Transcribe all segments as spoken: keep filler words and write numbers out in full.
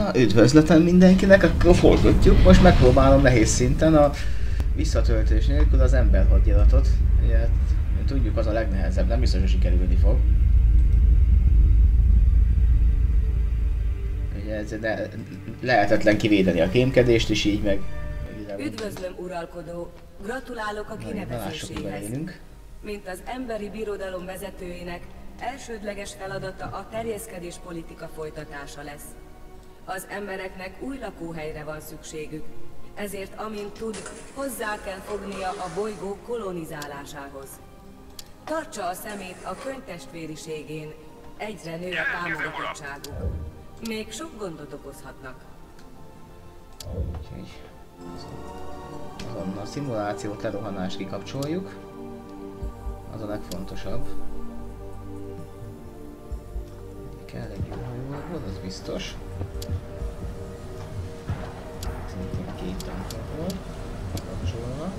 Na, üdvözletem mindenkinek, akkor forgatjuk. Most megpróbálom nehéz szinten a visszatöltés nélkül az emberhadjáratot. Ugye, tudjuk, az a legnehezebb, nem biztos, hogy sikerülni fog. Ugye ez ne, lehetetlen kivédeni a kémkedést is, így meg... Üdvözlöm, uralkodó! Gratulálok a kinevezéséhez! Mint az emberi birodalom vezetőjének, elsődleges feladata a terjeszkedés politika folytatása lesz. Az embereknek új lakóhelyre van szükségük, ezért amint tud, hozzá kell fognia a bolygó kolonizálásához. Tartsa a szemét a könyvtestvériségén, egyre nő a támogatottságuk. Még sok gondot okozhatnak. Úgyhogy azon a szimulációt, lerohanást kikapcsoljuk. Az a legfontosabb. Kell egy jó hajóval, az biztos. Szintén két tankról kapcsolva.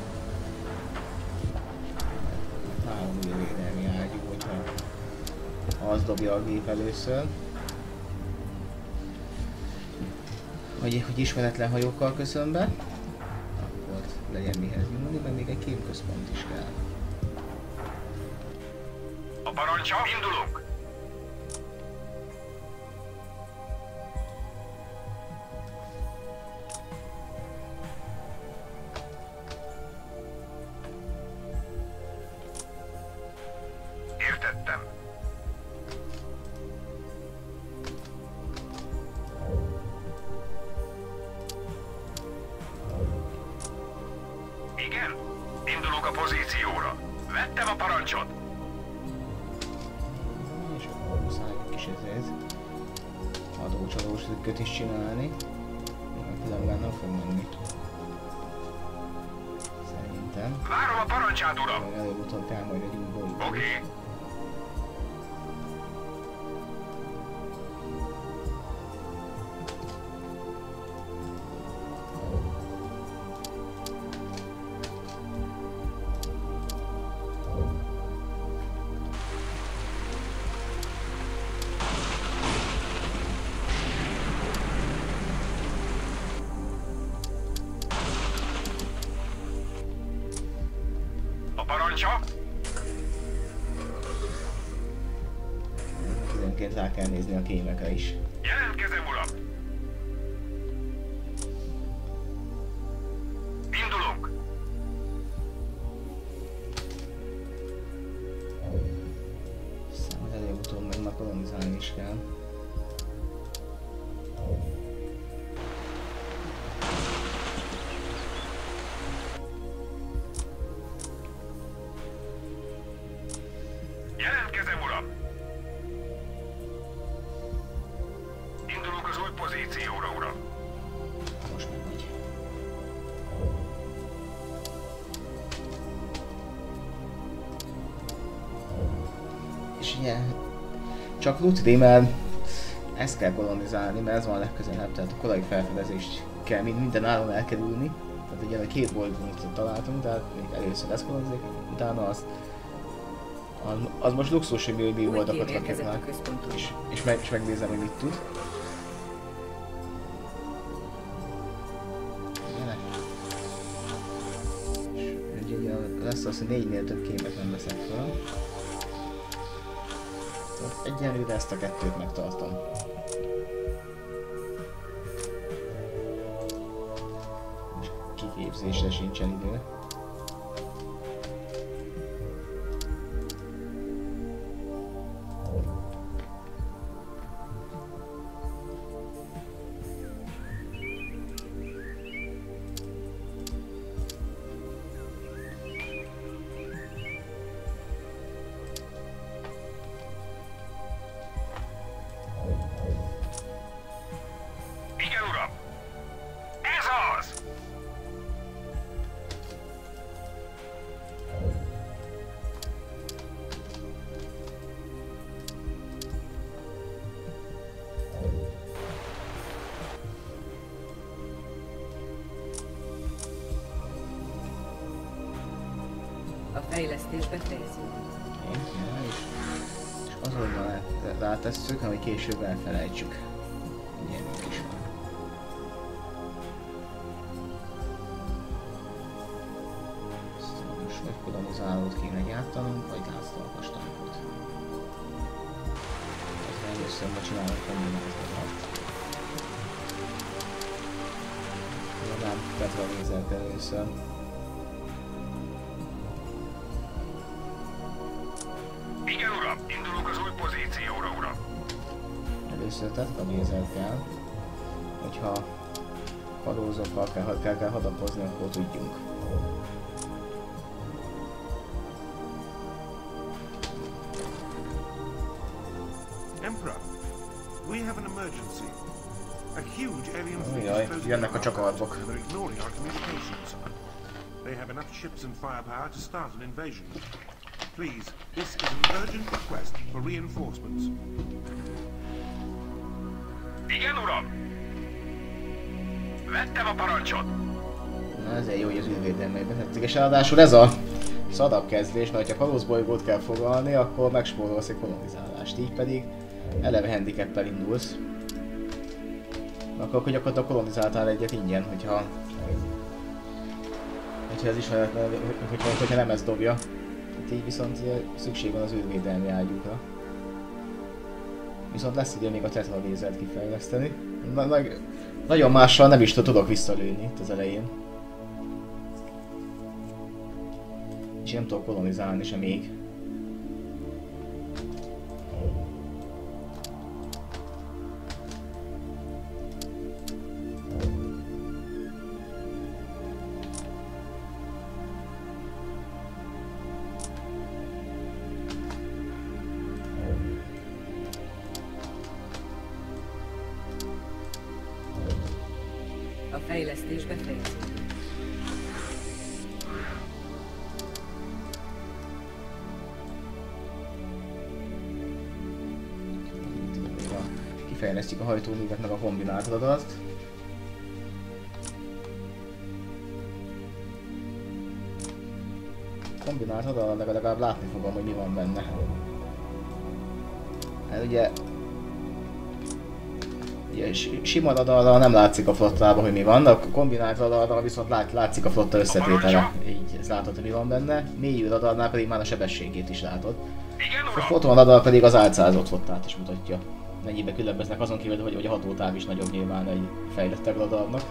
Három új védelmi ágyú, hogyha az dobja a gép először. Hogy, hogy ismeretlen hajókkal köszön be, akkor legyen mihez nyúlni, mert még egy kémközpont is kell. A parancsa, indulunk! Értettem. Igen? Indulok a pozícióra. Vettem a parancsot. És akkor muszáj egy kis ezért adócsalós trükköt is csinálni. Különben nem fog menni. Szerintem. Várom a parancsát, uram! Majd előbb-utóbb kell majd egy új bolygó. Oké. Okay. Parancsa? Időnként rá kell nézni a kémekre is. Jelentkezem, uram! Indulunk! Szóval előbb-utóbb meg már kolonizálni is kell. Jelentkezem, uram! Indulunk az új pozícióra, uram! Most megmegy. És ugye csak loot, mert ezt kell kolonizálni, mert ez van a legközelebb, tehát a korai felfedezést kell minden áron elkerülni. Tehát ugye két bolygót találtunk, tehát még először ezt kolonizik, utána azt. Az, az most luxus, hogy mi oldakat rakják, és, és, meg, és megnézem, hogy mit tud. És ugye lesz az, hogy négynél több kémet nem veszek fel. Egyenlőre ezt a kettőt megtartom. És kiképzésre sincsen idő. Igen, uram! Ez az! A fejlesztésbe fejezzük. És azonnal rátesszük, hogy később elfelejtsük. Ilyen is. kolonizálót kéne gyártanunk, vagy láztalpas tankot. Ez először ma csinálunk kombinációt. Nem, Petra lézert először. Igen, uram, indulunk az új pozícióra, uram. Először Tetra lézert kell, hogyha kalózokkal kell, kell, kell hadakozni, akkor tudjunk. Emperor, we have an emergency. A huge alien fleet Jaj, is closing jönnek in a on csakarbok. and they're ignoring our communications. They have enough ships and firepower to start an invasion. Please, this is an urgent request for reinforcements. Igen, uram! Vettem a parancsot! Na ezért jó, hogy az űrvédelmében tették, és ráadásul ez a szadabb kezdés, mert ha kalózbolygót kell foglalni, akkor megspórolsz egy kolonizálást, így pedig eleve handicappel indulsz. Akkor gyakorlatilag kolonizáltál egyet ingyen, hogyha hogyha ez ismeretlen, hogyha, hogyha nem ez dobja. Hát így viszont szükség van az űrvédelmi ágyukra. Viszont lesz ugye még a Tetra lézert kifejleszteni. Na, na, nagyon mással nem is tudok visszalőni itt az elején. És nem tudok kolonizálni sem még. A fejlesztés befejeződik. Kifejlesztjük a hajtóművet meg a kombinátorodat. Kombinátorodat legalább látni fogom, hogy mi van benne. Hát ugye... ugye sima radarral nem látszik a flottában, hogy mi van, a kombinált radarral viszont lát, látszik a flotta összetétele. Így ezt látod, hogy mi van benne. Mélyű radarnál pedig már a sebességét is látod. A foton radar pedig az álcázott flottát is mutatja. Mennyibe különböznek azon kívül, hogy, hogy a hatótáv is nagyobb nyilván egy fejlettebb radarnak.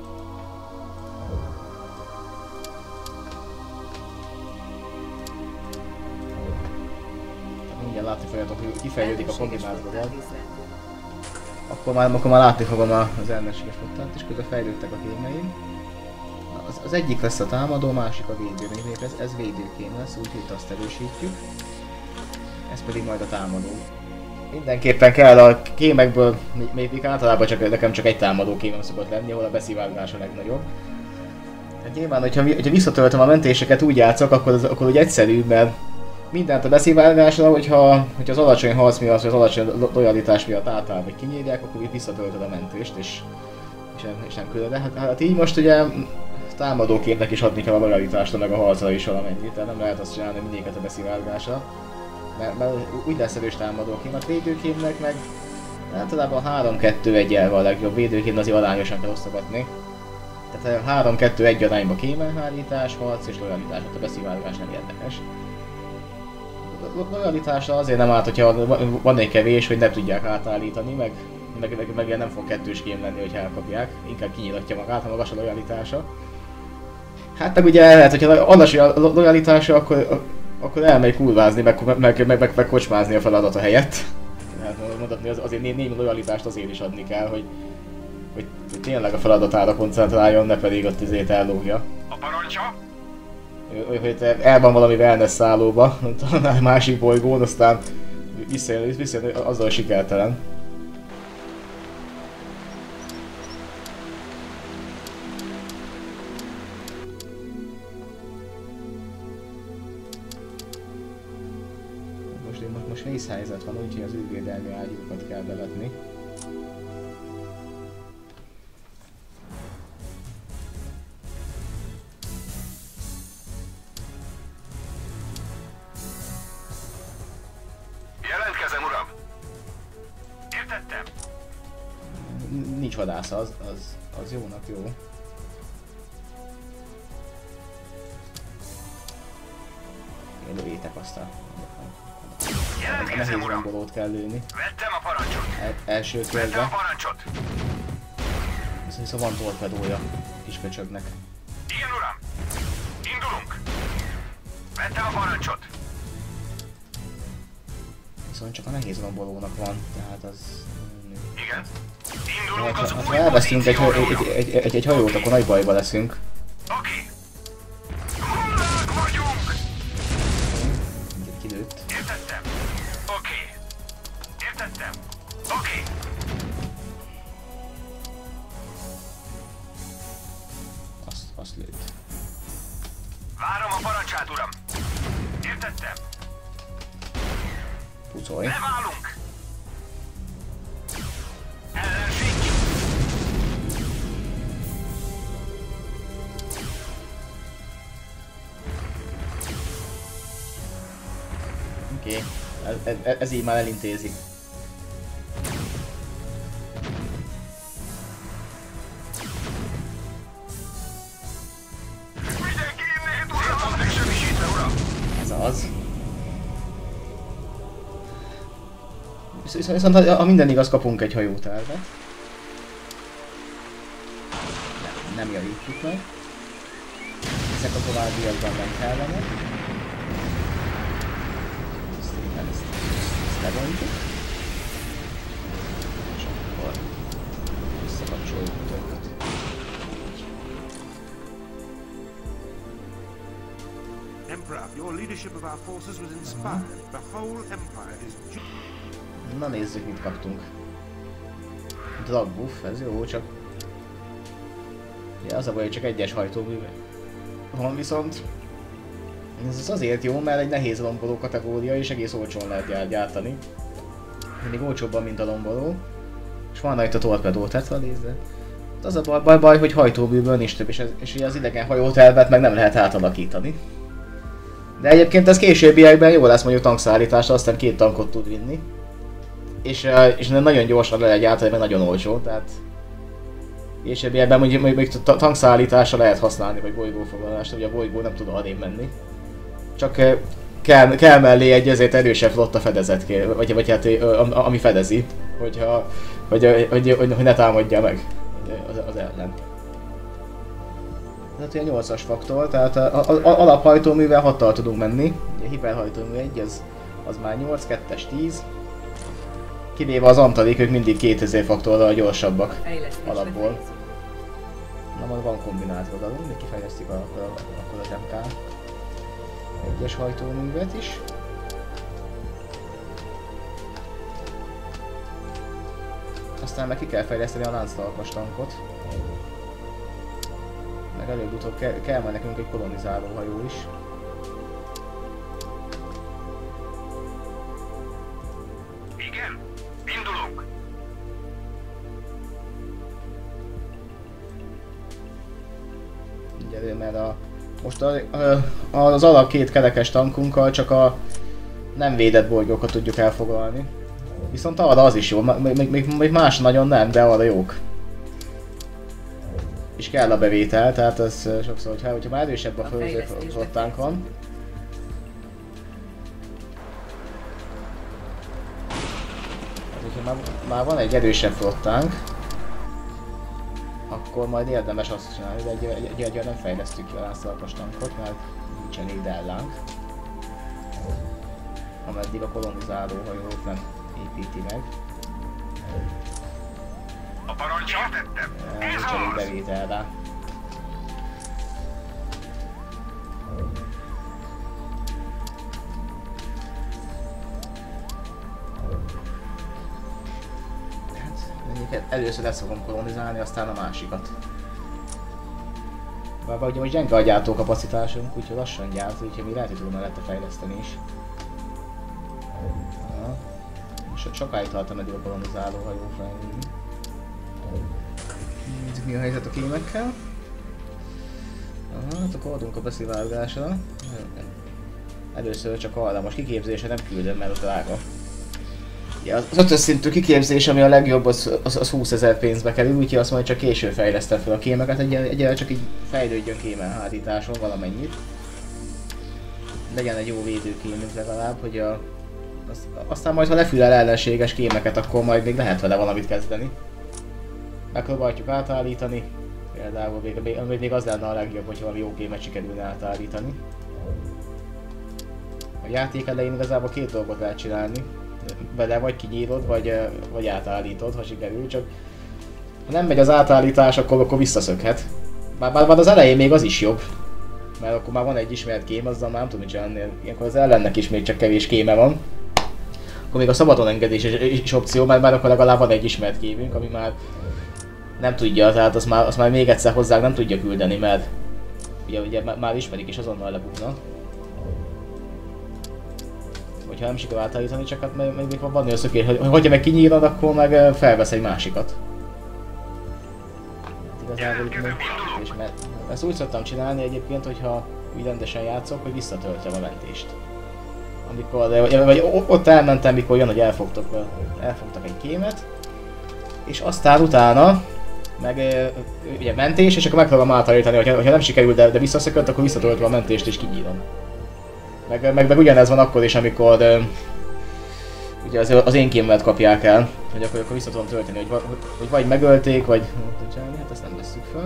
Mindjárt látni fogjátok, hogy kifejlődik a kombinált radar. Akkor már, akkor már látni fogom az ellenséges flottát, és közben fejlődtek a kémeim. Az, az egyik lesz a támadó, másik a védő, ez, ez védőkém lesz, úgyhogy itt azt erősítjük. Ez pedig majd a támadó. Mindenképpen kell a kémekből, még általában csak, nekem csak egy támadó kémem szokott lenni, ahol a beszivárgás a legnagyobb. Hát nyilván, hogyha, hogyha visszatöltöm a mentéseket úgy játszok, akkor, az, akkor úgy egyszerűbb, mert mindent a beszivárgásra, hogyha, hogyha az alacsony harc miatt, vagy az alacsony lojalitás miatt általában vagy kinyírják, akkor visszatöltöd a mentést, és, és, nem, és nem külön. De hát, hát így most ugye támadóképnek is adni kell a lojalitásra, meg a harcra is valamennyit, tehát nem lehet azt csinálni mindéket a beszivárgásra. Mert, mert úgy lesz erős támadókém, a védőkémnek meg általában három kettő egy elve a legjobb, védőkém azért arányosan kell osztogatni. Tehát három kettő egy arányba kémelhárítás, harc és lojalitás, a beszivárgás nem érdekes. A lojalitásra azért nem állt, hogyha van egy kevés, hogy ne tudják átállítani, meg, meg, meg, meg nem fog kettős kém lenni, hogy elkapják, inkább kinyilatja magát, ha magas a lojalitása. Hát meg ugye lehet, hogyha alacsony a lojalitása, akkor akkor elmegy kurvázni, meg, meg, meg, meg, meg kocsmázni a feladata helyett. Lehet mondani, az, azért némi lojalitást azért is adni kell, hogy, hogy, hogy tényleg a feladatára koncentráljon, ne pedig ott azért ellógja. A parancsa? Hogy el van valami wellness szállóba, talán másik bolygón, aztán visszajön, visszajön azzal sikertelen. Most vészhelyzet van, úgyhogy az űrvédelmi ágyúkat kell bevetni. Jelentkezem, uram! Értettem? Nincs vadász, az, az, az jónak jó. Lőjétek aztán. A Jelentkezem, nehéz uram! rombolót kell lőni. Vettem a parancsot! El, első Vettem a körben. parancsot! Viszont van torpedója kis köcsögnek. Igen, uram! Indulunk! Vettem a parancsot! Viszont csak a nehéz rombolónak van, tehát az... Igen. Hát, Indulunk az ha új elvesztünk egy, pozícióra, egy, uram! egy, egy, egy hajót, akkor nagy bajba leszünk. Oké. Hullák vagyunk! Mindegy kilőtt. Értettem. Oké. Értettem. Oké. Azt, azt lőtt. Várom a parancsát, uram! Értettem. Pucolj. Leválunk! Ellenség! Oké. Okay. Ez, ez, ez így már elintézik. Mindenki innét, uram! Megsemmisítve, uram! Ez az. Visz- Viszont ha, ha minden igaz, kapunk egy hajótervet. Nem, nem javítjuk meg. Ezek a továbbiakban nem kellene. Ezt éppen ezt, ezt lebontjuk. És akkor visszakapcsoljuk a dolgot. Emperor, your leadership of our forces was inspired. The whole empire is... Na nézzük, mit kaptunk. Drag buff, ez jó, csak... Ja, az a baj, hogy csak egyes hajtómű van, viszont... Ez azért jó, mert egy nehéz lomboló kategória és egész olcsón lehet gyártani. Mindig olcsóbban, mint a lomboló. És van rajta torpedó, tehát nézze. Az a baj, baj, baj, hogy hajtóműből nincs több, és, ez, és ugye az idegen hajótervet meg nem lehet átalakítani. De egyébként ez későbbiekben jó lesz, mondjuk tankszállításra, aztán két tankot tud vinni. És, és nagyon gyorsan le lehet gyártani, mert nagyon olcsó, tehát... Későbbiekben mondjuk, mondjuk tankszállításra lehet használni, vagy bolygófoglalásra, ugye a bolygó nem tud arrébb menni. Csak kell, kell mellé egy ezért erősebb flotta fedezet, kell, vagy, vagy hát ami fedezi, hogyha, hogy, hogy, hogy, hogy ne támadja meg az, az ellen. Tehát ugye nyolcas faktor, tehát az alaphajtóművel hattal tudunk menni. Ugye hiperhajtómű egy, az, az már nyolc, kettes tíz. Kivéve az Antarik, ők mindig kétezer faktorral gyorsabbak alapból. Na majd van kombinált oldalon, de kifejlesztik akkor, akkor az em ká egyes hajtóművet is. Aztán meg ki kell fejleszteni a lánctalpas tankot. Meg előbb-utóbb kell, kell majd nekünk egy kolonizáló hajó is. Igen? Indulunk! Ugye, mert a, most a, a, az alap két kerekes tankunkkal csak a nem védett bolygókat tudjuk elfoglalni. Viszont arra az is jó, még, még, még más nagyon nem, de arra jók. És kell a bevétel, tehát ez sokszor, hogyha, hogyha már erősebb a földi flottánk van. Hát, hogyha már, már van egy erősebb flottánk, akkor majd érdemes azt csinálni, de egy, egy, egy, egy nem fejlesztjük ki a lánctalpas tankot, mert nincsen édellánk. Ameddig a kolonizáló hajót nem építi meg. A parancs értettem. Ez Nincs elég az! bevétel rá. Hát, először ezt fogom kolonizálni, aztán a másikat. Bár ugye most gyenge a gyártókapacitásunk, úgyhogy lassan gyárt, úgyhogy mi lehet, hogy tudom mellette fejleszteni is. Ja. So sokáig tartom eddig a kolonizáló hajó fejlődni. Nézzük, mi a helyzet a kémekkel. Aha, hát akkor adunk a beszivárgásra. Először csak arra, most kiképzésre nem küldöm, mert ott drága. Ja, az ötös szintű kiképzés, ami a legjobb, az, az, az húszezer pénzbe kerül, úgyhogy azt majd csak később fejlesztem fel a kémeket, egyelőre egy, csak így fejlődjön kémelhárításon valamennyit. legyen egy jó védőkémünk legalább, hogy a... Azt, aztán majd ha lefülel ellenséges kémeket, akkor majd még lehet vele valamit kezdeni. Megpróbáljuk átállítani. Például még, még, még az lenne a legjobb, hogyha valami jó kémet sikerülne átállítani. A játék elején igazából két dolgot lehet csinálni. Vele vagy kinyírod, vagy, vagy átállítod, ha sikerül, csak ha nem megy az átállítás, akkor, akkor visszaszökhet. Bár, bár az elején még az is jobb. Mert akkor már van egy ismert kém, azzal már nem tudom mit csinálni. Ilyenkor az ellennek is még csak kevés kéme van. Akkor még a szabadon engedés is, is opció, mert már akkor legalább van egy ismert kémünk, ami már nem tudja, tehát azt már, azt már még egyszer hozzánk nem tudja küldeni, mert ugye, ugye már ismerik és azonnal lebukna. Hogyha nem sikerül átállítani, csak hát még, még van olyan szökés, hogy hogyha meg kinyírod, akkor meg felvesz egy másikat. Igazából itt még, és mert ezt úgy szoktam csinálni egyébként, hogyha úgy rendesen játszok, hogy visszatöltöm a mentést. Amikor, vagy ott elmentem, mikor jön, hogy elfogtak, elfogtak egy kémet, és aztán utána meg ugye mentés, és akkor megpróbálom átállítani, hogyha, hogyha nem sikerül, de, de visszaszökött, akkor visszatöltöm a mentést és kinyírom. Meg, meg, meg ugyanez van akkor is, amikor ugye az, az én kémemet kapják el, hogy akkor, akkor vissza tudom tölteni, hogy, hogy vagy megölték, vagy hát ezt nem vesszük föl.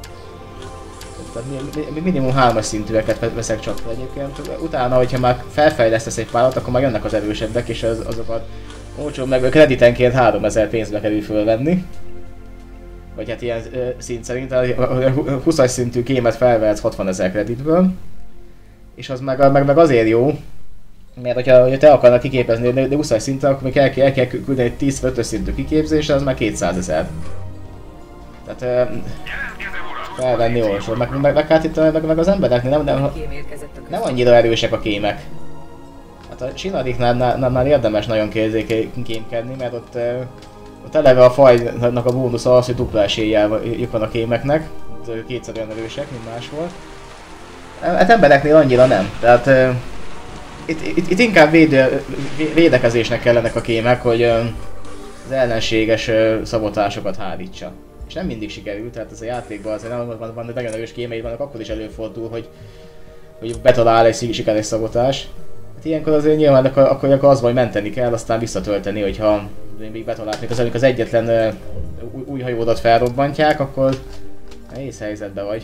Tehát minimum hármas szintűeket veszek csak fel egyébként. Utána, hogyha már felfejlesztesz egy párat, akkor már jönnek az erősebbek, és az, azokat olcsó, meg kreditenként háromezer pénzbe kerül fölvenni. Vagy hát ilyen ö, szint szerint, a huszas szintű kémet felvehetsz hatvanezer kreditből. És az meg, meg, meg azért jó, mert hogyha, hogyha te akarnak kiképezni de huszas szinten, akkor még el kell, el kell küldeni egy tíz-ötös szintű kiképzésre, az már kétszázezer. Tehát... Ö, felvenni olcsó, meg, meg, meg hát itt meg, meg az embereknél nem, nem, nem annyira erősek a kémek. Hát a Sinariknál érdemes nagyon kémkedni, mert ott, ott eleve a fajnak a bónusza az, hogy dupla eséllyel van a kémeknek, kétszer olyan erősek, mint máshol. Hát embereknél annyira nem, tehát uh, itt, itt, itt inkább védő, védekezésnek kellenek a kémek, hogy uh, az ellenséges uh, szabotásokat hárítsa. És nem mindig sikerül, tehát ez a játékban azért nem van, van nagyon erős kémeid vannak, akkor is előfordul, hogy, hogy betalál egy sikeres szabotás. Hát ilyenkor azért nyilván akkor, akkor, akkor az vagy menteni kell, aztán visszatölteni, hogyha még betalált, még az, az egyetlen uh, új, új hajódat felrobbantják, akkor nehéz helyzetben vagy.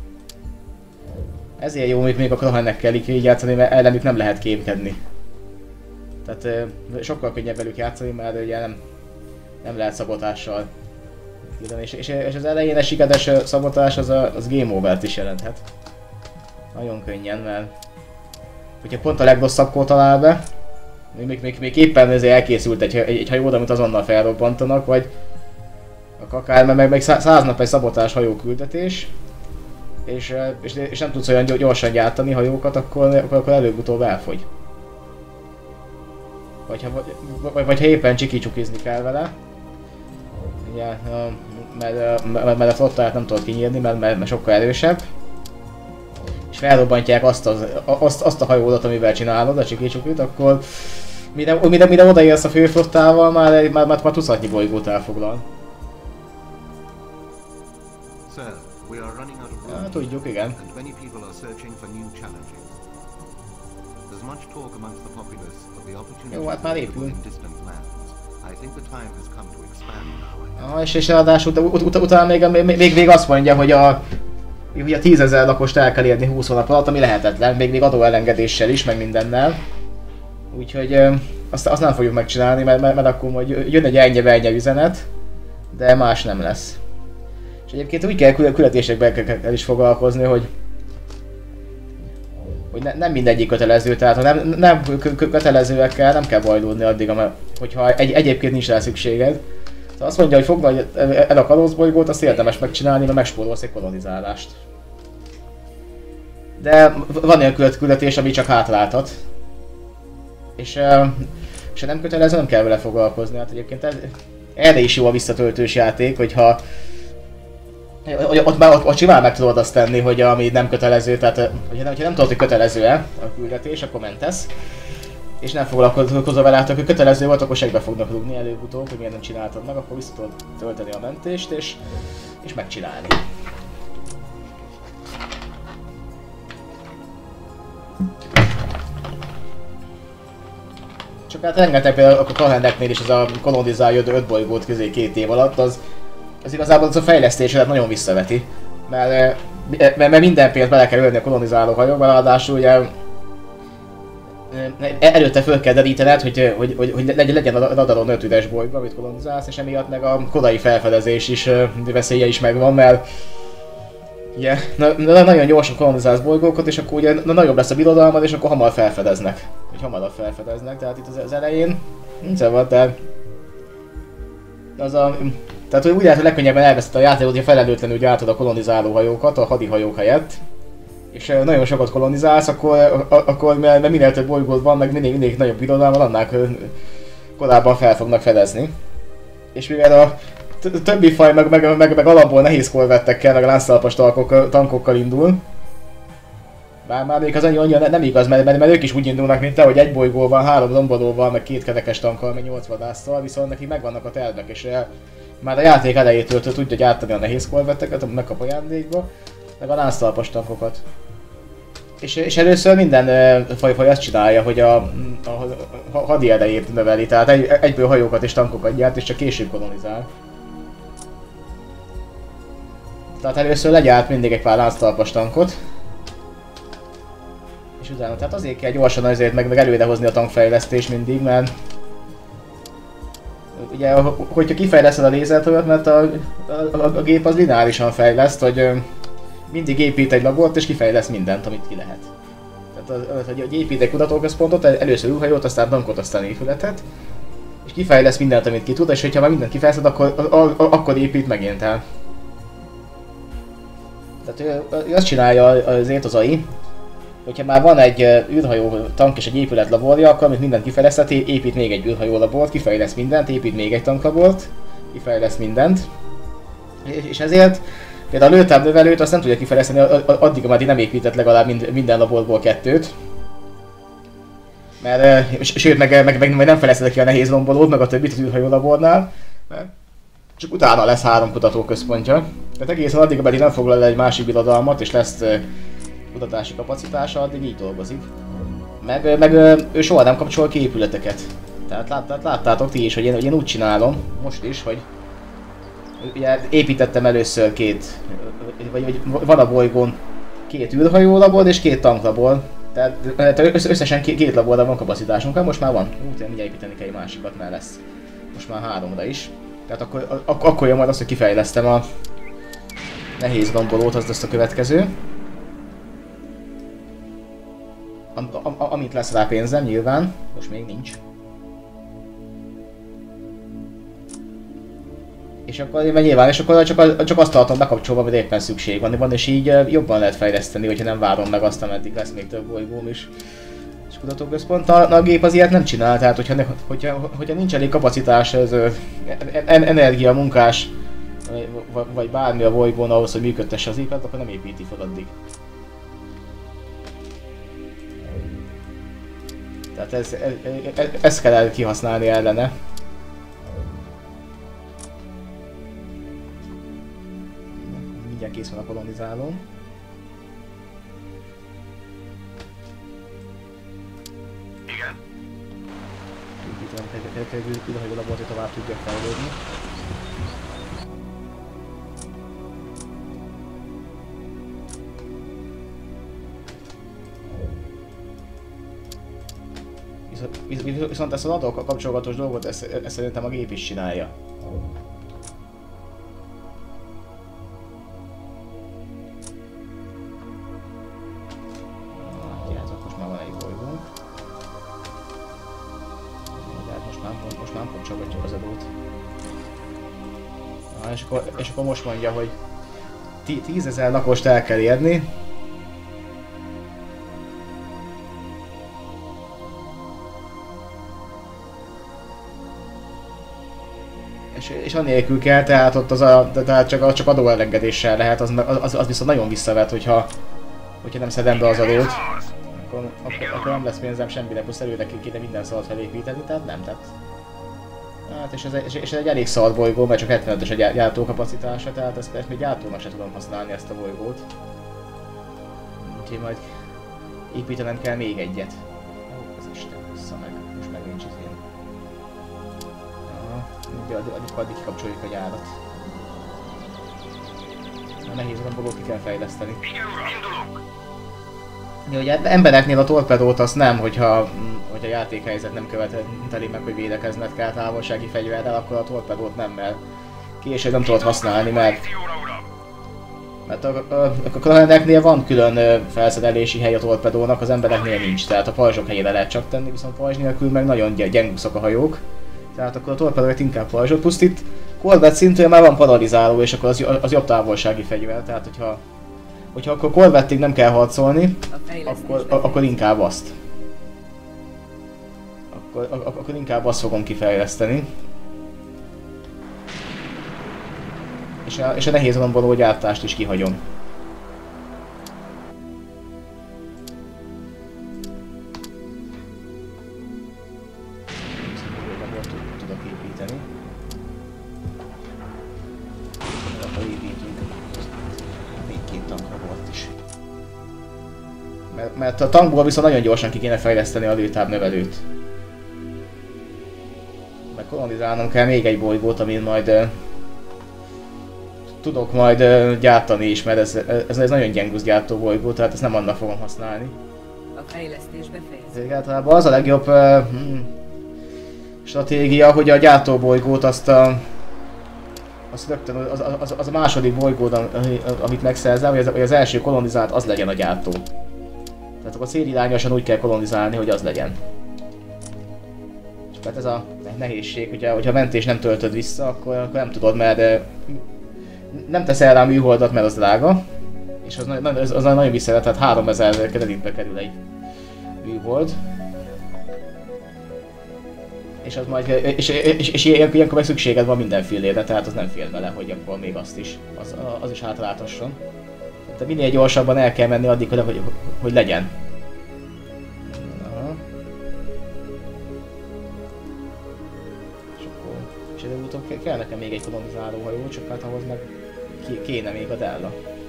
Ezért jó, hogy még a Krahennek kell így játszani, mert ellenük nem lehet kémkedni. Tehát uh, sokkal könnyebb velük játszani, mert ugye nem, nem lehet szabotással. És, és, és az elején egy sikeres szabotás az, a, az game over-t is jelenthet. Nagyon könnyen, mert hogyha pont a legrosszabbkor talál be, még, még, még éppen ezért elkészült egy, egy, egy hajód, amit azonnal felrobbantanak, vagy akár meg, meg száz nap egy szabotás hajóküldetés, és, és, és nem tudsz olyan gyorsan gyártani hajókat, akkor, akkor, akkor előbb-utóbb elfogy. Vagy ha, vagy, vagy ha éppen csiki-csukizni kell vele. Ja, mert, mert, mert a flottáját nem tudod kinyírni, mert, mert, mert sokkal erősebb. És felrobbantják azt, az, azt, azt a hajódat, amivel csinálod, a csiki-csukit, akkor mire, mire, mire odaérsz a főflottával, már, már, már, már tucatnyi bolygót elfoglal. Ja, tudjuk, igen. Jó, hát már épül. Ah, és, és ráadásul ut ut utána még, még, még, még azt mondja, hogy a, hogy a tízezer lakost el kell érni húsz hónap alatt, ami lehetetlen, még, még adóelengedéssel is, meg mindennel. Úgyhogy azt, azt nem fogjuk megcsinálni, mert, mert, mert akkor majd jön egy ennyi-ennyi üzenet, de más nem lesz. És egyébként úgy kell küldetésekben kell is foglalkozni, hogy hogy ne, nem mindegyik kötelező, tehát ha nem, nem kötelezőekkel nem kell bajlódni addig, hogyha egy, egyébként nincs rá szükséged. Szóval azt mondja, hogy fogd el a kalózbolygót, azt érdemes megcsinálni, mert megspórolsz egy kolonizálást. De van olyan küldetés, ami csak hátráltat. És, és ha nem kötelező, nem kell vele foglalkozni. Hát egyébként ez, erre is jó a visszatöltős játék, hogyha ott már ott, ott simán meg tudod azt tenni, hogy ami nem kötelező, tehát hogyha nem, nem tudod, hogy kötelező-e a küldetés, akkor mentesz. És nem foglalkozol vele, hát, hogy kötelező volt, akkor segbe fognak rúgni előbb-utóbb, hogy miért nem csináltad meg, akkor vissza tudod tölteni a mentést és, és megcsinálni. Csak hát rengeteg például a Kahendeknél is ez a kolonizálja öt bolygót közé két év alatt, az, az igazából az a fejlesztésedet nagyon visszaveti. Mert, mert, mert minden pénzt bele kell ölni a kolonizáló hajókba, ráadásul ugye előtte föl kell derítened, hogy, hogy, hogy, hogy legyen a radaron öt üres bolygó, amit kolonizálsz, és emiatt meg a korai felfedezés is veszélye is megvan, mert ugye, na, na, nagyon gyorsan kolonizálsz bolygókat, és akkor ugye na, nagyobb lesz a birodalmad, és akkor hamar felfedeznek. Vagy hamarabb felfedeznek, tehát itt az, az elején nincs van, tehát az a... Tehát hogy úgy lehet, hogy legkönnyebben elveszett a játékot, hogy felelőtlenül gyártod a kolonizáló hajókat, a hadihajók helyett. És nagyon sokat kolonizálsz, akkor, akkor mert minél több bolygód van, meg minél, minél nagyobb birodalma, annál korábban fel fognak fedezni. És mivel a többi faj meg, meg, meg, meg alapból nehéz korvettekkel, meg a lánctalpas tankokkal indul. Bár már még az annyira nem igaz, mert, mert, mert ők is úgy indulnak, mint te, hogy egy bolygóval, három rombolóval, meg két kerekes tankkal, meg nyolc vadásszal, viszont neki megvannak a tervek, és már a játék elejétől tudja gyártani a nehéz korvetteket, amit megkap ajándékba, meg a lánctalpas tankokat. És, és először minden uh, fajfaj azt csinálja, hogy a, a, a hadi erejét növeli, tehát egy, egyből hajókat és tankokat gyárt, és csak később kolonizál. Tehát először legyárt mindig egy pár lánctalpas tankot. És utána, tehát azért kell gyorsan azért meg, meg előrehozni a tankfejlesztés mindig, mert ugye, hogyha kifejleszted a lézertorat, mert a, a, a, a gép az lineárisan fejleszt, hogy mindig épít egy labort és kifejlesz mindent, amit ki lehet. Tehát, az, hogy épít egy kutatóközpontot, először űrhajót, aztán tankot, aztán épületet, és kifejlesz mindent, amit ki tud, és hogyha már mindent kifejleszed, akkor, a, a, akkor épít megint el. Tehát ő, ő azt csinálja azért az á i, hogyha már van egy űrhajó tank és egy épület laborja, akkor amit mindent kifejlesztett, épít még egy űrhajó labort, kifejlesz mindent, épít még egy tanklabort, kifejlesz mindent. És ezért például a lőtávnövelőt azt nem tudja kifejleszteni addig, ameddig nem épített legalább minden laborból kettőt. Mert, sőt, meg, meg, meg, meg nem fejleszted ki a nehéz rombolót, meg a többit az űrhajó labornál. Mert csak utána lesz három kutatóközpontja. Tehát egészen addig, ameddig nem foglal el egy másik birodalmat és lesz kutatási kapacitása, addig így dolgozik. Meg, meg ő soha nem kapcsol ki épületeket. Tehát lát, láttátok ti is, hogy én, hogy én úgy csinálom, most is, hogy ugye építettem először két, vagy, vagy van a bolygón két űrhajólabor és két tanklabor. Tehát összesen két laborra van kapacitásunk, most már van. Ú, tényleg mindjárt építeni kell egy másikat, mert lesz. Most már háromra is. Tehát akkor, ak akkor jön majd azt, hogy kifejlesztem a nehéz rombolót, az lesz a következő. Am am amit lesz rá pénzem, nyilván. Most még nincs. És akkor nyilván, és akkor csak, csak azt tartom bekapcsolva, amit éppen szükség van, van, és így jobban lehet fejleszteni, hogyha nem várom meg azt, ameddig lesz még több bolygóm is. És kutatóközpont, a, a gép az ilyet nem csinál, tehát hogyha, hogyha, hogyha nincs elég kapacitás, ez, energia, munkás, vagy, vagy bármi a bolygón ahhoz, hogy működtesse az épet, akkor nem építi fel addig. Tehát ez, ez, ezt kell kihasználni ellene. Mindjárt kész van a kolonizáló. Igen. Építem, hogy a labort tovább tudja fejlődni. Viszont, viszont ezt az adókkal kapcsolatos dolgot, ezt, ezt szerintem a gép is csinálja. Hát, most már van egy bolygónk. Hát most már, most már kapcsolgatjuk az adót. Ah, és, akkor, és akkor most mondja, hogy tízezer lakost el kell érni. És, és anélkül kell, tehát ott az a, tehát csak, csak adóelengedéssel lehet, az, az, az viszont nagyon visszavet, hogyha, hogyha nem szedem be az adót. Akkor, akkor, akkor nem lesz pénzem semmire, plusz előre kéne minden szart felépíteni, tehát nem, tehát... Hát és ez, és, és ez egy elég szar bolygó, mert csak hetvenötös a gyártókapacitása, tehát ezt, ezt még gyártónak se tudom használni ezt a bolygót. Úgyhogy majd építenem kell még egyet. Ó, az Isten, vissza meg, most meg nincs itt én. addig kikapcsoljuk a gyárat. Nehéz rombolót ki kell fejleszteni. Igen, uram, indulunk! Ja, ugye embereknél a torpedót azt nem, hogyha, hogyha a játékhelyzet nem követeli meg, hogy védekezned kell távolsági fegyverrel, akkor a torpedót nem, mert később nem tudod használni, mert... Mert a, a, a klaneknél van külön felszerelési hely a torpedónak, az embereknél nincs, tehát a pajzsok helyére lehet csak tenni, viszont pajzs nélkül meg nagyon gyengúszok a hajók. Tehát akkor a torpedót inkább pajzsot pusztít. Korvett szintűen már van paralizáló, és akkor az, az jobb távolsági fegyver, tehát hogyha... Hogyha akkor korvettig nem kell harcolni, akkor, akkor inkább azt. Akkor, akkor inkább azt fogom kifejleszteni. És a, és a nehéz romboló gyártást is kihagyom. Tudok építeni. Akkor építünk. Még két tankra volt is. Mert, mert a tankból viszont nagyon gyorsan ki kéne fejleszteni a lőtávnövelőt. Meg kolonizálnom kell még egy bolygót, amin majd uh, tudok majd uh, gyártani is, mert ez, ez, ez nagyon gyengusz gyártó bolygó, tehát ezt nem annak fogom használni. A fejlesztés befejeződik. Általában az a legjobb uh, hmm, stratégia, hogy a gyártó bolygót azt a az rögtön az, az, az a második bolygód, amit megszerzel, hogy az, hogy az első kolonizált az legyen a gyártó. Tehát akkor célirányosan úgy kell kolonizálni, hogy az legyen. Tehát ez a nehézség, hogyha, hogyha a mentés nem töltöd vissza, akkor, akkor nem tudod, mert nem teszel rá műholdat, mert az drága. És az, az, az nagyon visszavet, tehát háromezer kreditbe kerül egy műhold. És az majd, és, és, és ilyenkor, ilyenkor meg szükséged van mindenfélére, tehát az nem fél vele, hogy akkor még azt is, az, az is hátráltasson. Tehát minél gyorsabban el kell menni addig, hogy, hogy legyen. Aha. És akkor, és előbb-utóbb kell nekem még egy kolonizáló hajó, csak hát ahhoz meg kéne még a Della.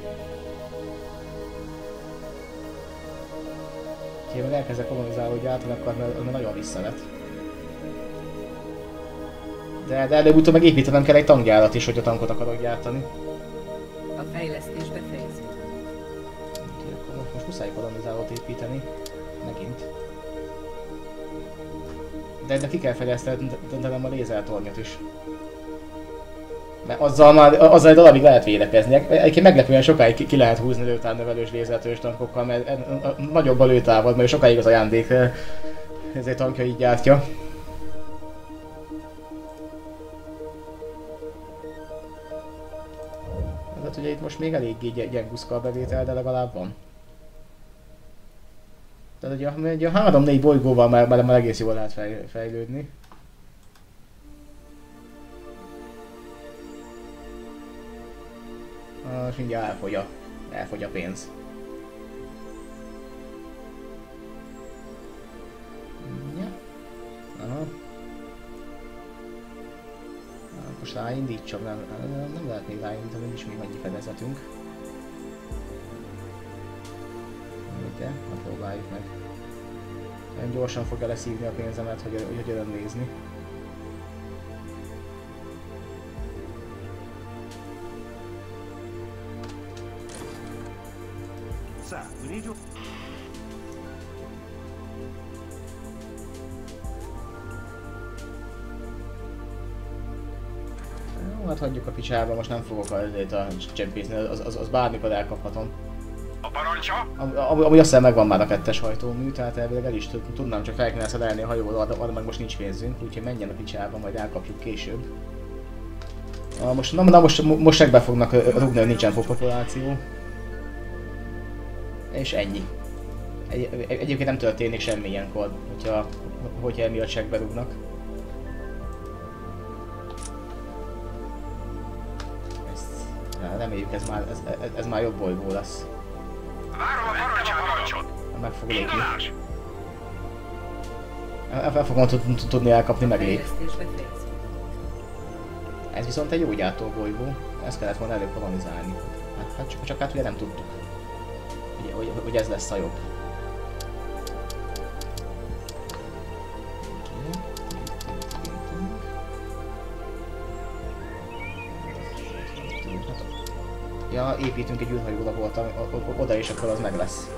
Ha meg elkezdek kolonizáló gyártani, akkor mert nagyon visszavet. De, de előbb-utóbb meg építenem kell egy tankgyárat is, hogy a tankot akarok gyártani. A fejlesztés befejeződik. Most, most muszáj kolonizálót megint. De, de ki kell fejlesztenem a lézertornyot is. Mert azzal már azzal egy darabig lehet védekezni. Egyébként meglepően sokáig ki, ki lehet húzni lőtávnövelős lézertős tankokkal, mert nagyobb a lőtávod, mert sokáig az ajándék ezért tankja így gyártja. Tehát ugye itt most még eléggé gyenguszka a bevétel, de legalább van. Tehát ugye, ugye három-négy bolygóval már, már, már egész jól lehet fej, fejlődni. Ah, és mindjárt elfogy a, elfogy a pénz. Ja. Aha. Most ráindítsam, nem, nem, nem lehet még ráindítani, nincs még annyi fedezetünk. De, na próbáljuk meg. Nagyon gyorsan fogja leszívni a pénzemet, hogy, hogy öröm nézni. Jó, hát hagyjuk a picsába, most nem fogok azért a csempészni, az, az, az bármikor elkaphatom. A parancsa? Am, amúgy azt hiszem megvan már a kettes hajtómű, tehát elvileg el is tudnám, csak fel kéne szerelni a hajóra, arra meg most nincs pénzünk, úgyhogy menjen a picsába, majd elkapjuk később. Na most, na, na most, most segbe fognak rúgni, hogy nincsen populáció. És ennyi. Egy, egy, egyébként nem történik semmi ilyenkor, hogyha, hogyha emiatt segbe rúgnak. Ezt, reméljük ez már, ez, ez, ez már jobb bolygó lesz. Várom a parancsot! Meg fog lépni. El fogom tudni elkapni, meglép. Ez viszont egy jó gyártó bolygó. Ezt kellett volna előbb kolonizálni. Hát, hát csak, csak hát ugye nem tudtuk. Ugye, hogy, hogy ez lesz a jobb. Hát, ja, építünk egy űrhajólabort oda, és akkor az meg lesz.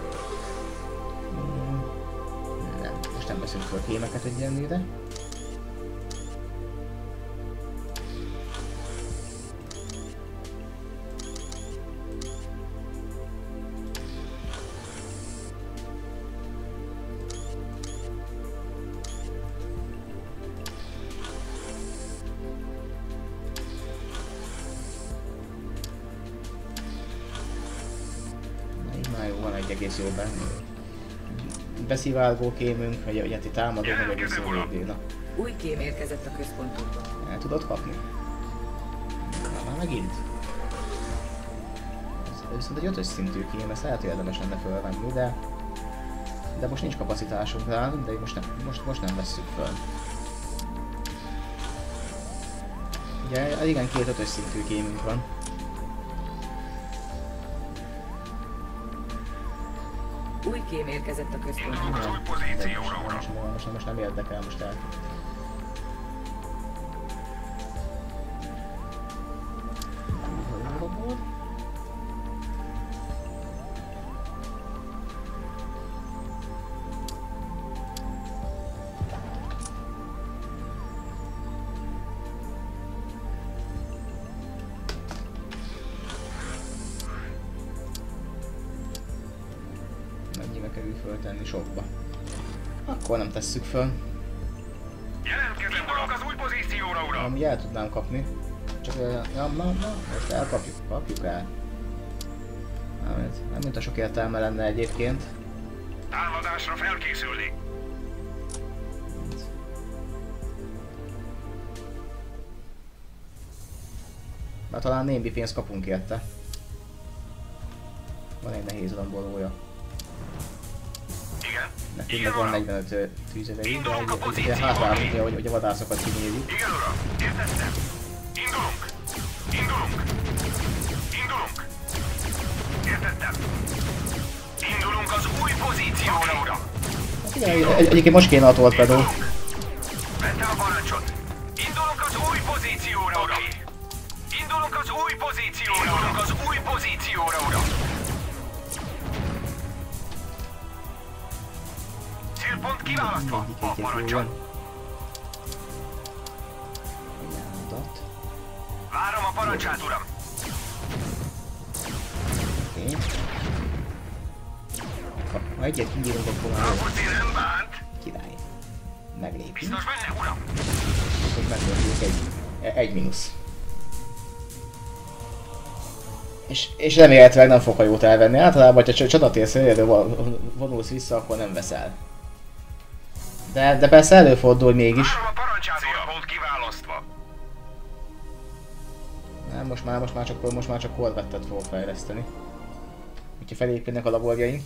Hmm, nem, most nem veszünk fel kémeket egyenlőre. Egész jó benne. Beszivárgó kémünk, vagy egy támadó, meg egész jó végén. Új kém érkezett a központunkba. El tudod kapni? Na, már megint. Ez viszont egy ötös szintű kém, ezt lehet érdemes lenne fölvenni, de... De most nincs kapacitásunk rá, de most nem, most, most nem vesszük föl. Ugye, igen, két ötös szintű kémünk van. Új kém érkezett a központba. Indulunk az új pozícióra, uram. Most, most, most nem érdekel, most el. Föltenni sokba. Akkor nem tesszük föl. Jelentkezem, uram, az új pozícióra, uram! Amúgy el tudnám kapni. Csak ja, na, na, most elkapjuk, kapjuk el. Nem, nem mint a sok értelme lenne egyébként. Támadásra felkészülni! Már talán némi pénzt kapunk érte. Van egy nehéz alambolója. Nekünk meg van negyvenöt tűzerejű, de ugye hátrálunk, hogy, hogy a vadászokat kinyírjuk. Igen, uram! Értettem! Indulunk! Indulunk! Indulunk! Értettem! Indulunk az új pozícióra, uram! Igen, egyébként most kéne a torpedó. Vettem a parancsot! Indulunk az új pozícióra, uram! Indulunk az új pozícióra, uram! Az új pozícióra, uram! Célpont kiválasztva, a parancsot. Várom a parancsát, uram. Oké. Ha egyet kinyírunk, akkor már Akkor nem bánt. király. Meglépünk. Biztos benne, uram. Hogy megtörténik egy, egy mínusz. És, és remélhetőleg nem fog hajót elvenni. Általában, ha csatatérsz helyedől vonulsz vissza, akkor nem veszel. De, de persze előfordul mégis. Várom a parancsát, uram. Célpont kiválasztva. Nem, most már, most már csak, most már csak korvettet fogok fejleszteni. Úgyhogy felépülnek a laborjaink.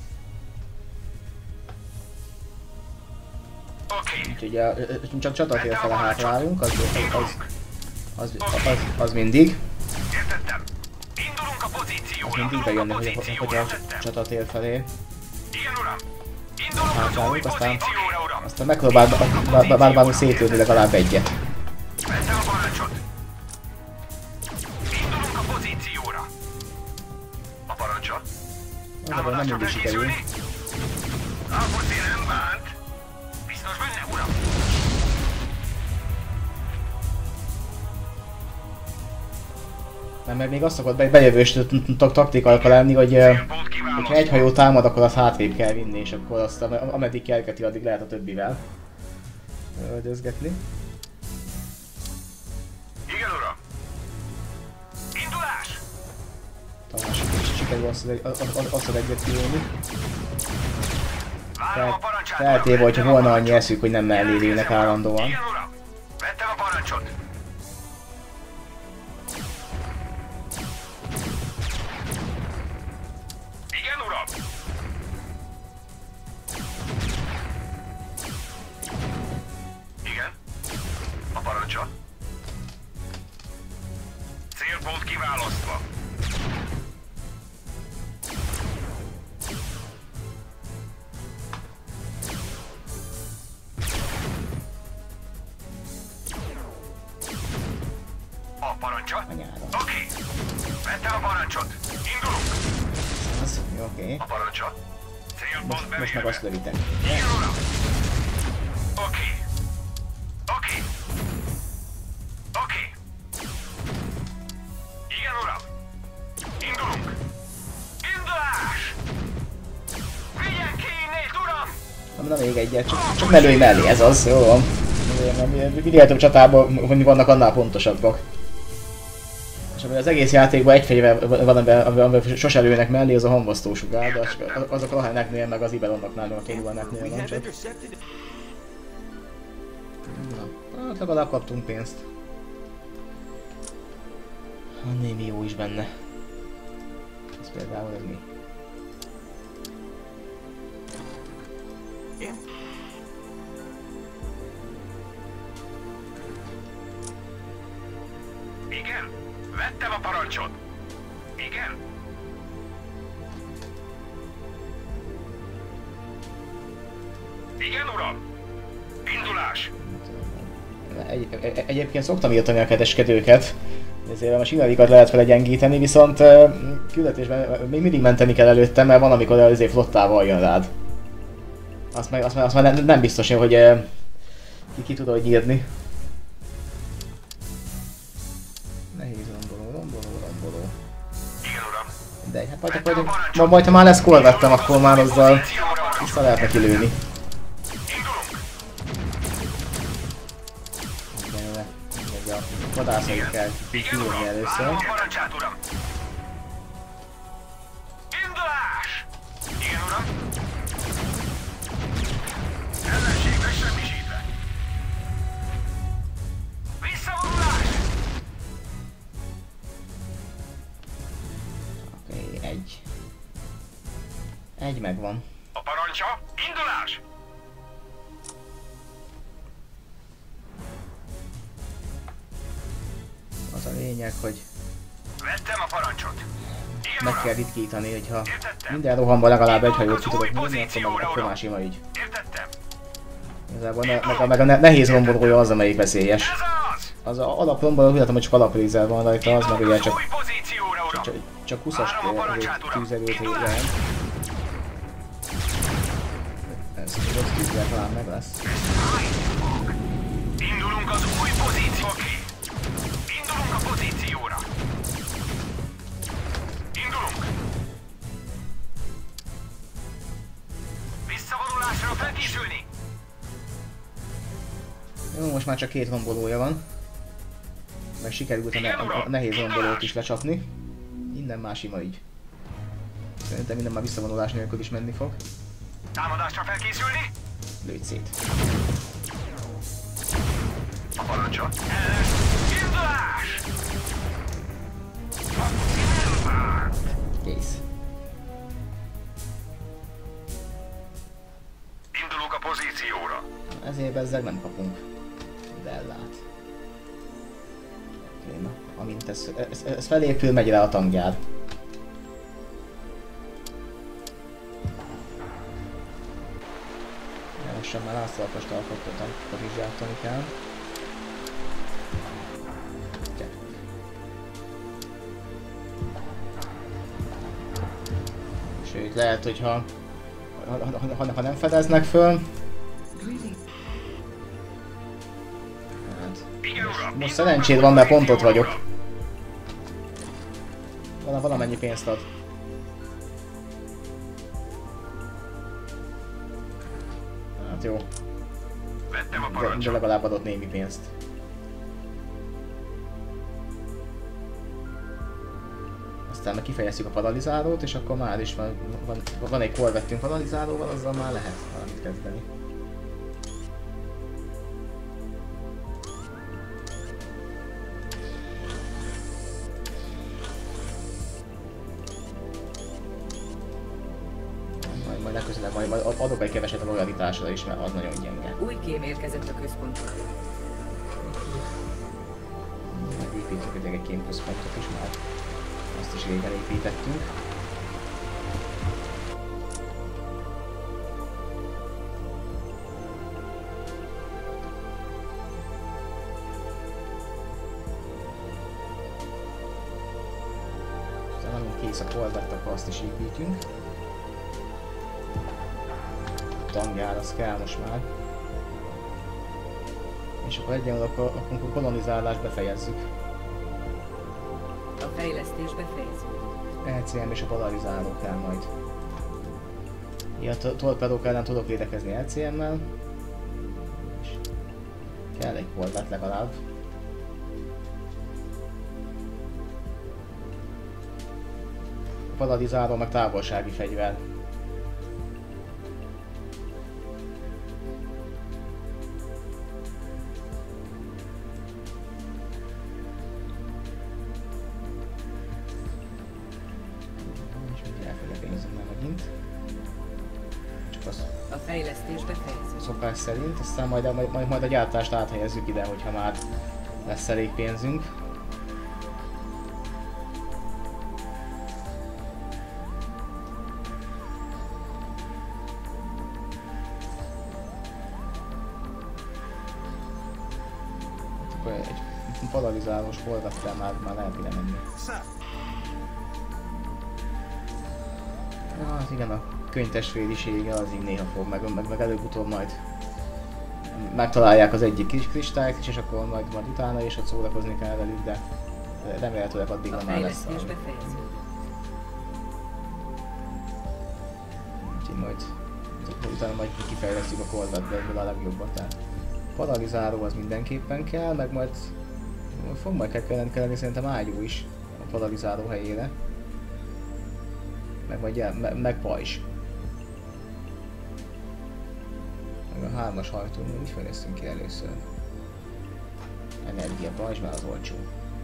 Oké. Úgyhogy a, csak csatatér fele hátrálunk, az, az, az, az, az, az mindig. Értettem. Indulunk a pozícióra. Az mindig bejönne, hogy a, hogy a csatatér felé Igen, uram. Indulunk az új hátrálunk, aztán, pozícióra, uram. aztán megpróbálunk szétülni legalább egyet. Vettem a parancsot. Indulunk a pozícióra. A parancsa. Azért nem mindig sikerül. Akkor nem bánt. Biztos benne, uram. Nem, mert még azt szokott be, bejövős taktikalka lenni, hogy hogyha egy hajó támad, akkor azt hátrébb kell vinni, és akkor azt ameddig kergeti, addig lehet a többivel öldözgetni. Igen, uram. Indulás! Talán sikerül azt a egyet kijönni. Várom a parancsát, Feltéve, hogyha volna annyi eszük, hogy nem mellé lépnek állandóan. Igen, uram. Vettem a parancsot. Igen, uram. Igen. A parancsa. Célpont kiválasztva. A parancsa. anyára. Oké. Vettem a parancsot. Indulunk. Az, jó, oké. Okay. A parancsot. Célpont Most, most meg bemérve. azt lövitek. Igen, uram. Oké. Oké. Oké. Igen, uram. Indulunk. Indulás! Vigyen ki innét, uram! Nem, na még egyet, csak, csak ne lőj mellé, ez az, jó van. Minél több csatában vannak, annál pontosabbak. És ami az egész játékban egy fegyver van, amiben sose lőnek mellé, az a hamvasztó sugár, de azok a Laheneknél meg az Ibelonnaknál, meg a Tolvaneknél van csak. Na, hát legalább kaptunk pénzt. Ha némi jó is benne. Ez például ez mi? Igen? Vettem a parancsot. Igen? Igen, uram? Indulás! Egy, egy, egyébként szoktam írtani a kereskedőket, ezért most innadikat lehet vele gyengíteni, viszont uh, küldetésben még mindig menteni kell előtte, mert van amikor azért flottával jön rád. Azt meg, azt meg, azt meg nem, nem biztos, hogy uh, ki, ki tud hogy írni. Nehéz romboló, romboló, romboló. Igen, uram. De hát majd, majd, majd, majd ha már lesz korvettem, akkor már azzal vissza lehet neki lőni. A vadászait kell kiírni először. Várom a parancsát, uram. Indulás! Igen, uram. Ellenség megsemmisítve. Visszavonulás! Oké, okay, egy. Egy megvan. A parancsa, indulás! Az a lényeg, hogy Vettem a parancsot. Igen, meg uram. kell ritkítani, hogyha Értettem. minden rohamban legalább egy hajót ki tudok nyírni, akkor meg akkor más ima így. Értettem. Igazából ne, meg, a, meg a ne, nehéz rombolója az, amelyik veszélyes. Ez az! Az a alapromboló, úgy látom, hogy csak alaprézel van rajta, az meg ugye csak, Új pozícióra, uram. csak, csak húszas Várom a parancsát, uram. tűzerőt Indulás! jelent. Ez tudod, tűzzel talán meg lesz. Indulunk az új pozíció. Oké. Indulunk a pozícióra. Indulunk. Visszavonulásra felkészülni. Jó, most már csak két rombolója van. Meg sikerült a, ne a nehéz rombolót is lecsapni. Minden más ima így. Szerintem minden már visszavonulás nélkül is menni fog. Támadásra felkészülni. Lőj szét. A parancsot. Ellen. Indulás! Kész. Indulunk a pozícióra. Ezért bezzeg nem kapunk. De ellát. Oké, na. Amint ez, ez, ez felépül, megy rá a tangjár. Lassan már átszalapos alkotót, akkor is gyártani kell. Sőt, lehet, hogyha ha, ha, ha, ha nem fedeznek föl. Hát, most, most szerencséd van, mert pont ott vagyok. Val valamennyi pénzt ad. Hát jó. Vettem a De, de parancsot. legalább adott némi pénzt. Aztán meg kifejezzük a paralizálót, és akkor már is van, van, van egy korvettünk paralizálóval, azzal már lehet valamit kezdeni. Majd, majd legközelebb majd, majd adok egy keveset a lojalitásra is, mert az nagyon gyenge. Új kém érkezett a központba. Megépítjük egy kémközpontot is már. Azt is régen építettünk. kész a korvett, akkor azt is építjünk. Tangjár, az kell most már. És akkor egyenlően akkor, akkor a kolonizálást befejezzük. A fejlesztés befejeződik. E C M és a polarizáló kell majd. Ilyen torpedók ellen tudok védekezni E C M-mel. És kell egy korvett legalább. A polarizáló meg távolsági fegyver. A fejlesztés befejeződik. Szokás szerint, aztán majd, majd, majd, majd a gyártást áthelyezzük ide, hogyha már lesz elég pénzünk. Akkor egy polarizálós korvettel már, már lehet ide menni. Ah, hát igen, a könyvtestvérisége az így néha fog, meg, meg, meg előbb-utóbb majd megtalálják az egyik kis kristályt is, és akkor majd, majd utána is ott szórakozni kell velük, de remélhetőleg addig a már lesz. fejlesztés befejeződik. Úgyhogy majd utána majd kifejlesztjük a korvettből a legjobbat. Tehát polarizáló az mindenképpen kell, meg majd fog majd kell kelleni szerintem ágyú is a polarizáló helyére. Meg majd jel, me, meg pajzs. Meg a hármas hajtón úgy fejlesztünk ki először. Energia pajzs, mert az olcsó.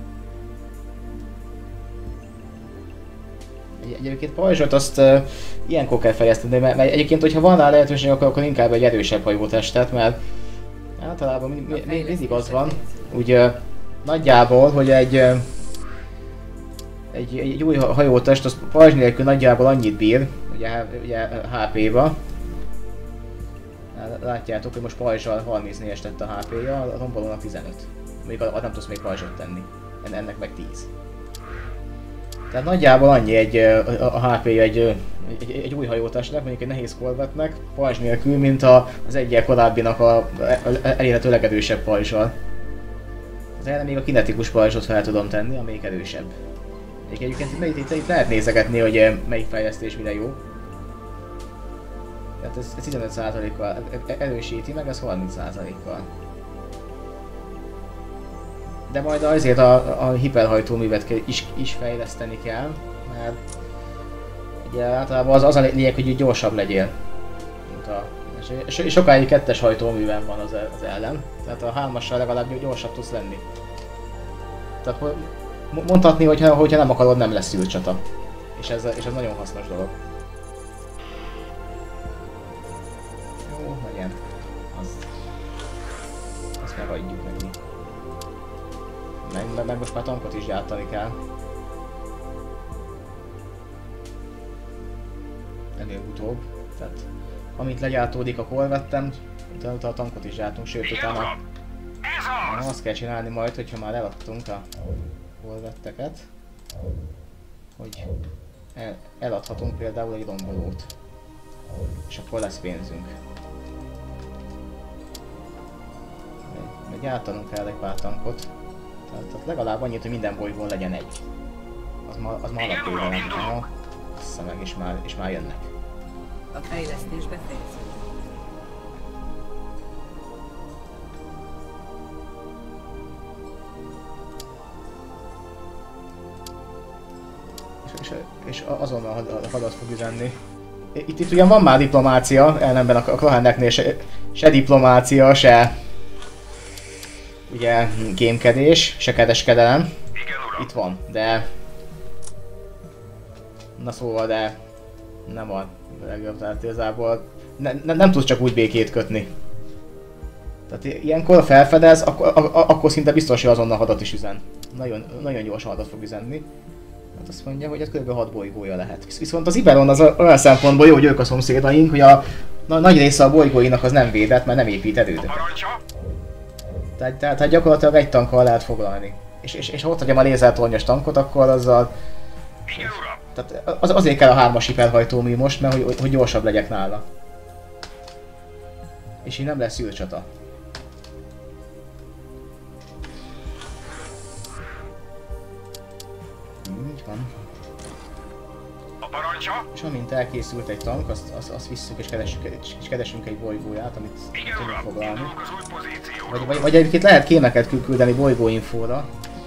Egy, egyébként pajzsot azt uh, ilyenkor kell fejleszteni, mert, mert egyébként, hogyha van rá lehetőség, akkor, akkor inkább egy erősebb hajótestet, mert általában mi, mi, mi, mindig az van, úgy uh, nagyjából, hogy egy uh, Egy, egy új hajótest, az pajzs nélkül nagyjából annyit bír, ugye, ugye há pé-ba. Látjátok, hogy most pajzsal harmincnégyes lett a há pé-ja, a rombolónak tizenöt. Még a, nem tudsz még pajzsot tenni, ennek meg tíz. Tehát nagyjából annyi egy, a, a há pé-ja egy, egy, egy új hajótestnek, mondjuk egy nehéz korvettnek, pajzs nélkül, mint a, az egyel korábbinak a, a elérhető legerősebb pajzsal. Az erre még a kinetikus pajzsot fel tudom tenni, amelyik erősebb. Egyébként itt, itt, itt lehet nézegetni, hogy melyik fejlesztés mire jó. Tehát ez, ez tizenöt százalékkal erősíti, meg ez harminc százalékkal. De majd azért a, a hiperhajtóművet is, is fejleszteni kell, mert ugye általában az, az a lényeg, hogy gyorsabb legyél. A, és sokáig kettes hajtóműven van az, az ellen, tehát a hármassal legalább gyorsabb tudsz lenni. Tehát mondhatni, hogyha, hogyha nem akarod, nem lesz űrcsata. És ez, és ez nagyon hasznos dolog. Jó, legyen. Az... Azt megadjuk neki. Meg, meg, meg most már tankot is gyártani kell. Előbb-utóbb. Tehát, amint legyártódik a korvettem, utána a tankot is gyártunk, sőt utána... Na, azt kell csinálni majd, hogyha már eladtunk a korvetteket, hogy el, eladhatunk például egy rombolót, és akkor lesz pénzünk. De gyártanunk kell egy pár tankot, tehát, tehát legalább annyit, hogy minden bolygón legyen egy. Az ma, az ma alapvédelem, no, vissza meg, és már, és már jönnek. A fejlesztés befejeződik. És, és azonnal hadat fog üzenni. Itt, itt ugyan van már diplomácia, ellenben a Krahanneknél se, se diplomácia, se ugye gémkedés, se kereskedelem. Itt van, de... Na szóval, de nem a legjobb, tehát igazából ne, ne, nem tudsz csak úgy békét kötni. Tehát ilyenkor felfedez, akkor, a, akkor szinte biztos, hogy azonnal hadat is üzen. Nagyon, nagyon gyorsan hadat fog üzenni. Hát azt mondja, hogy ez kb. hat bolygója lehet. Viszont az Iberon az olyan szempontból jó, hogy ők a szomszédaink, hogy a na, nagy része a bolygóinak az nem védett, mert nem épít erődöket. Tehát, tehát, tehát gyakorlatilag egy tankkal lehet foglalni. És, és, és ha ott hagyom a lézertornyos tankot, akkor azzal Tehát az, azért kell a hármas hiperhajtómű most, mert hogy, hogy gyorsabb legyek nála. És így nem lesz űrcsata. Így van. A parancsa? És amint elkészült egy tank, azt, azt, azt visszük és keresünk, és keresünk egy bolygóját, amit Igen, tudunk uram, foglalni. indulunk az új pozícióra. Vagy, vagy, vagy egyébként lehet kémeket küldeni bolygóinfóra.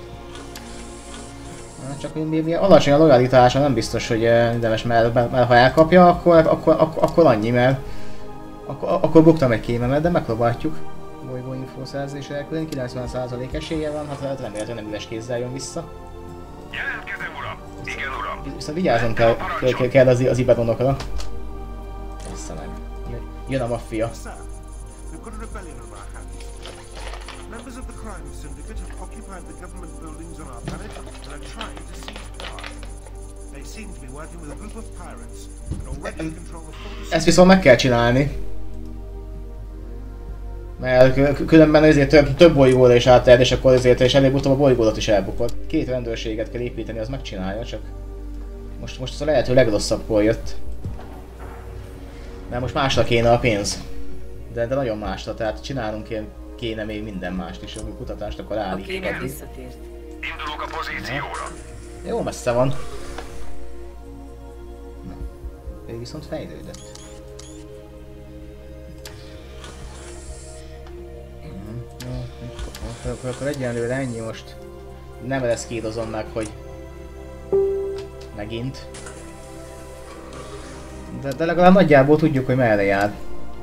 Csak mi, mi alacsony a lojalitása, nem biztos, hogy érdemes, mert, mert, mert ha elkapja, akkor, akkor, akkor, akkor annyi, mert akkor, akkor buktam egy kémemet, de megpróbáljuk. Bolygóinfó szerzésre elküldeni, kilencven százalék esélye van, hát remélhetően nem üres kézzel jön vissza. Jelentkezem, uram. Igen, uram. Viszont vigyázzon kell, kell, kell az, az Ibedonokra. Vissza meg. Jön a maffia. Sir, we've got a rebellion on our hands. Members of the crime syndicate have occupied the government buildings on our planet and are trying to seize power. They seem to be working with a group of pirates and already control the full. Ezt viszont meg kell csinálni. Mert különben ezért több, több bolygóra is átterjed, és akkor ezért és előbb-utóbb a bolygódat is elbukott. Két rendőrséget kell építeni, az megcsinálja, csak most, most az a lehető legrosszabbkor jött. Mert most másra kéne a pénz. De, de nagyon másra, tehát csinálunk kéne, kéne még minden mást is, ami kutatást akar A állítani. kémet visszatért. Indulunk a pozícióra. Jó messze van. Na, ő viszont fejlődött. Akkor, akkor egyenlőre ennyi most. Nem reszkírozom meg, hogy megint. De, de legalább nagyjából tudjuk, hogy merre jár.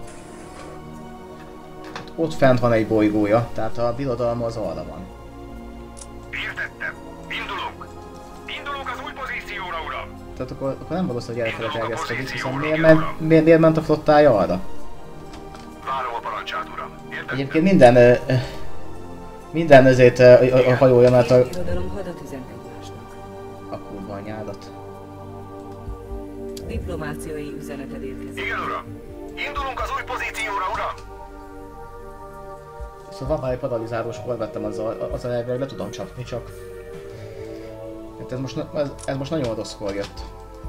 Ott fent van egy bolygója, tehát a birodalma az arra van. Értettem. Indulunk. Indulunk az új pozícióra, uram. Tehát akkor, akkor nem valószínű, hogy elfele terjeszkedik, hiszen miért, ment, miért, miért ment a flottája arra? Várom a parancsát, uram. Értettem. Egyébként minden... ö, ö, minden ezért ö, a, a hajója, mert a... Két birodalom hadat üzent egymásnak. A kurva anyádat. Diplomáciai üzeneted érkezik. Igen, uram. Indulunk az új pozícióra, uram. Szóval van már egy paralizálós korvettem, azzal, azzal elvileg le tudom csapni, csak... Hát ez most, ez, ez most nagyon rosszkor jött.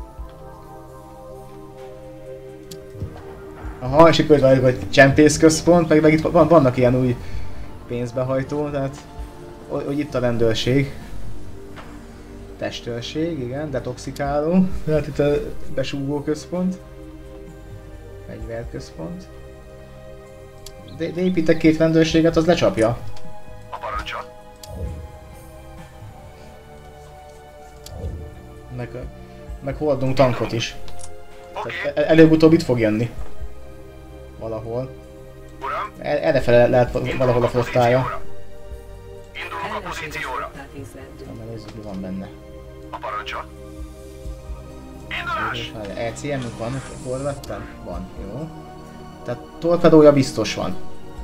Aha, és akkor itt egy csempészközpont, meg, meg itt van, vannak ilyen új pénzbehajtó, tehát... Hogy itt a rendőrség. Testőrség, igen, detoxikáló. Tehát itt a besúgó központ. Fegyverközpont. De, de építek két rendőrséget, az lecsapja. A parancsa. Meg, meg hordunk tankot is. Oké. Tehát el- előbb-utóbb itt fog jönni. Valahol. Uram. El- Errefele lehet valahol a flottája. Indulunk a pozícióra. flottát észleltünk. Na, nézzük, mi van benne. A parancsa. Indulás. E C M-ünk van, korvettem? Van, jó. Tehát torpedója biztos van.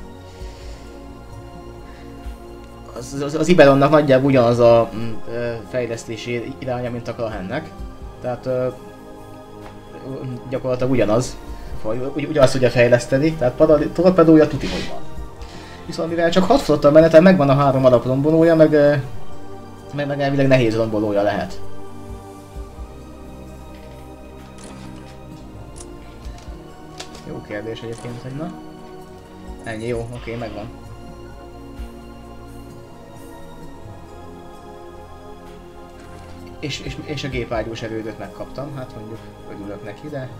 Az, az, az Iberonnak nagyjából ugyanaz a mm, ö, fejlesztési iránya, mint a Krahennek. Tehát ö, gyakorlatilag ugyanaz. Ugy, ugyanazt tudja fejleszteni, tehát padali, torpedója tuti, hogy van. Viszont mivel csak hat flotta meneten megvan a három alaprombolója, meg, ö, meg, meg elvileg nehéz rombolója lehet. Jó kérdés egyébként, hogy na. Ennyi, jó, oké, megvan. És, és, és a gépágyús erődöt megkaptam, hát mondjuk örülök neki, de...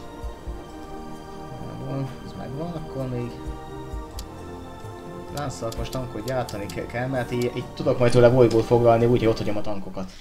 Megvan, ez megvan, akkor még... Lánszalkos tankot gyártani kell, mert így, így tudok majd tőle bolygót foglalni úgy, hogy ott hagyom a tankokat.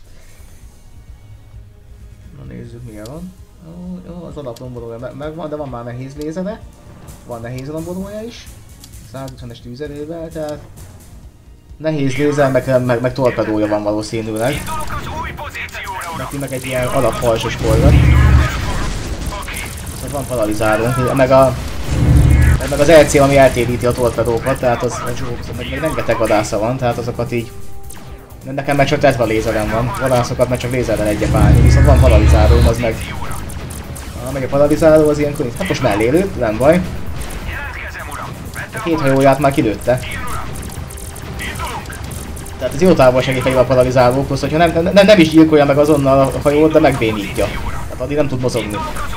Na nézzük, milyen van. Jó, jó, az alaprombolója me megvan, de van már nehéz lézere. Van nehéz rombolója is. száz ötvenes tűzerővel, tehát... Nehéz lézer, meg, meg, meg torpedója van valószínűleg. Indulunk az új pozícióra, uram. Neki meg egy ilyen alapfalsos korvet. Szóval van paralizáló, meg a... Meg az er cé, ami eltéríti a torpedókat, tehát az... Meg, meg rengeteg vadásza van, tehát azokat így... Nekem meg csak tetva lézerem van, vadászokat meg csak lézerrel egyek állni, viszont van paralizáló, az meg... Ah, meg a paralizáló az ilyenkor... Hát most mellé lőtt, nem baj. Jelentkezem, uram. A két hajóját már kilőtte. Igen, uram. Indulunk. Tehát az jó távol segít a paralizálókhoz, hogyha nem, nem, nem is gyilkolja meg azonnal a hajót, de megbénítja. Tehát addig nem tud mozogni.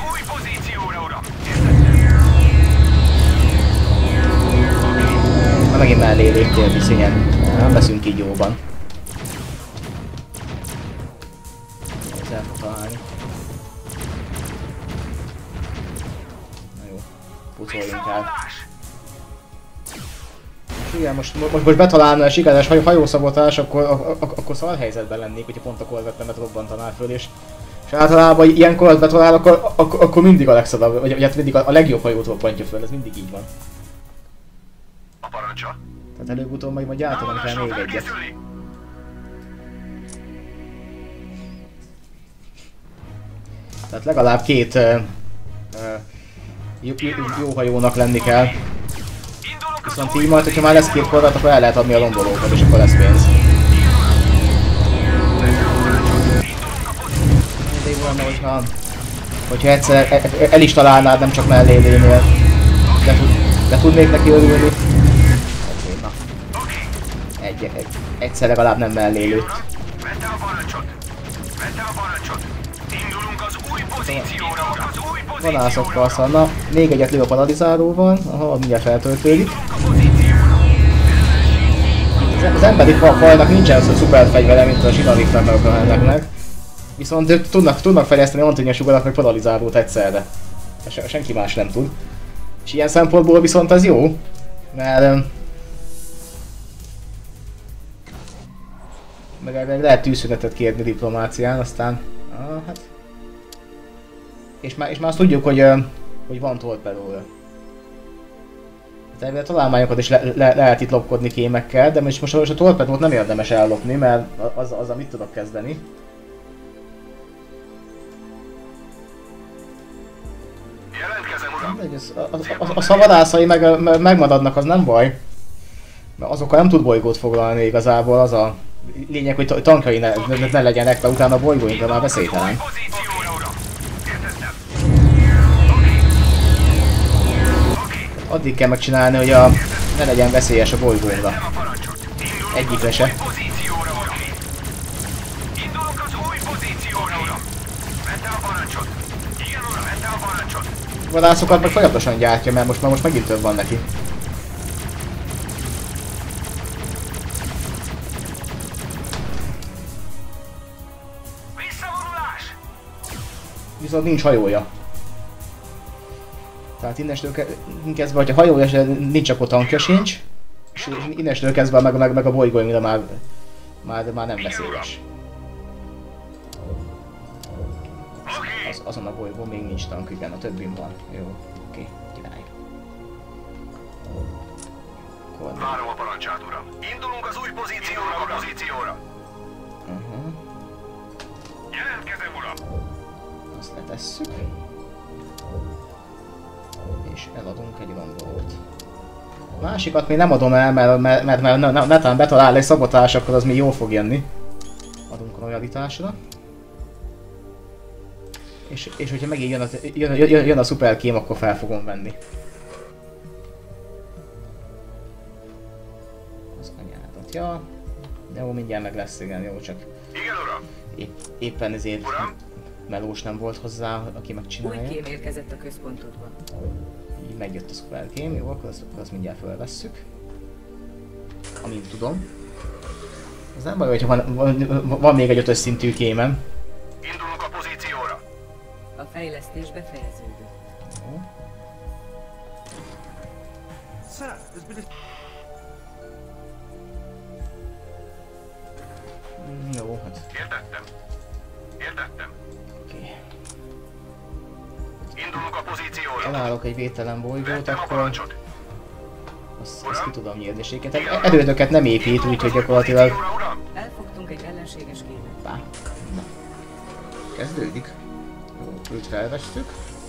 Na megint mellé léptél, viszonyen. Nem leszünk így jóban. Ez el fog találni. Na jó, pucoljunk el. Igen, most, most, most betalálna a sikeres hajó, hajószabotás, akkor, ak akkor szar helyzetben lennék, hogyha pont a korvettemet robbantanál föl, és, és általában ilyenkor az betalál, akkor, akkor, akkor mindig a legszadabb, vagy, vagy hát mindig a, a legjobb hajót robbantja föl, ez mindig így van. A parancsa. Tehát előbb-utóbb majd, majd gyártanom kell még egyet. Tehát legalább két uh, uh, jó, jó hajónak lenni kell. Viszont így majd, hogyha már lesz két korlát, akkor el lehet adni a lombolókat, és akkor lesz pénz. Mindig volna, hogyha, hogyha egyszer el is találnád, nem csak mellé lénél. De, tud, de tudnék neki örülni. Oké, na. Egy, egy, egyszer legalább nem mellé lőtt. Vette a parancsot! Vette a parancsot! Indulunk az új pozícióra, az új pozícióra! Vadászokkal szanna. Még egyet lő a paralizálóval. Aha, mindjárt feltöltődik. Az emberi fajnak nincsen szuper fegyvere, mint a zsinariknak meg a Kraheneknek. Viszont ők tudnak, tudnak fejleszteni Antinia sugarat meg paralizálót egyszerre. Se, senki más nem tud. És ilyen szempontból viszont ez jó, mert... Meg, meg lehet tűzszünetet kérni diplomácián, aztán... Ah, hát... És már, és már azt tudjuk, hogy, hogy van torpedója. Tehát a találmányokat is le, le, lehet itt lopkodni kémekkel, de most, most a torpedót nem érdemes ellopni, mert az, azzal mit tudok kezdeni. Jelentkezem, uram! A, a, a, a szavadászai meg, meg, megmaradnak, az nem baj. Mert azokkal nem tud bolygót foglalni igazából, az a lényeg, hogy tankjai ne, ne, ne legyenek, mert utána a bolygóinkra már veszélytelen. Addig kell megcsinálni, hogy a, ne legyen veszélyes a bolygónkra. Egyikre se. Vadászokat meg folyamatosan gyártja, mert most már most megint több van neki. Viszont nincs hajója. Tehát innestől kezdve, hogyha hajója se nincs, akkor tankja sincs. És innestől kezdve meg, meg, meg a bolygóimra már, már, már nem veszélyes. Az, azon a bolygón még nincs tank, igen, a többin van. Jó, oké, király. Várom a parancsát, uram. Indulunk az új pozícióra, a pozícióra. Uh-huh. Jelentkezem, uram. Azt letesszük. És eladunk egy rombolót. A másikat még nem adom el, mert, mert, mert, mert netán betalál egy szabotás, akkor az még jól fog jönni. Adunk a lojalitásra. És, és hogyha megint jön, az, jön, jön, jön a szuper kém, akkor fel fogom venni. Az anyádat, ja. Jó, mindjárt meg lesz, igen, jó, csak... Igen, uram. Épp, éppen ezért Uram? melós nem volt hozzá, aki megcsinálja. Új kém érkezett a központodba. Így megjött a szuper kém, jó, akkor azt, akkor azt mindjárt felvesszük. Amint tudom. Az nem baj, hogyha van, van, van még egy ötös szintű kémem. Indulunk a pozícióra. A fejlesztés befejeződött. Jó. Sir, there's been a... Jó, hát Értettem. Értettem. oké. Okay. Indulunk a pozícióra. Elállok egy védtelen bolygót, Vettem a akkor parancsot. azt, azt ki tudom nyírni, és egyébként erődöket nem épít, úgyhogy gyakorlatilag... Pozícióra, uram. Elfogtunk egy ellenséges kémet. Bá. Na. Kezdődik. Jó, őt felvesztük.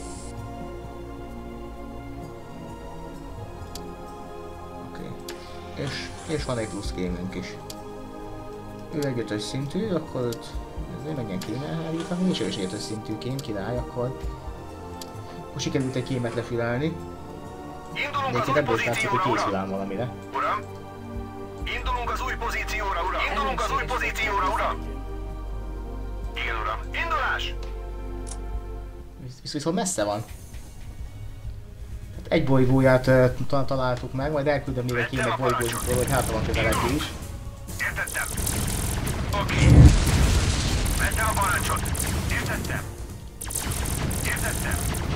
Oké. Okay. És, és van egy plusz kémünk is. Ő egy ötös szintű, akkor őt ő menjen kéne elhárítani, és ő is egy ötös szintű kém, király, akkor... Akkor sikerült egy kémet lefilálni. De Indulunk az egyébként új ebből is látszik, hogy pozícióra, készül uram. ám valamire. Uram. Indulunk az új pozícióra, uram! Indulunk az új pozícióra, uram! Igen, uram. Indulás! Visz, viszont messze van. Hát egy bolygóját uh, találtuk meg, majd elküldöm még egy kémek bolygójukról, hogy hátra van közelebb is. Értettem. Oké. Vettem a parancsot. Értettem. Értettem.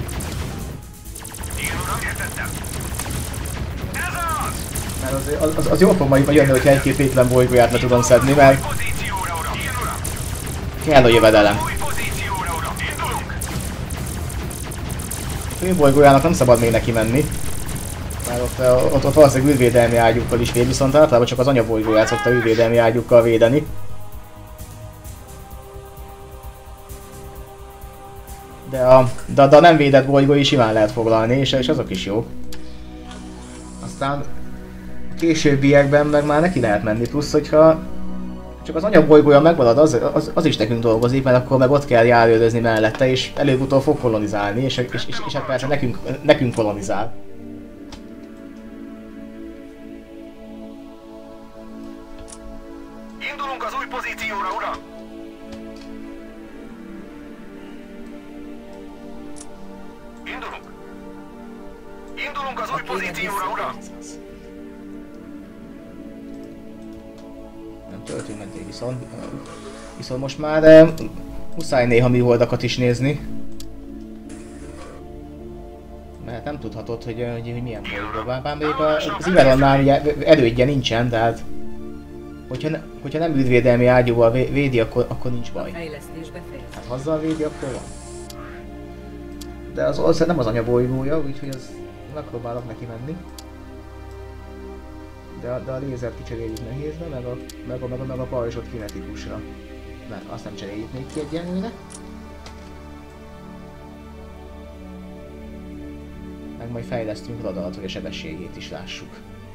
Igen, uram, értettem. Ez az! Mert az, az, az, az jól fog majd jönni, hogyha egy-két vétlen bolygóját le tudom szedni, mert Pozícióra, uram. Igen, uram. kell a jövedelem. Új pozícióra, uram. Indulunk. Főbolygójának nem szabad még neki menni. Mert ott, ott, ott valószínűleg űrvédelmi ágyúkkal is véd, viszont általában csak az anyabolygóját szokta űrvédelmi ágyúkkal védeni. De a, de, de a nem védett bolygó is simán lehet foglalni, és, és azok is jók. Aztán későbbiekben meg már neki lehet menni, plusz hogyha csak az anyabolygója megmarad, az, az, az is nekünk dolgozik, mert akkor meg ott kell járőrözni mellette, és előbb-utóbb fog kolonizálni, és, és, és, és hát persze nekünk, nekünk kolonizál. Indulunk az új pozícióra, uram. Indulunk. Indulunk az új pozícióra, uram. Nem töltünk meddig, viszont, viszont most már eh, muszáj néha műholdakat is nézni. Mert nem tudhatod, hogy, hogy, hogy milyen bolygó. Bár még az Iveronnál ugye erődje nincsen, tehát hogyha, ne, hogyha nem űrvédelmi ágyúval védi, akkor, akkor nincs baj. Hát ha azzal védi, akkor van. De az, az nem az anyabolygója, úgyhogy az megpróbálok neki menni. De a, de a lézert kicseréljük nehézbe, meg a, meg a, meg a, meg a pajzsot kinetikusra. Mert azt nem cseréljük még ki egyenlőre. Meg majd fejlesztünk radart, hogy a sebességét is lássuk.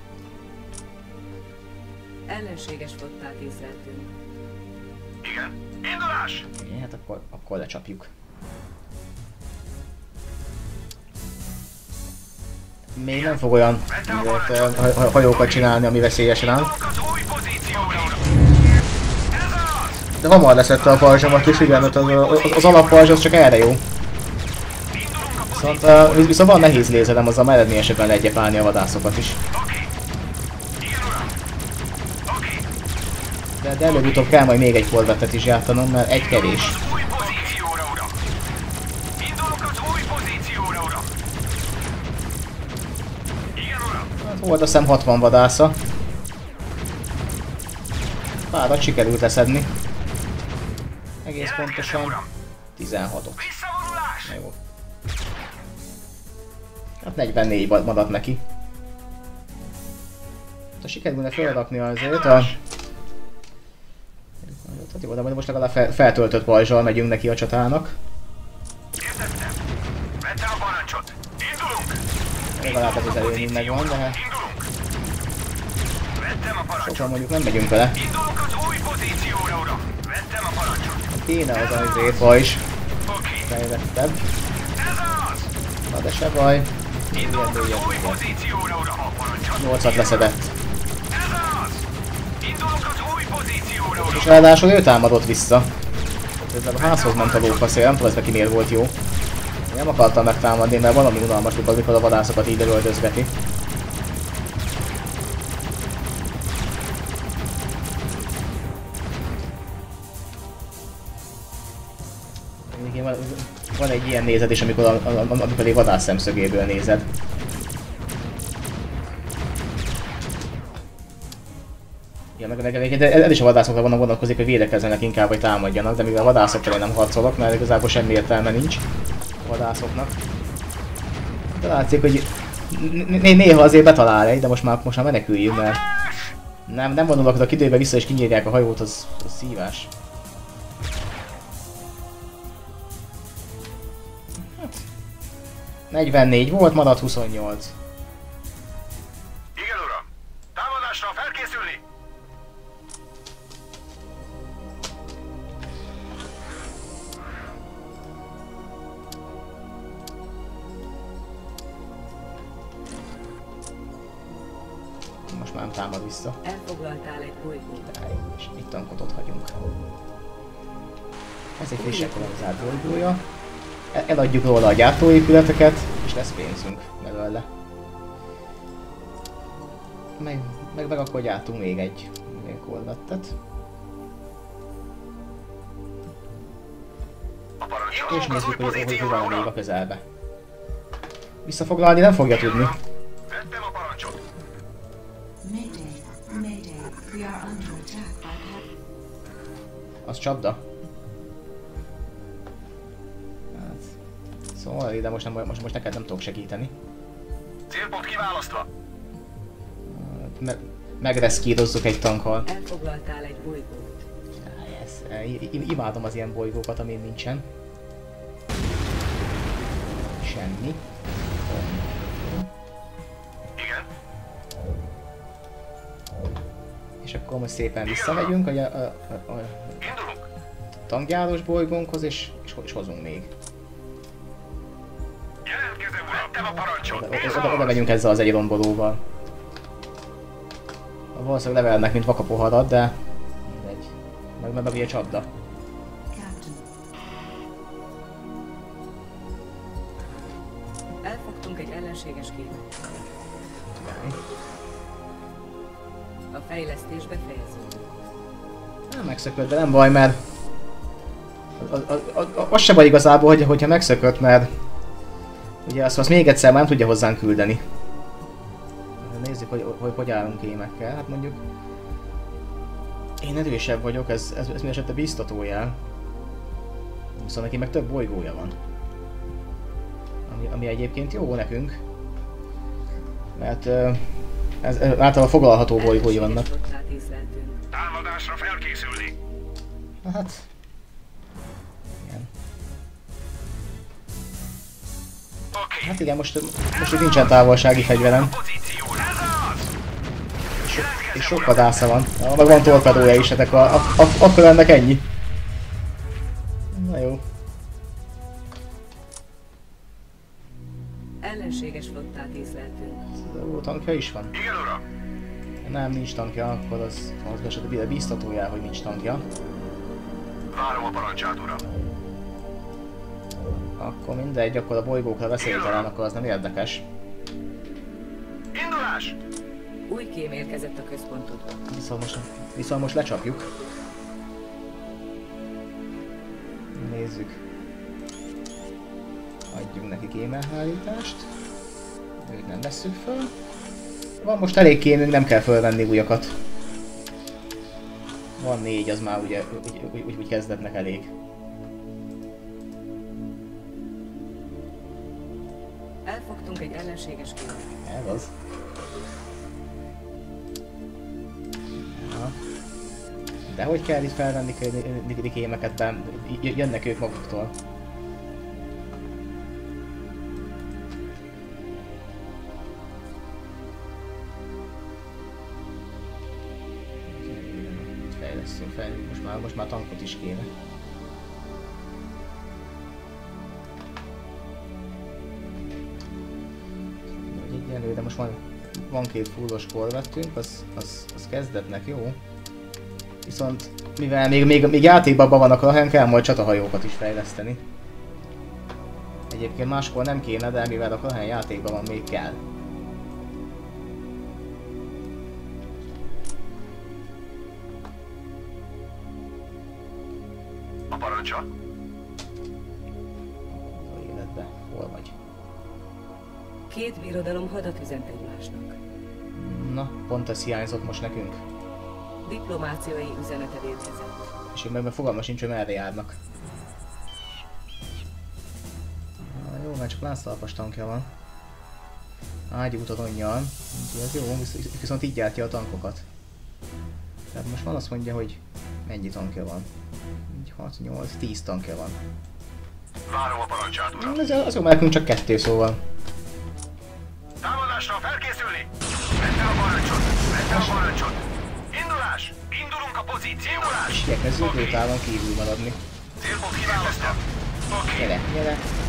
Ellenséges flottát észleltünk. Igen. Indulás! Igen, hát akkor, akkor lecsapjuk. Még nem fog olyan mert, uh, ha, hajókat csinálni, ami veszélyes rám. De hamar leszette a pajzsomat is, igen, az, az, az alappajzs az csak erre jó. Viszont, uh, viszont van nehéz lézerem, azzal eredményesebben lehet gyepálni a vadászokat is. De, de előbb-utóbb kell majd még egy korvettet is gyártanom, mert egy kevés. Hát volt azt hiszem hatvan vadásza. Párat sikerült leszedni. Egész pontosan tizenhatot. Na jó. Hát negyvennégy maradt neki. Ha sikerülne felrakni azért a... Hát jó, de most legalább fel, feltöltött pajzsal megyünk neki a csatának. Legalább ez az előnyünk megvan, de hát... Sokan mondjuk nem megyünk vele. Kéne az azért pajzs. Fejlettebb. Na de se baj. nyolcat leszedett. És ráadásul ő támadott vissza. Ezzel a házhoz ment a lófaszél, nem tudom ez neki miért volt jó. Én nem akartam megtámadni, mert valami unalmas tud, amikor a vadászokat így lövöldözgeti. Van egy ilyen nézed is, amikor, a, a, amikor egy vadász szemszögéből nézed. Ja, meg, meg, meg ez is a vadászokra vannak vonatkozik, hogy védekezzenek inkább, vagy támadjanak, de mivel a vadászokkal én nem harcolok, mert igazából semmi értelme nincs a vadászoknak. De látszik, hogy néha azért betalál egy, de most már, most már meneküljünk, mert nem, nem vonulok a időbe vissza és kinyírják a hajót, az, az szívás. negyvennégy volt, maradt huszonnyolc. Igen, uram. Támadásra felkészülni! Most már nem támad vissza. Elfoglaltál egy bolygót. És itt tankot ott hagyunk. Ez egy frissebb kolonizált bolygója. Eladjuk róla a gyártóépületeket, és lesz pénzünk belőle. Meg, meg, meg akkor gyártunk még egy korvettet. És nézzük, hogy, hogy, hogy van még a közelbe. Visszafoglalni nem fogja tudni. Vettem a parancsot. Mayday, Mayday, we are under attack by Cap. Az csapda. Hát, szóval, de most, nem, most, most neked nem tudok segíteni. Célpont kiválasztva. Me megreszkírozzuk egy tankkal. Elfoglaltál egy bolygót. Yes. Imádom az ilyen bolygókat, amin nincsen semmi. Igen. És akkor most szépen visszamegyünk a, a, a, a tankgyáros bolygónkhoz, és, és, és hozunk még. Jelentkezem, vettem a parancsot. Oda, oda, oda megyünk ezzel az egy rombolóval. Valószínűleg levelnek, mint vakapoharat, de mindegy. Meg, meg, meg ugye csapda. Elfogtunk egy ellenséges képet. A fejlesztés befejeződött. Nem megszökött, de nem baj, mert az, az, az, az se baj igazából, hogy, hogyha megszökött, mert ugye azt, azt még egyszer már nem tudja hozzánk küldeni. Nézzük, hogy hogy, hogy állunk émekkel. Hát mondjuk én erősebb vagyok, ez, ez, ez mindesetre biztató jel. Viszont neki meg több bolygója van. Ami, ami egyébként jó nekünk. Mert uh, ez, ez általában foglalható bolygói vannak. Támadásra felkészülni. Hát... igen. Okay. Hát igen, most, most itt nincsen távolsági fegyverem. So, és sok vadásza van. Ja, meg van torpedója is, hát akkor, akkor ennek ennyi. Na jó. Ellenséges flottát észleltünk. Ó, tankja is van? Igen, uram. Nem, nincs tankja, akkor az mozgásod biztatójá, hogy nincs tankja. Várom a parancsát, uram. Akkor mindegy, akkor a bolygókra veszélytelen, akkor az nem érdekes. Indulás! Új kém érkezett a központodba. Viszont most, viszont most lecsapjuk. Nézzük. Adjunk neki kémelhárítást. Őt nem vesszük föl. Van most elég kémünk, nem kell fölvenni újakat. Van négy, az már ugye úgy, úgy, úgy, úgy kezdetnek elég. Elfogtunk egy ellenséges kémet. Ez az. Ja. De hogy kell itt felvenni kémeket, de jönnek ők maguktól. Fejlesztünk fel, most már, most már tankot is kéne. Egyenlő, de most van, van két fullos korvettünk, az, az, az kezdetnek jó. Viszont mivel még, még, még játékban vannak, a kell majd csatahajókat is fejleszteni. Egyébként máskor nem kéne, de mivel a Krahen játékban van, még kell. A parancsa? Az életbe, hol vagy? Két birodalom hadat üzent egymásnak. Na, pont ez hiányzott most nekünk. Diplomáciai üzeneted érkezett. És én meg fogalma sincs, hogy merre járnak. Na, jó, mert csak lánctalpas tankja van. Ágyútat onnyal, úgyhogy ez jó, visz viszont így gyártja a tankokat. Tehát most van azt mondja, hogy mennyi tankja van. hat, nyolc, tíz tankja van. Várom a parancsát, uram. Ez az jó, mert nekünk csak kettő, szóval. Támadásra felkészülni! Vettem a parancsot! Vettem a parancsot! Indulás! Indulunk a pozícióra! És igyekezzünk brutálon kívül maradni. Célpont kiválasztva! Oké. Gyere, gyere!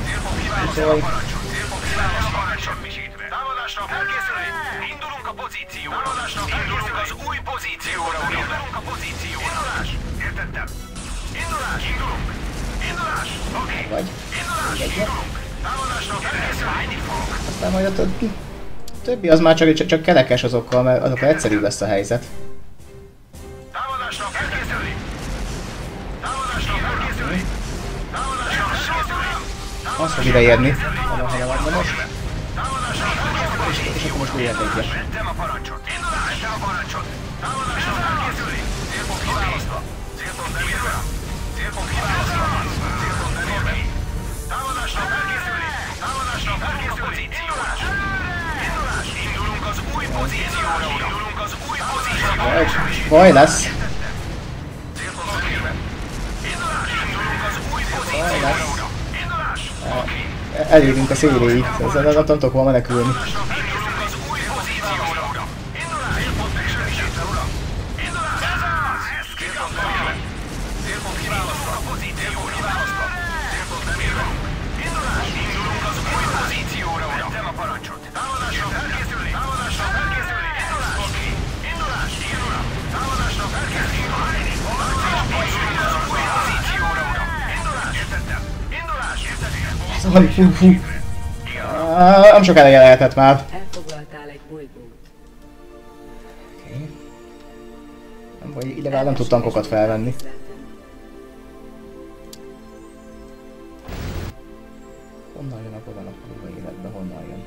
Célpont kiválasztva a parancsot. Célpont kiválasztva a parancsot semmisítve. Támadásra felkészülni! Indulunk a pozícióra! Támadásra indulunk az új pozícióra! Indulunk a pozícióra! Indulás! Értettem! Indulás! Indulunk! Indulás! Oké! Vagy. Indulás! Indulunk! Támadásra felkészülni fogok! Aztán majd a többi, többi az már csak, csak, csak kelekes azokkal, mert azokkal egyszerűbb lesz a helyzet. Támadásra felkészülni! Támadásra felkészülni! Támadásra felkészülni! Az fog ideérni, hanem van most. Támadásra felkészülni! És akkor most lőhet egyet. Vettem a parancsot! Indulás! Vettem a parancsot! Támadásra felkészülni! Célpont kiválasztva! Célpont bemérve! Célpont kiválasztva! Célpont bemérve! Támadásra felkészülni! Támadásra felkészülni! Indulás! Indulás! Indulunk az új pozícióra! Indulunk az új pozícióra! Baj lesz. Célpont bemérve! Indulás! Indulunk az új pozícióra! Indulás! Oké! Elérünk a széléig, ezzel nem tudok hol menekülni. Indulunk az új pozícióra! Indulás! Célpont megsebesítve, uram! Indulás! Ez az! Célpont bemérve! Célpont kiválasztva! Célpont kiválasztva! Célpont bemérve! Indulás! Indulunk az új pozícióra, uram! Vettem a parancsot! Támadásra felkészülni! Támadásra felkészülni! Indulás! Oké! Indulás! Igen, uram! Támadásra felkészülni! Indulunk az új pozícióra, uram! Indulás! Értettem! Indulás! Értettem! Szóval, fú, fú. Ah, nem sok eleje lehetett már. Elfoglaltál egy bolygót. Okay. Nem baj, ide már nem tud tankokat felvenni. Honnan jön a Godan a kurva életbe? Honnan jön?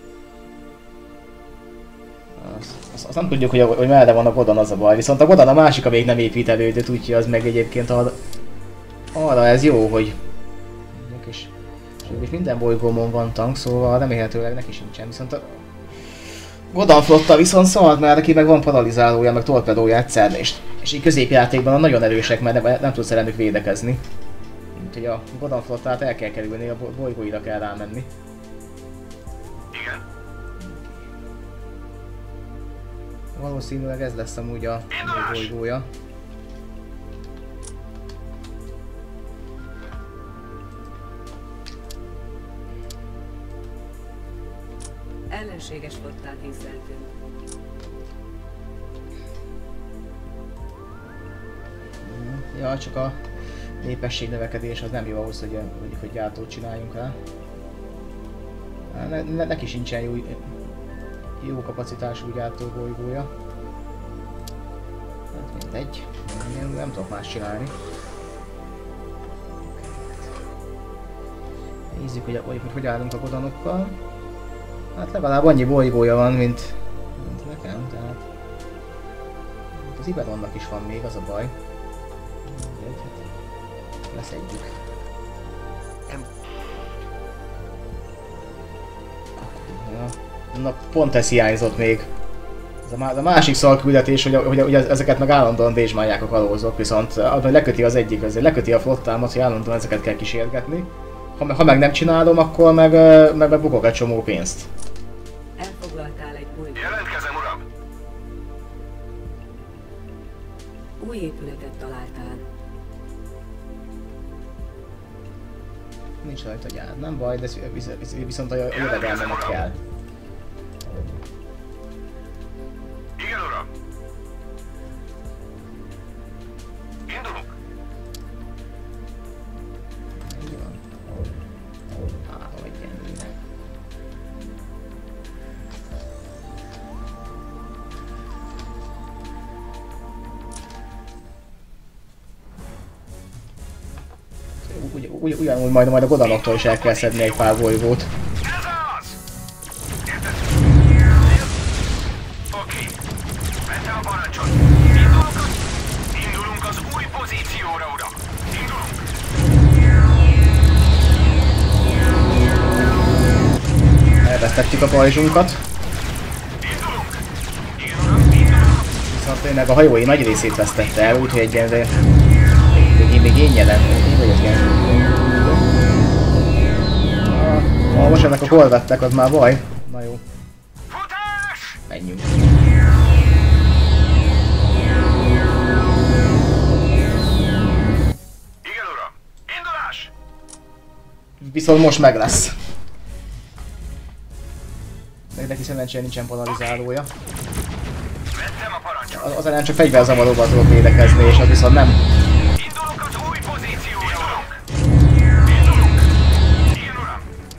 Azt, azt, azt nem tudjuk, hogy, hogy merre van a Godan, az a baj. Viszont a Godan a másik, amíg nem építelődött, úgyhogy az meg egyébként arra, arra ez jó, hogy... És, és minden bolygómon van tank, szóval remélhetőleg neki sincsen. Viszont a Godan flotta viszont szart, mert neki meg van paralizálója, meg torpedója egyszer, és, és így középjátékban nagyon erősek, mert nem, nem tudsz ellenük védekezni. Úgyhogy a Godan flottát el kell kerülni, a bolygóira kell rámenni. Igen. Valószínűleg ez lesz amúgy a bolygója. Ellenséges flottát észleltünk. Ja, csak a népesség növekedés az nem jó ahhoz, hogy, hogy, hogy gyártót csináljunk rá. Ne, ne, neki sincsen jó, jó kapacitású gyártó bolygója. Hát mindegy, nem, nem tudok más csinálni. Nézzük, hogy, hogy, hogy, hogy állunk a Godanokkal. Hát legalább annyi bolygója van, mint, mint nekem, tehát... Az Iberonnak is van még, az a baj. Mindegy, hát leszedjük. Ja. Na, pont ez hiányzott még. Ez a, a másik szalküldetés, hogy, hogy, hogy ezeket meg állandóan dézsmálják a kalózok, viszont abban leköti az egyik, azért leköti a flottámat, hogy állandóan ezeket kell kísérgetni. Ha, ha meg nem csinálom, akkor meg, meg, meg bukok egy csomó pénzt. Elfoglaltál egy bolygót. Jelentkezem, uram! Új épületet találtál. Nincs rajta gyár, nem baj, de viszont a jövedelmemet kell. Igen, uram! Indulunk! Így van. Á, hogy gyengének. Ugy, ugy, ugyanúgy majd, majd a Godanoktól is el kell szedni egy pár bolygót. Ez az! Érted? Oké. Vettem a parancsot. Indulunk az... Indulunk az új pozícióra, uram. Indulunk. Elvesztettük a pajzsunkat. Indulunk. Igen, uram. Indulunk. Viszont ő meg a hajói nagy részét vesztette el, úgyhogy egyenre... Még, még én jelen. Én vagyok ilyen. Ha most ennek a korvettek, az már baj. Na jó. Futás! Menjünk. Igen, uram. Indulás! Viszont most meg lesz. De neki szerencsére nincsen polarizárója. Vettem a parancsot. Az ellen csak fegyverzavaróval tudok védekezni, és az viszont nem. Indulunk az új pozícióra, uram. Indulunk. Igen, uram.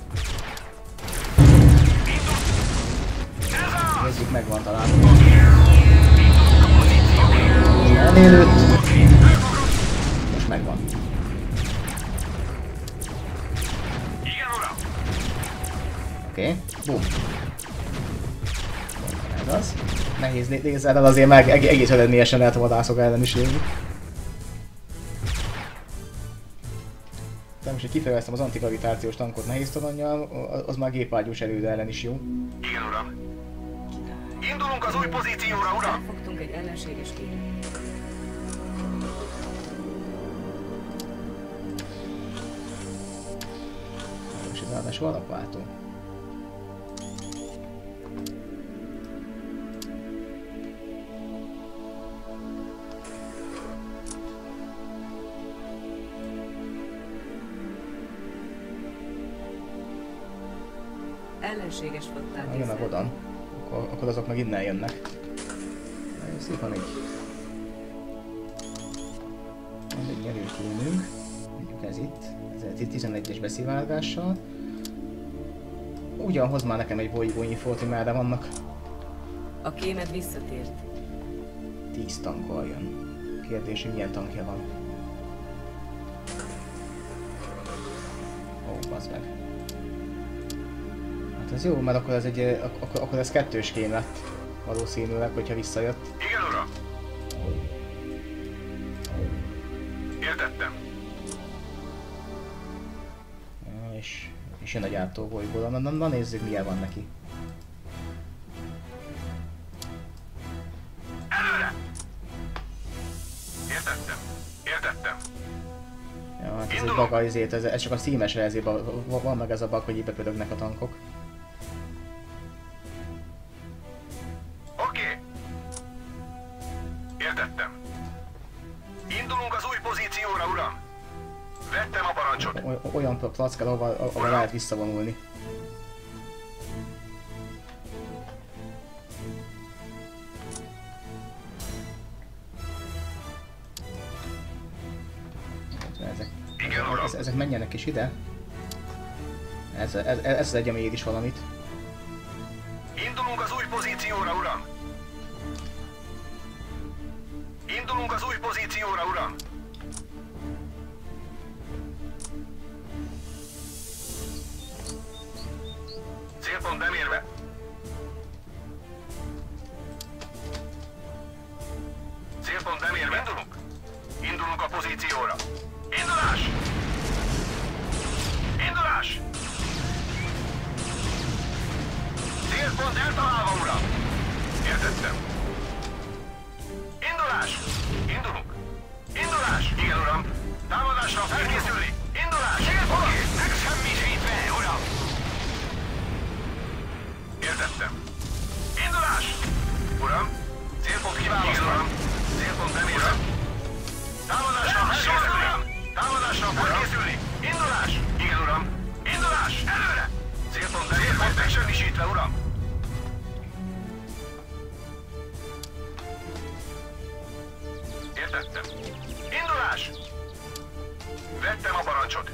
Indulunk. Ez az! Nézzük, megvan talán. Indulunk a pozícióra. Elérőtt. Most megvan. Igen, uram. Oké, okay. Bum. Ez az. Nehéz lézerrel azért meg eg egész eredményesen lehet a vadászok ellen is élni. De most, hogy kifejeztem az antigravitációs tankot nehéz toronnyal, az már gépágyús erőd ellen is jó. Igen, uram. Indulunk az új pozícióra, uram. Fogtunk egy ellenséges képet. És ez ráadásul alapváltó. Ellenséges flottát Ha jönnek oda, akkor, akkor azok meg innen jönnek. Nagyon szép van így. Van egy erőkémünk. Mondjuk ez itt. Ez egy tizenegyes beszivárgással. Ugyan hoz már nekem egy bolygó infót, hogy merre vannak. A kémed visszatért. tíz tankkal jön. Kérdés, hogy milyen tankja van. Ó, bazd meg. Hát ez jó, mert akkor ez egy, akkor, akkor ez kettős kém lett. Valószínűleg, hogyha visszajött. Igen, uram. Értettem. Ja, és, és jön a gyártóbolygóra. Na, na, na nézzük, milyen van neki. Előre! Értettem. Értettem. Ja, hát ez egy bug, azért, ez, ez csak a Steam-es verzióban van meg ez a bug, hogy így bepörögnek a tankok. Oké. Értettem. Indulunk az új pozícióra, uram. Vettem a parancsot. O olyan plac kell, ahol, ahol lehet visszavonulni. Ezek, Igen, uram. ez, ezek menjenek is ide. Ez, ez, ez egy, ami ér is valamit. Indulunk az új pozícióra, uram. Indulunk az új pozícióra, uram. Célpont nem érve. Célpont nem érve. Indulunk. Indulunk a pozícióra. Indulás! Indulás! Célpont eltalálva, uram! Értettem. Indulás! Indulunk! Indulás! Igen, uram! Támadásra felkészülni! Indulás! Célpont! Megsemmisítve, uram! Értettem. Indulás! Uram! Célpont kiválasztva! Célpont nem érve! Támadásra felkészülni! Támadásra felkészülni! Indulás! Igen, uram! Indulás! Előre! Célpont nem érve! Megsemmisítve, uram! Értettem. Indulás! Vettem a parancsot.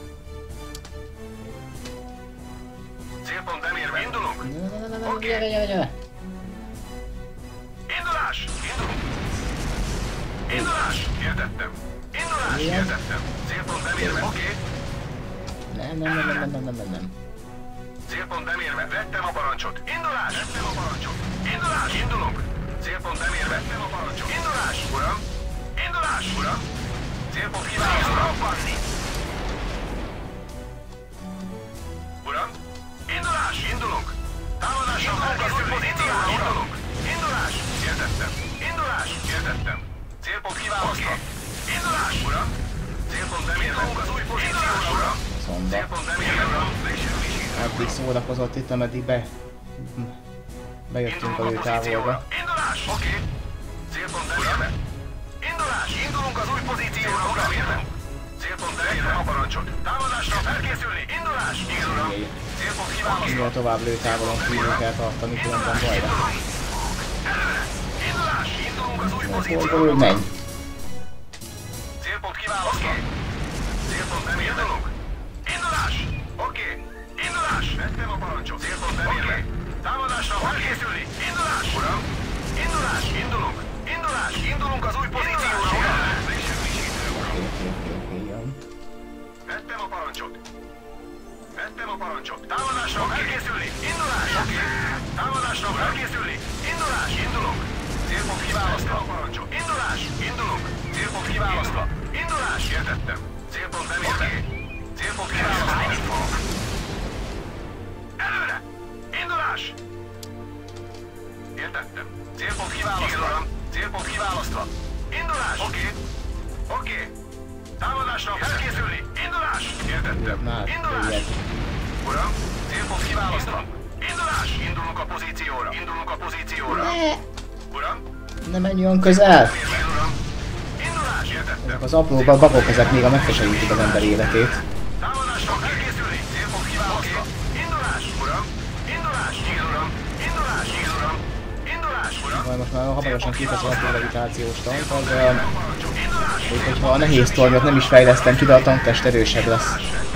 Célpont nem érve. Indulunk. Oké. Gyere, gyere, gyere! Indulás! Indulunk. Indulás! Értettem. Indulás! Igen. Értettem. Célpont nem érve. Oké. Nem, nem, nem, nem, nem, nem, nem, nem. Célpont nem érve. Vettem a parancsot. Indulás! Vettem a parancsot. Indulás! Indulunk. Célpont nem érve. Vettem a parancsot. Indulás! Uram! Indulás! Uram! Célpont kiválasztva. Uram! Indulás! Indulunk! Támadásra felkészülni! Pozícióra! Indulunk! Indulás! Értettem! Indulás! Értettem! Célpont kiválasztva! Indulás! Uram! Célpont nem érve! Az új pozícióra, uram! Szomba. Célpont nem érve, uram! Addig szórakozott itt, ameddig be... bejöttünk a ő távolba. Indulás! Oké! Célpont nem érve! Indulás! Indulunk az új pozícióra, uram! Célpont nem érve a parancsot! Támadásra felkészülni! Indulás! Minél tovább lőtávolon kívül kell tartani, különben baj lesz. Hol menj? Célpont kiválasztva. Célpont nem érdeklünk. Indulás! Oké. Indulás! Vettem a parancsot. Célpont nem érdeklünk. Támadásra felkészülni. Indulás! Uram! Indulás! Indulunk! Indulás! Indulunk az új pozícióra, uram! Vettem a parancsot. Vettem a parancsot. Támadásra felkészülni. Indulás! Támadásra felkészülni. Indulás! Indulunk! Célpont kiválasztva a parancsot. Indulás! Indulunk! Célpont kiválasztva. Indulás! Értettem. Célpont nem értek. Célpont kiválasztva. Előre! Indulás! Értettem. Célpont kiválasztva. Célpont kiválasztva. Indulás! Oké. Oké. Támadásra felkészülni. Indulás! Értettem. Indulás! Uram, célpont kiválasztva. Indulás! Indulunk a pozícióra. Indulunk a pozícióra. Uram? Ne menj olyan közel! Indulás! Értettem. Ezek az apró babok, ezek még a megkeserítik az ember életét. Támadásra felkészülni. Célpont kiválasztva. Indulás! Uram! Indulás! Igen, uram! Indulás! Igen, uram! Indulás! Uram! Majd most már hamarosan képes az gravitációs tank, az olyan... Még hogyha a nehéz tornyot nem is fejlesztem ki, de a tanktest erősebb lesz.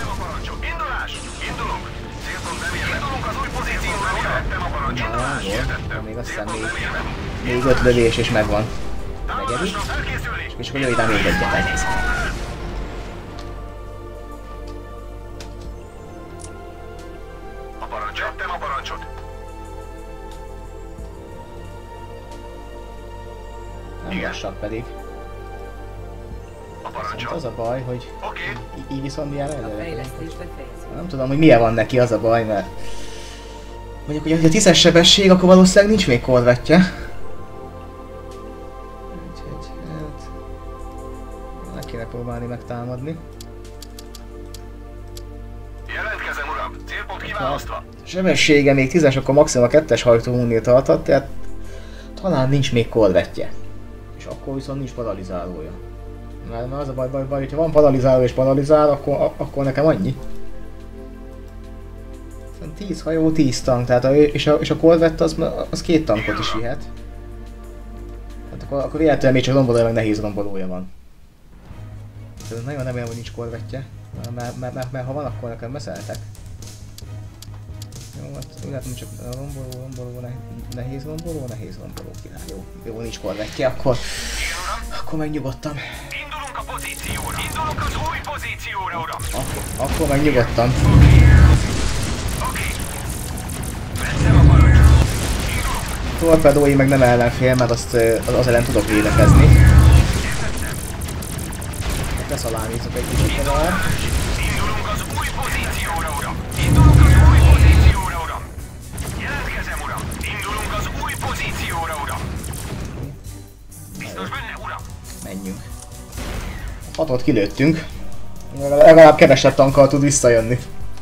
Na, még azt hiszem még, még öt lövés és megvan. Negyedik. És akkor jöjjön még egyet egész. A parancsot, tettem a parancsot. Nem lassak pedig. Viszont az a baj, hogy így viszont ilyen előre. Nem tudom, hogy milyen van neki, az a baj, mert... Mondjuk, hogy ha tízes sebesség, akkor valószínűleg nincs még korvettje. Úgyhogy, hát... Meg kéne próbálni megtámadni. Jelentkezem, uram! Célpont kiválasztva! A sebessége még tízes, akkor maximum a kettes hajtómúnél tartott, tehát... Talán nincs még korvettje. És akkor viszont nincs paralizálója. Mert az a baj, baj, baj, hogyha van paralizáló és paralizál, akkor, akkor nekem annyi. tíz hajó, tíz tank, tehát a, és, a, és a Corvette az, az két tankot is vihet. Hát akkor, akkor véletlenül még csak rombolója, meg nehéz rombolója van. Ez nagyon nem olyan, hogy nincs Corvette-je, mert, mert, mert, mert ha van, akkor nekem beszéltek. Jó, hát úgy látom, csak romboló, romboló, nehéz romboló, nehéz romboló király. Jó, jó, nincs Corvette-je, akkor, akkor megnyugodtam. Indulunk a pozícióra! Indulunk az új pozícióra, uram! Akkor, akkor megnyugodtam. A torpedói meg nem ellenfél, mert azt, az, az ellen tudok védekezni. Beszalámítok egy kicsit legalább. Indulunk az új pozícióra, uram! Indulunk az új pozícióra, uram! Jelentkezem, uram! Indulunk az új pozícióra, uram! Biztos benne, uram! Menjünk. Hatot kilőttünk. Legalább kevesebb tankkal tud visszajönni.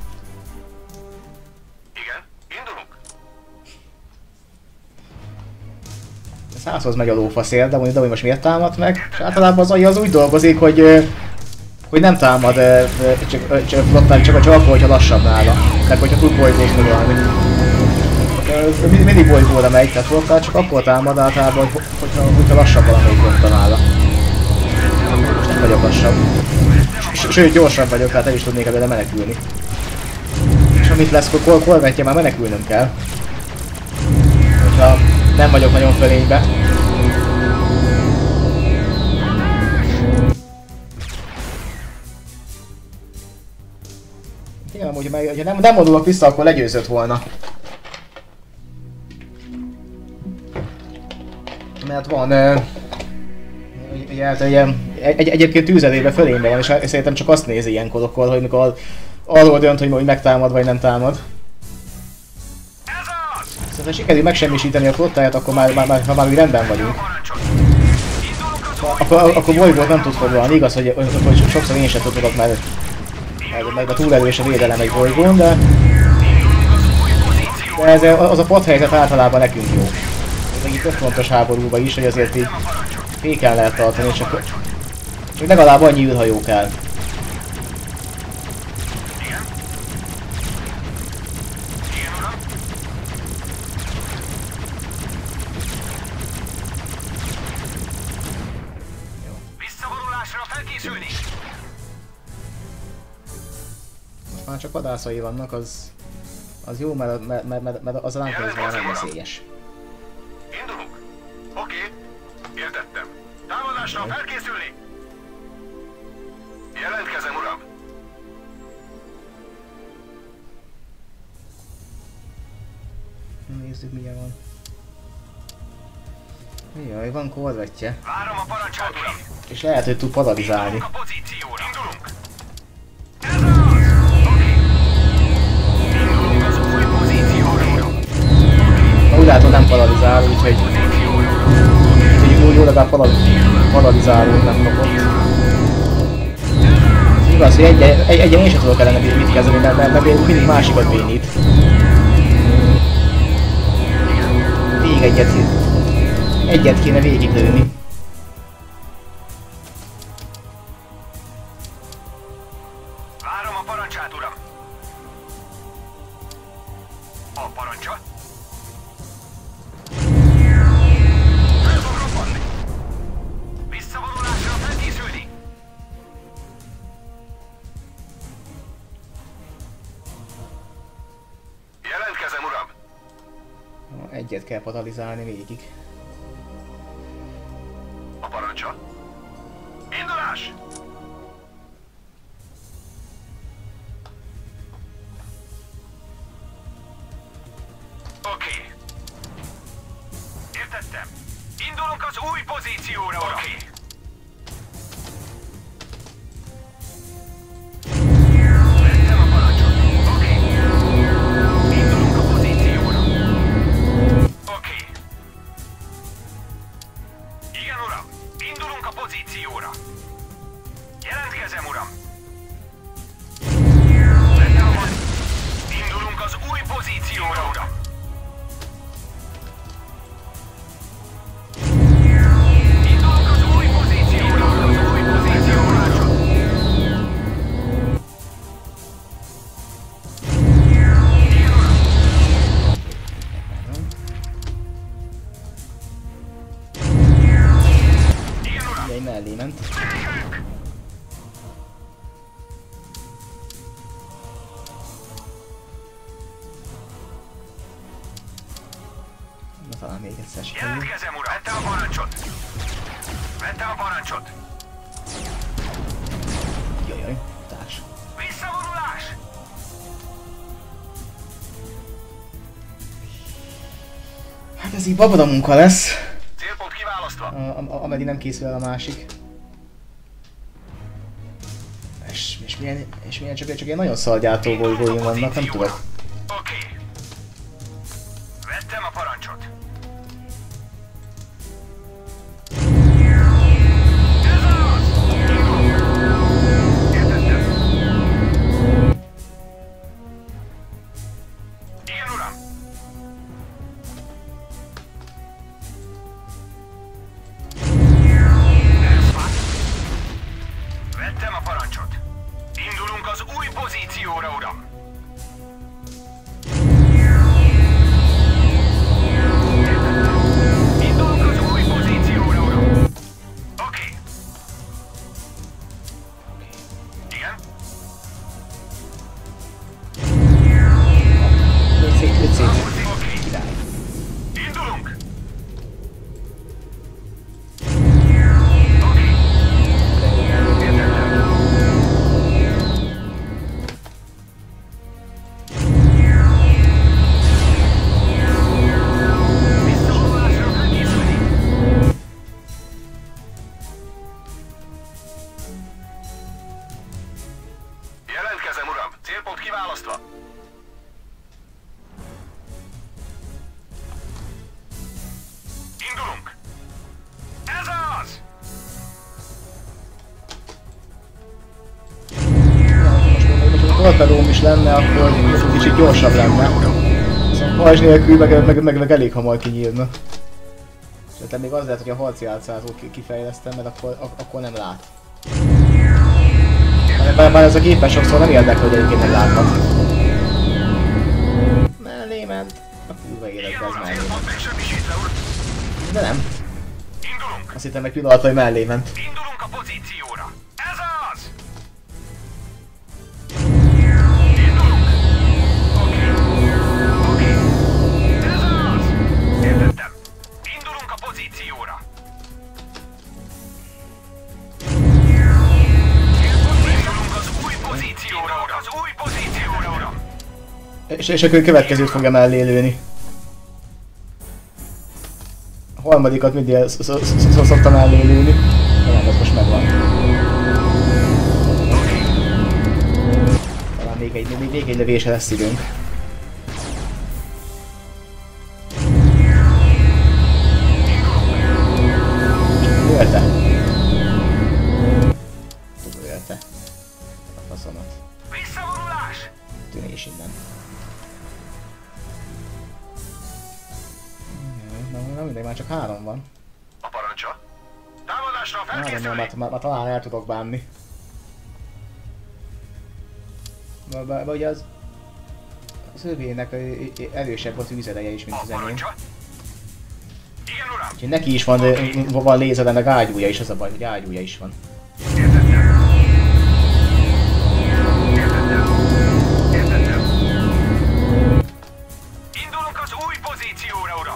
százhoz megy a lófaszél, de mondjuk, de hogy most miért támad meg? És általában az az úgy dolgozik, hogy, hogy nem támad, csak, csak, flottán, csak, csak akkor, hogyha lassabb nála. Tehát hogyha tud bolygózni valami. Mindig bolygóra megy, tehát flottán csak akkor támad általában, hogyha, hogyha lassabb valamelyik flotta nála. Most nem vagyok lassabb. Sőt, gyorsabb vagyok, tehát el is tudnék előle menekülni. És amit lesz, akkor Corvette-je már menekülnöm kell. Hogyha nem vagyok nagyon fölénybe. Tényleg, hogyha nem, nem modulok vissza, akkor legyőzött volna. Mert van... Ugye, hát, ugye, egy, egyébként tűzelébe fölénybe van, és szerintem csak azt nézi ilyenkor, akkor, hogy mikor arról dönt, hogy, hogy megtámad vagy nem támad. Ha sikerül megsemmisíteni a flottáját, akkor már, már, már, már úgy rendben vagyunk. Akkor, akkor bolygót nem tud foglalni, igaz, hogy, hogy sokszor én sem tudok, mert, mert a túlerős a védelem egy bolygón, de, de ez, az a padhelyzet általában nekünk jó. Még itt öt fontos háborúban is, hogy azért így féken lehet tartani, csak még legalább annyi űrhajó kell. Most már csak vadászai vannak, az... Az jó, mert, mert, mert, mert az a lángkéz már nem veszélyes. Indulunk. Oké. Értettem. Támadásra felkészülni. Jelentkezem, uram. Nézzük, milyen van. Jaj, van korvettje. Várom a parancsát, uram. És lehet, hogy tud paralizálni. Indulunk a pozícióra. Indulunk. Ez az! Oké. Indulunk az új pozícióra, uram. Úgy látom, nem paralizál, úgyhogy... Úgyhogy jó, jó legalább para, paralizálót nem kapott. Igaz, hogy egyen, egy, egyen én sem tudok ellene mit kezdeni, mert, mert, mert mindig másikat bénít. Még egyet, egyet kéne végiglőni. Várom a parancsát, uram. A parancsa? Fel fog robbanni. Visszavonulásra felkészülni. Jelentkezem, uram. Egyet kell paralizálni végig. A parancsa? Indulás! Oké. Értettem. Indulunk az új pozícióra, uram. Oké. Vettem a parancsot. Oké. Indulunk a pozícióra. Oké. Igen, uram. Indulunk a pozícióra. Jelentkezem, uram. Vettem a parancsot. Indulunk az új pozícióra, uram. Indulunk az új pozícióra, az új pozícióra. Igen, uram. Igen, uram. Ugye mellé ment. Na talán még egyszer sikerül. Jelentkezem, uram! Vettem a parancsot! Vettem a parancsot! Jajjaj, társ. Visszavonulás! Hát ez így babada munka lesz. Célpont kiválasztva! A- a- ameddig nem készül el a másik. És, és milyen, és milyen csak, csak ilyen nagyon szalgyátó bolygóim vannak, nem tudok. Oké. Vettem a parancsot. Ez az! Értettem. Igen, uram. Ez van. Vettem a parancsot. Indulunk az új pozícióra, uram. Indulunk az új pozícióra, uram. Oké. Igen? Lőtt szét, lőtt szét. Oké. Király. Indulunk. Oké. Értettem. Visszavonulásra felkészülni. Jelentkezem, uram. Célpont kiválasztva. Indulunk. Ez az! Most ha torpedóm is lenne, akkor ez kicsit gyorsabb lenne. Szóval pajzs nélkül meg, meg, meg, meg elég hamar kinyílna. Tehát még az lehet, hogy a harci átszázót kifejlesztem, mert akkor, ak akkor nem lát. Bár, bár ez a gépen sokszor nem érdekel, hogy egyébként nem láthat. Mellé ment. A kurva életbe ez mellé ment. De nem. Indulunk. Azt hittem egy pillanatra, hogy mellé ment. Indulunk a pozícióra. Ez az! új pozícióra, uram! És, és akkor a következőt fogja mellé lőni. A harmadikat mindig szoktam mellé lőni. Talán ez most megvan. Talán még egy, még, még egy lövésre lesz időnk. Ölte. Tudod, ölte. A faszomat. Visszavonulás! Tűnés innen. Na, na mindegy, már csak három van. A parancsa. Támadásra Három, felkészülni! már, már, már talán el tudok bánni. Bár, bár ugye az... Az övének erősebb a tűzereje is, mint A az enyém. parancsa. Igen, uram! Úgyhogy neki is van, de van lézere, meg ágyúja is, az a baj, hogy ágyúja is van. Értettem. Értettem. Értettem. Indulunk az új pozícióra, uram!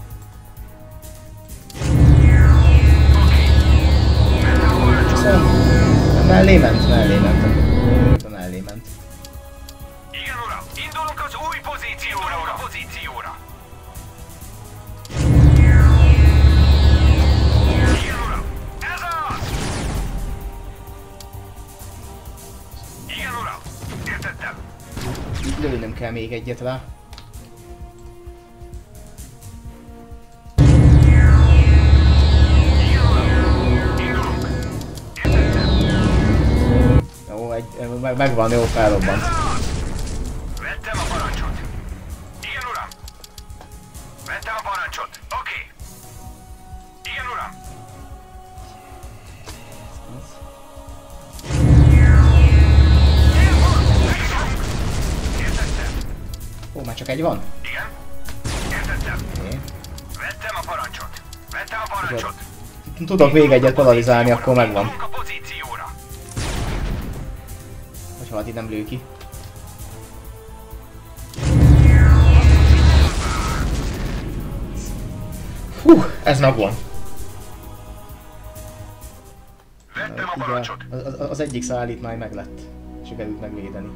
Oké. Mentem a parancsot. Aztán mellé ment, mellé ment. Mellé ment. Igen, uram! Indulunk az új pozícióra, uram! Pozícióra! Igen, uram! Ez az! Igen, uram! Értettem! Lőnöm kell még egyet rá. Igen, uram! Indulunk! Értettem! Jó, egy, meg, megvan, jó, felrobban. Ez az! Vettem a parancsot! Igen, uram! Vettem a parancsot! Oké! Igen, uram! Értettem! Ó, már csak egy van? Igen? Értettem! Oké. Vettem a parancsot! Vettem a parancsot! Tudok még egyet paralizálni, akkor megvan. Indulunk a pozícióra! Hogyha addig nem lő ki. Hú, ez megvan. Vettem a Ugye, parancsot! az, az, az egyik szállítmány meglett. Sikerült megvédeni.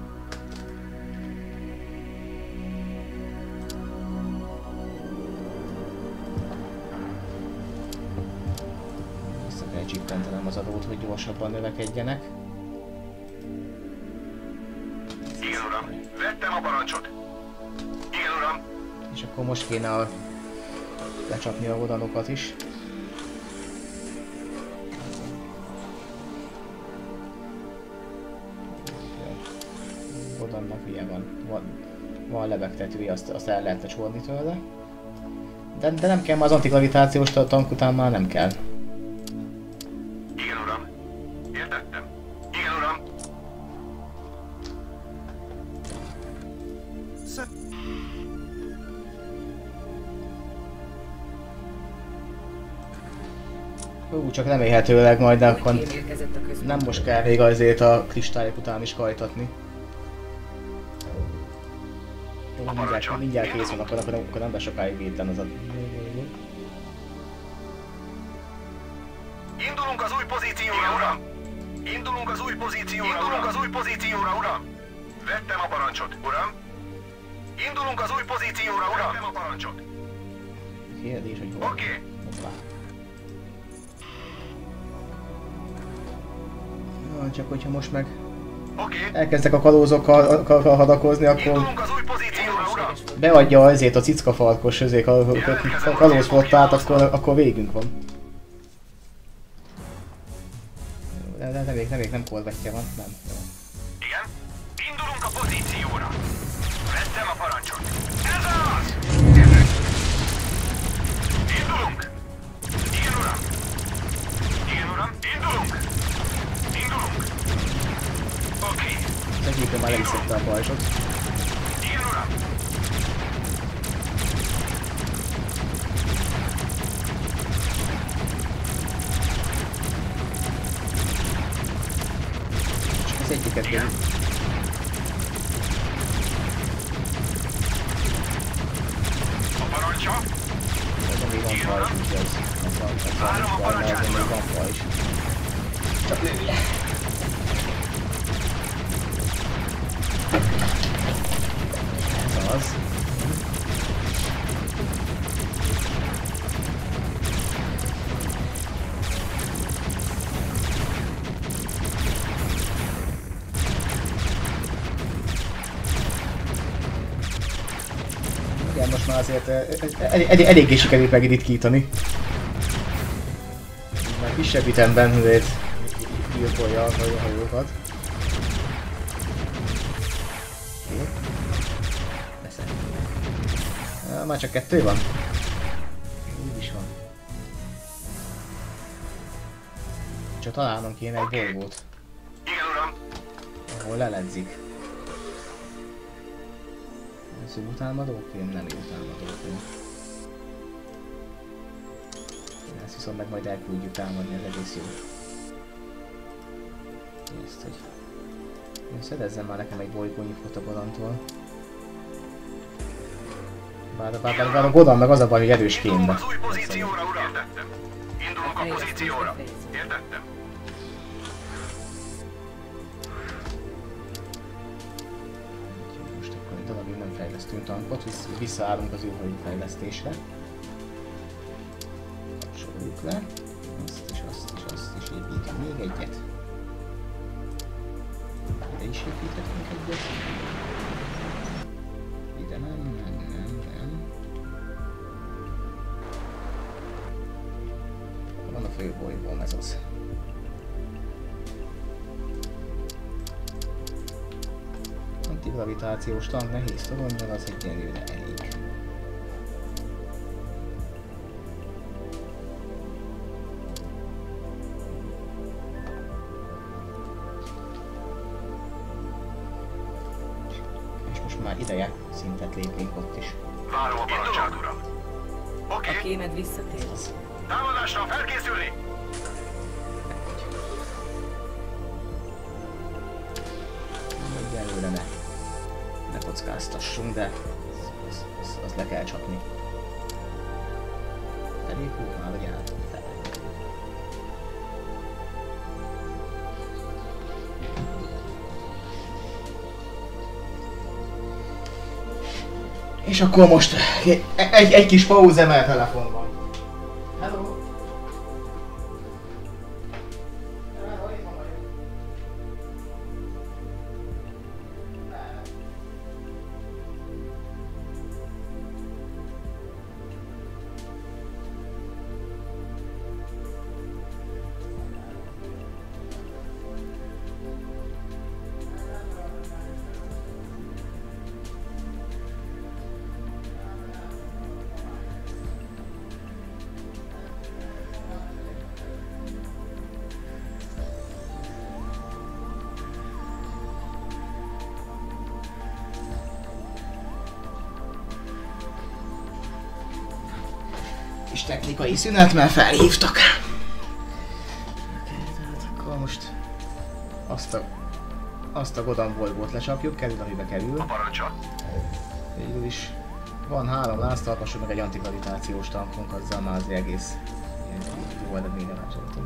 Vissza kell csippentenem az adót, hogy gyorsabban növekedjenek. Igen, uram! Vettem a parancsot! Igen, uram! És akkor most kéne a... lecsapni a vodanokat is. Vodannak ilyen van, van, van lebegtetője, azt, azt el lehet lecsorni tőle. De, de nem kell, már az antigravitációs tank után már nem kell. Igen, uram! Értettem! Igen, uram! Sir, Hú, csak remélhetőleg majd, de akkor Kém érkezett a központba. nem most kell még azért a kristályok után is kajtatni. Jó, mindjárt, mindjárt kész van, akkor, akkor, akkor nem be sokáig védlen az a... Indulunk az új pozícióra, uram! Indulunk az új pozícióra, Indulunk az új pozícióra, uram! Vettem a parancsot, uram! Indulunk az új pozícióra, uram! Vettem a parancsot! Kérdés, hogy hol? Oké. Hoppá. Jó, csak hogyha most meg Oké. elkezdek a kalózokkal ka- ka- hadakozni, akkor Indulunk az új pozícióra, uram! beadja azért a cickafarkos özék a, a, a kalózflottát, akkor, akkor végünk van. De, de, de még, nem, még nem korvettje van, nem. Jó. Igen? Indulunk a pozícióra! Vettem a parancsot! Ez az! Indulunk! Igen, uram! Igen, uram! Indulunk! Indulunk! Oké! Az egyikben már leviszette a pajzsot. Igen, uram! Csak az egyiket végig. A parancsa! Azon még van pajzs, úgyhogy ez, ez, a, ez a nincs baj, mert azon még van pajzs. Csak lője! most már azért elég, elég, eléggé sikerült megritkítani. Már kisebb ütemben azért gyilkolja a hajókat. Jó. Beszél. Ja, már csak kettő van? Úgy is van. Csak találnom kéne egy bolygót. Igen, uram. Ahol leledzik. Ez jó támadófilm? Nem jó támadófilm. Ezt viszont meg majd elküldjük támadni, ez egész jó. Ezt, hogy... Én szedezzen már nekem egy bolygónyi fotogodantól. Bár, bár, bár, bár a Godan meg az a baj, hogy erős kémbe. Indulunk az új pozícióra, uram. Értettem. Indulunk a pozícióra. Értettem. Most akkor egy darabig nem fejlesztünk tankot, visz, visszaállunk az űrhajó fejlesztésre. Kapcsoljuk le. Azt és azt és azt is építünk még egyet. Ide is építhetünk egyet. Ide nem, nem, nem, nem. Van a főbolygóm, ez az. Antigravitációs tank, nehéz toronyban, az egyenlőre elég. És most már ideje szintet lépnénk ott is. Várom a parancsát, uram. Oké. A kémed visszatér. Támadásra felkészülni! Egyelőre ne, ne kockáztassunk, de az, az, az le kell csapni. Elépült már, hogy át fel. És akkor most egy, egy, egy kis pauzemel telefonban. Hello! Kis technikai szünet, mert felhívtak. Okay, tehát akkor most azt a, azt a Godan bolygót lecsapjuk, kerül, amibe kerül. A parancsa. Végül is van három láztalpasunk, meg egy antigravitációs tankunk, azzal már az egész jó eredményre másoltunk.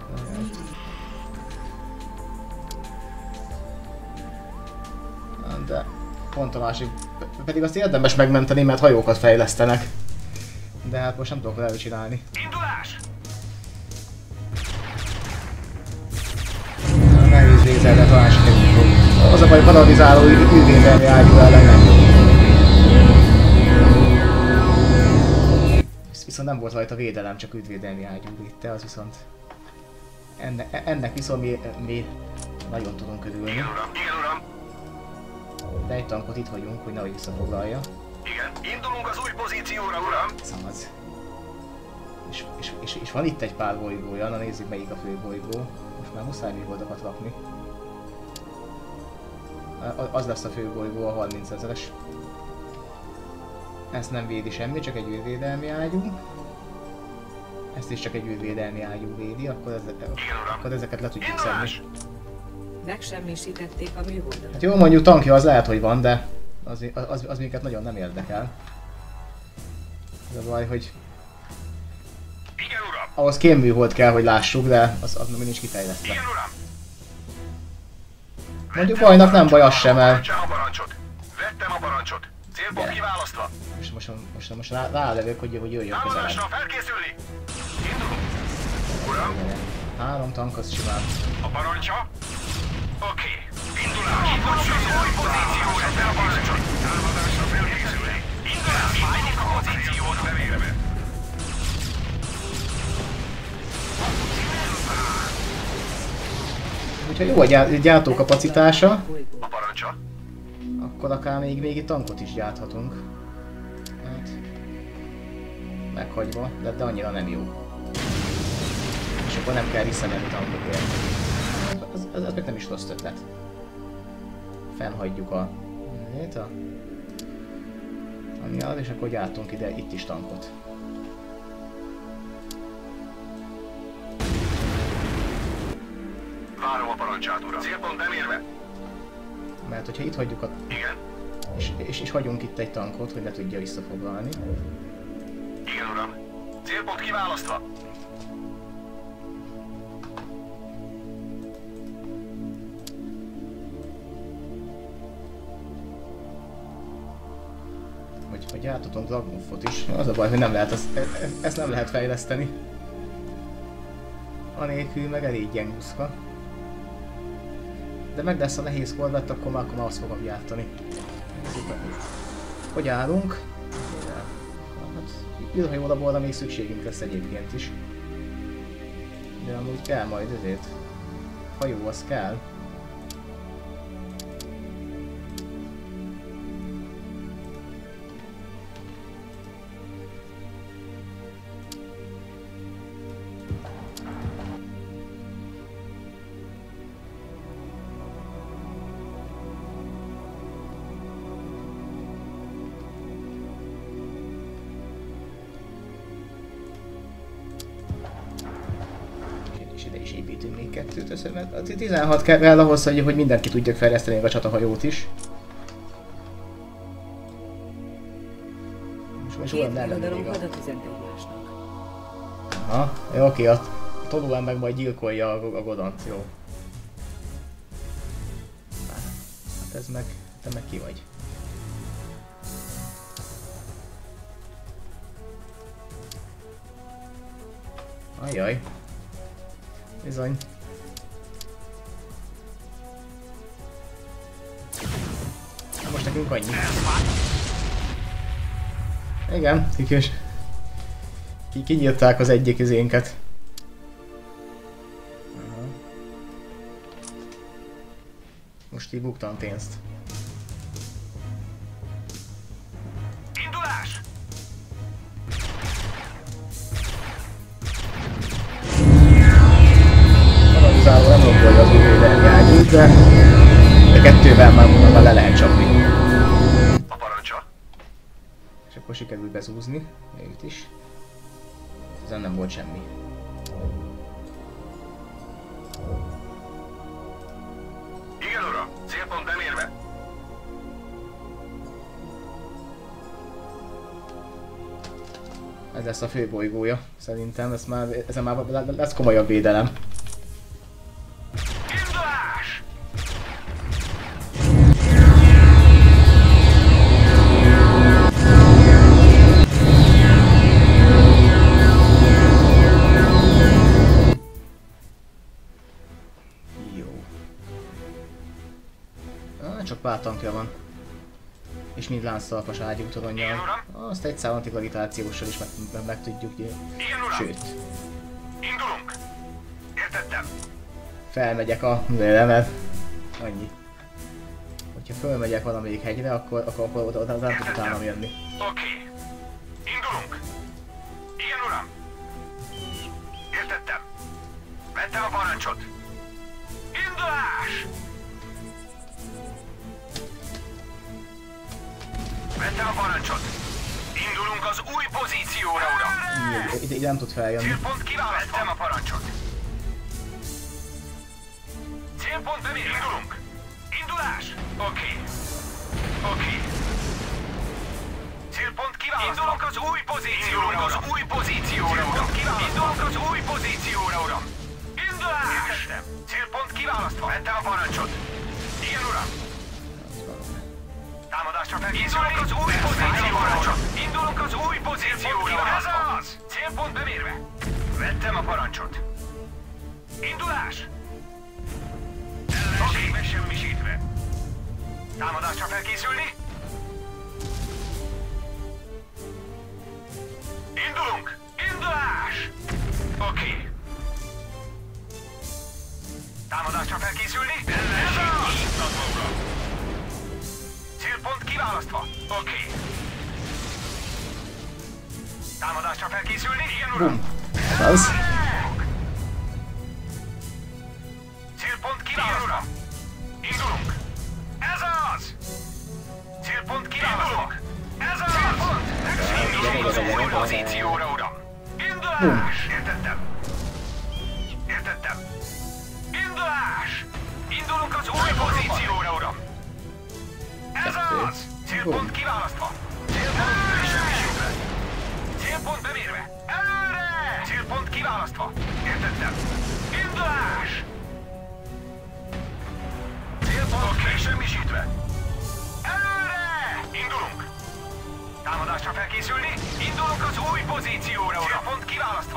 De pont a másik, pedig azt érdemes megmenteni, mert hajókat fejlesztenek. De hát most nem tudok vele csinálni. Indulás! Nehéz lézerre talán sikerült fog. Az a baj, paralizáló űrvédelmi ágyú ellen nem. Viszont nem volt rajta védelem, csak űrvédelmi ágyú vitte, az viszont... Ennek, ennek viszont mi, mi nagyon tudunk örülni. Igen, uram. Igen, uram. De egy tankot itt hagyunk, hogy nehogy visszafoglalja. Igen. Indulunk az új pozícióra, uram. Szamaz. És, és, és, és van itt egy pár bolygója, na nézzük melyik a fő bolygó. Most már muszáj műholdakat rakni. Az lesz a fő bolygó, a harmincezeres. Ezt nem védi semmi, csak egy űrvédelmi ágyú. Ezt is csak egy űrvédelmi ágyú védi, akkor, ez, akkor ezeket le tudjuk szedni. Megsemmisítették a műholdat. Hát jó, mondjuk tankja az lehet, hogy van, de az, az, az minket nagyon nem érdekel. Az a baj, hogy Igen, uram. ahhoz kémműhold kell, hogy lássuk, de az, az még nincs kifejlesztve. Igen, uram. Mondjuk bajnak nem baj, az sem el. Vettem a parancsot. Vettem a parancsot. Célpont kiválasztva. Most, most, most, most rá, rálevök, hogy, hogy jöjjön közelebb. Támadásra felkészülni. Indulunk. Uram. Három tank, az simán. A parancsa? Oké. Indulás. Indulás. Új pozíció. Vettem a parancsot. Támadásra felkészülni. Indulás. Melyik a pozíció? hogyha jó a gyá gyártókapacitása, A parancsa. akkor akár még, még egy tankot is gyárthatunk. Hát, meghagyva, de, de annyira nem jó. És akkor nem kell visszamenni tankokért. Az, az, az meg nem is rossz ötlet. Fennhagyjuk a... a ami az, és akkor gyártunk ide itt is tankot. Várom a parancsát, uram. Célpont bemérve. Mert hogyha itt hagyjuk a... Igen. És, és, és hagyunk itt egy tankot, hogy le tudja visszafoglalni. Igen, uram. Célpont kiválasztva. Hogy, hogy átadunk Dragunfot is. Az a baj, hogy nem lehet, az, e, e, ezt nem lehet fejleszteni. Anélkül meg elég gyenguszka. De meg lesz a nehéz korvett, akkor már, akkor már azt fogom gyártani. Hogy állunk? Hát, űrhajólaborra még szükségünk lesz egyébként is. De amúgy kell majd ezért. Hajó az kell. A tizenhat kell ahhoz, hogy, hogy mindenki tudja fejleszteni a csatahajót is. Most most olyan nem lenne még a... Aha, jó, oké, a tolóen meg majd gyilkolja a, a Godant, jó. Hát ez meg... te meg ki vagy? Ajjaj. Bizony. Most nekünk annyi. Igen, kikös. Ki kinyírták az egyik izénket. Aha. Most így buktam pénzt. Indulás! Analizáló nem gondolja az új védelmi ágyút, de... de kettővel már, már le lehet csapni. A parancsa. És akkor sikerült bezúzni, őt is. Ezen nem volt semmi. Igen, uram. Célpont bemérve. Ez lesz a főbolygója, szerintem, ez már, ezen már lesz komolyabb védelem. Indulás! Jó. Ah, csak pár tankja van. És mind láncszalpas ágyútoronnyal. Azt egy szál antigravitációssal is meg, meg, meg tudjuk győzni. Igen, uram. Sőt, Indulunk. Értettem. felmegyek a vélemet. Annyi. Hogyha fölmegyek valamelyik hegyre, akkor, akkor, akkor oda, oda nem tud utána jönni. Oké. Indulunk. Igen, uram. Értettem. Vettem a parancsot. Indulás! Vettem a parancsot. Indulunk az új pozícióra, uram. Ide, ide, ide nem tud feljönni. Célpont kiválasztva. Vettem a parancsot. Célpont bemérve. Indulunk. Indulás. Oké. Oké. Célpont kiválasztva. Indulunk az új pozícióra, Indulunk az új pozícióra, uram. Indulunk az új pozícióra, uram. Indulás. Értettem. Célpont kiválasztva. Vettem a parancsot. Igen, uram. Támadásra felkészülni. Indulunk az új pozícióra, uram. Indulunk az új pozícióra, uram. Ez az. Célpont bemérve. Vettem a parancsot. Indulás. Ellenség megsemmisítve. Támadásra felkészülni. Indulunk. Indulás. Oké. Támadásra felkészülni? Ellenség kiiktatva, uram! Célpont kiválasztva. Oké. Okay. Támadásra felkészülni? Igen, uram! Ez az. Célpont kiválasztva. Indulunk! Ez az! Célpont kiválasztva. Ez az! Célpont! Indulunk az új pozícióra, uram! Indulás! Értettem! Értettem! Indulás! Indulunk az új pozícióra, uram! Ez az! Célpont kiválasztva! Célpont besemmisítve! Célpont bemérve! Előre! Célpont kiválasztva! Értettem! Indulás! Célpont besemmisítve! Előre! Indulunk! Támadásra felkészülni! Indulunk az új pozícióra, uram! Célpont kiválasztva!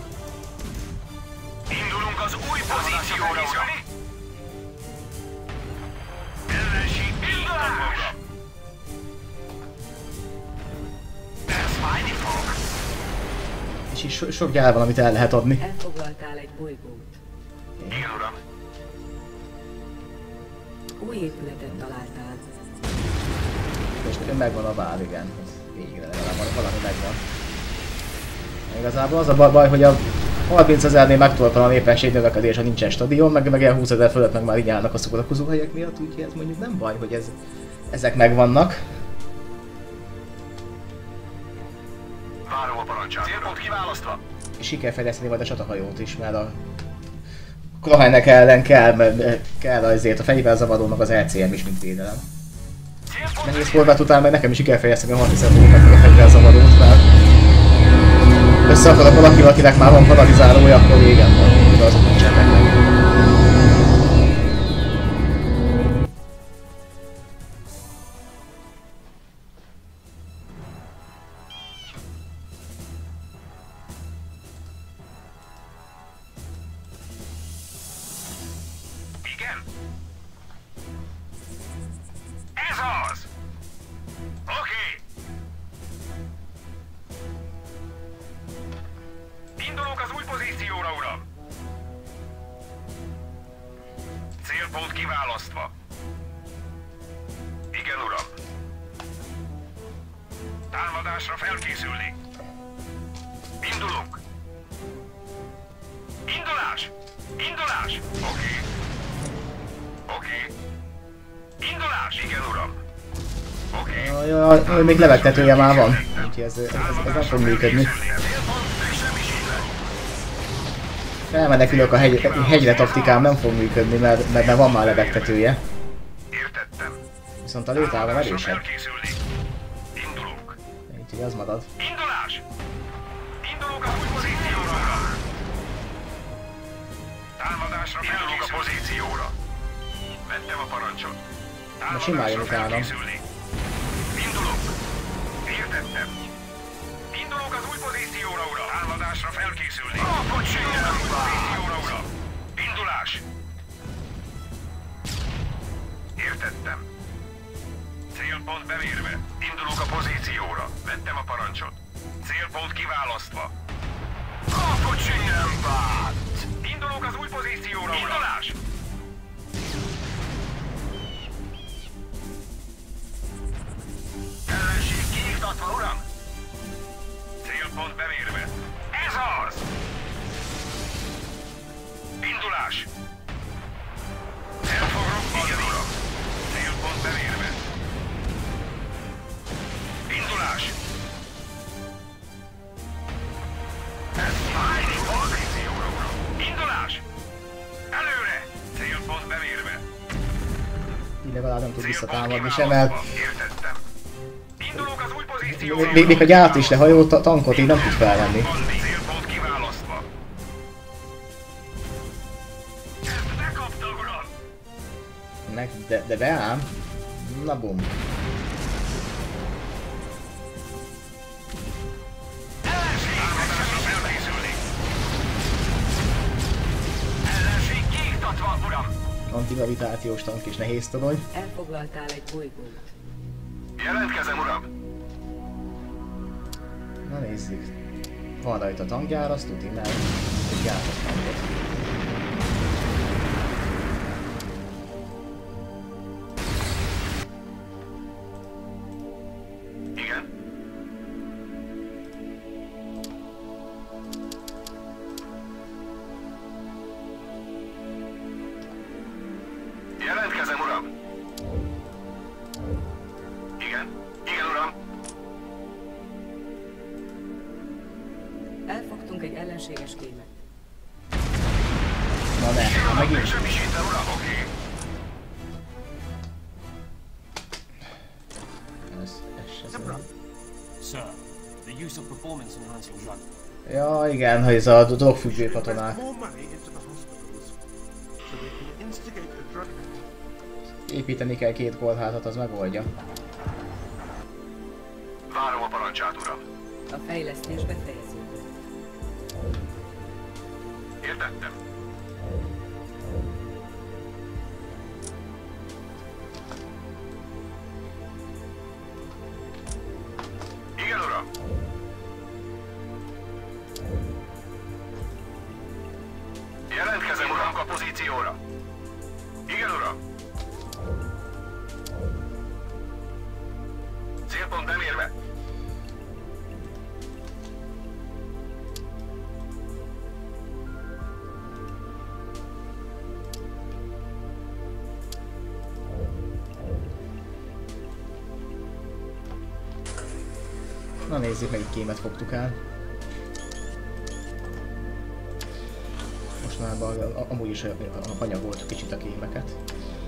Indulunk az új pozícióra, uram! Ellenség kiiktatva, uram! Ez fájni fog! És így so sok gyár van, amit el lehet adni. Elfoglaltál egy bolygót. Igen, uram. Új épületet találtál. És megvan a vár, igen. Végre legalább valami megvan. Igazából az a baj, hogy a harmincezernél megtorpan a népesség növekedés, ha nincsen stadion, meg, meg ilyen húszezer fölött meg már így állnak a szórakozóhelyek miatt, úgyhogy ez mondjuk nem baj, hogy ez, ezek megvannak. Várom a parancsát. Célpont kiválasztva. És ki kell fejleszteni majd a csatahajót is, mert a Klohennek ellen kell, mert kell azért a fegyverzavaró, meg az er cé em is, mint védelem. Nehéz forrát után meg nekem is ki kell fejleszteni a harcszerzőket, meg a fegyverzavarót, mert össze akarok valakivel, akinek már van paralizálója, akkor régen van, de azok nincsenek meg. Igen? Ez az! Oké! Indulunk az új pozícióra, uram! Célpont kiválasztva. Igen, uram. Támadásra felkészülni. Indulunk. Indulás! Indulás! Oké. Oké. Indulás! Igen, uram. Oké. Jaj, jaj, még levegtetője már van, úgyhogy ez, ez, ez nem fog működni. Felmenekülök a hegy, hegyre taktikám, nem fog működni, mert, mert, mert van már levegtetője. Értettem. Viszont a létával erősebb. Indulunk. Úgyhogy az marad. Indulás! Indulunk a új pozícióra, uram! Támadásra indulunk a pozícióra. Vettem a parancsot. Na simán jön utána. Indulunk. Értettem. Indulunk az új pozícióra, uram. Támadásra felkészülni. A pozícióra, uram. Indulás. Értettem. Célpont bemérve. Indulunk a pozícióra. Vettem a parancsot. Célpont kiválasztva. Kapocsé nem vált! Indulunk az új pozícióra, uram. Indulás! Ellenség kiiktatva, uram! Célpont bemérve. Ez az! Indulás! El fog robbanni, uram! Célpont bemérve. Indulás! Ez fájni pozícióra, uram! Indulás! Előre! Célpont bemérve. Így legalább nem tud visszatámadni sem, mert Értettem. Indulunk az új pozícióra. még, még a gyárt is lehajó ta tankot így nem tud felvenni. Célpont kiválasztva. Ezt bekapta, uram! Meg, de, de beám. Na bum. Ellenség támadásra felkészülni. Ellenség kiiktatva, uram! Antigravitációs tank és nehéz torony. Elfoglaltál egy bolygót. Jelentkezem, uram! Na nézzük. Van rajta tankgyár, azt tudni, mert egy gyártott tankot. Igen. Igen, uram. Elfogtunk egy ellenséges kémet. Na ne, Igen, ha uram, megint. megsemmisítve, uram, oké. Ez, ez se Zebra, Sir, the use of performance-enhancing drug. Ja igen, ha ez a drogfüggő invest katonák. more money into the hospitals so they can instigate a drug. Építeni kell két kórházat, az megoldja. Várom a parancsát, uram. A fejlesztés befejeződött. Értettem. Igen, uram. Jelentkezem, uram, a pozícióra. Igen, uram. Célpont bemérve. Na nézzük, melyik kémet fogtuk el. Most már amúgy is anyagoltuk kicsit a kémeket.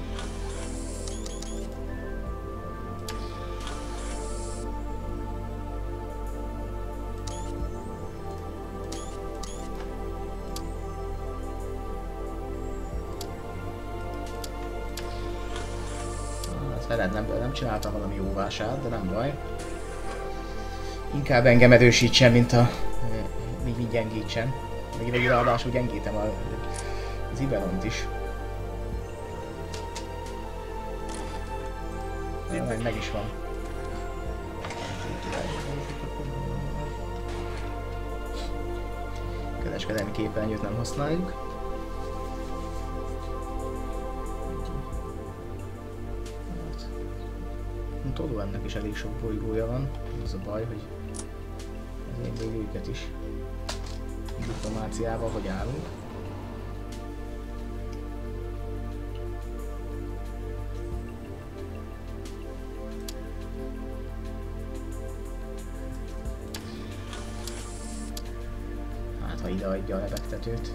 Veled nem, nem csináltam valami jó vásárt, de nem baj. Inkább engem erősítsen, mint a... még így gyengítsen. Még végül ráadásul gyengítem a, az Iberont is. Na, meg, meg is van. Kereskedelmi képernyőt nem használjuk. Tudó, ennek is elég sok bolygója van. Az a baj, hogy ezért még őket is diplomáciával hogy állunk. Hát ha ide adja a lebegtetőt.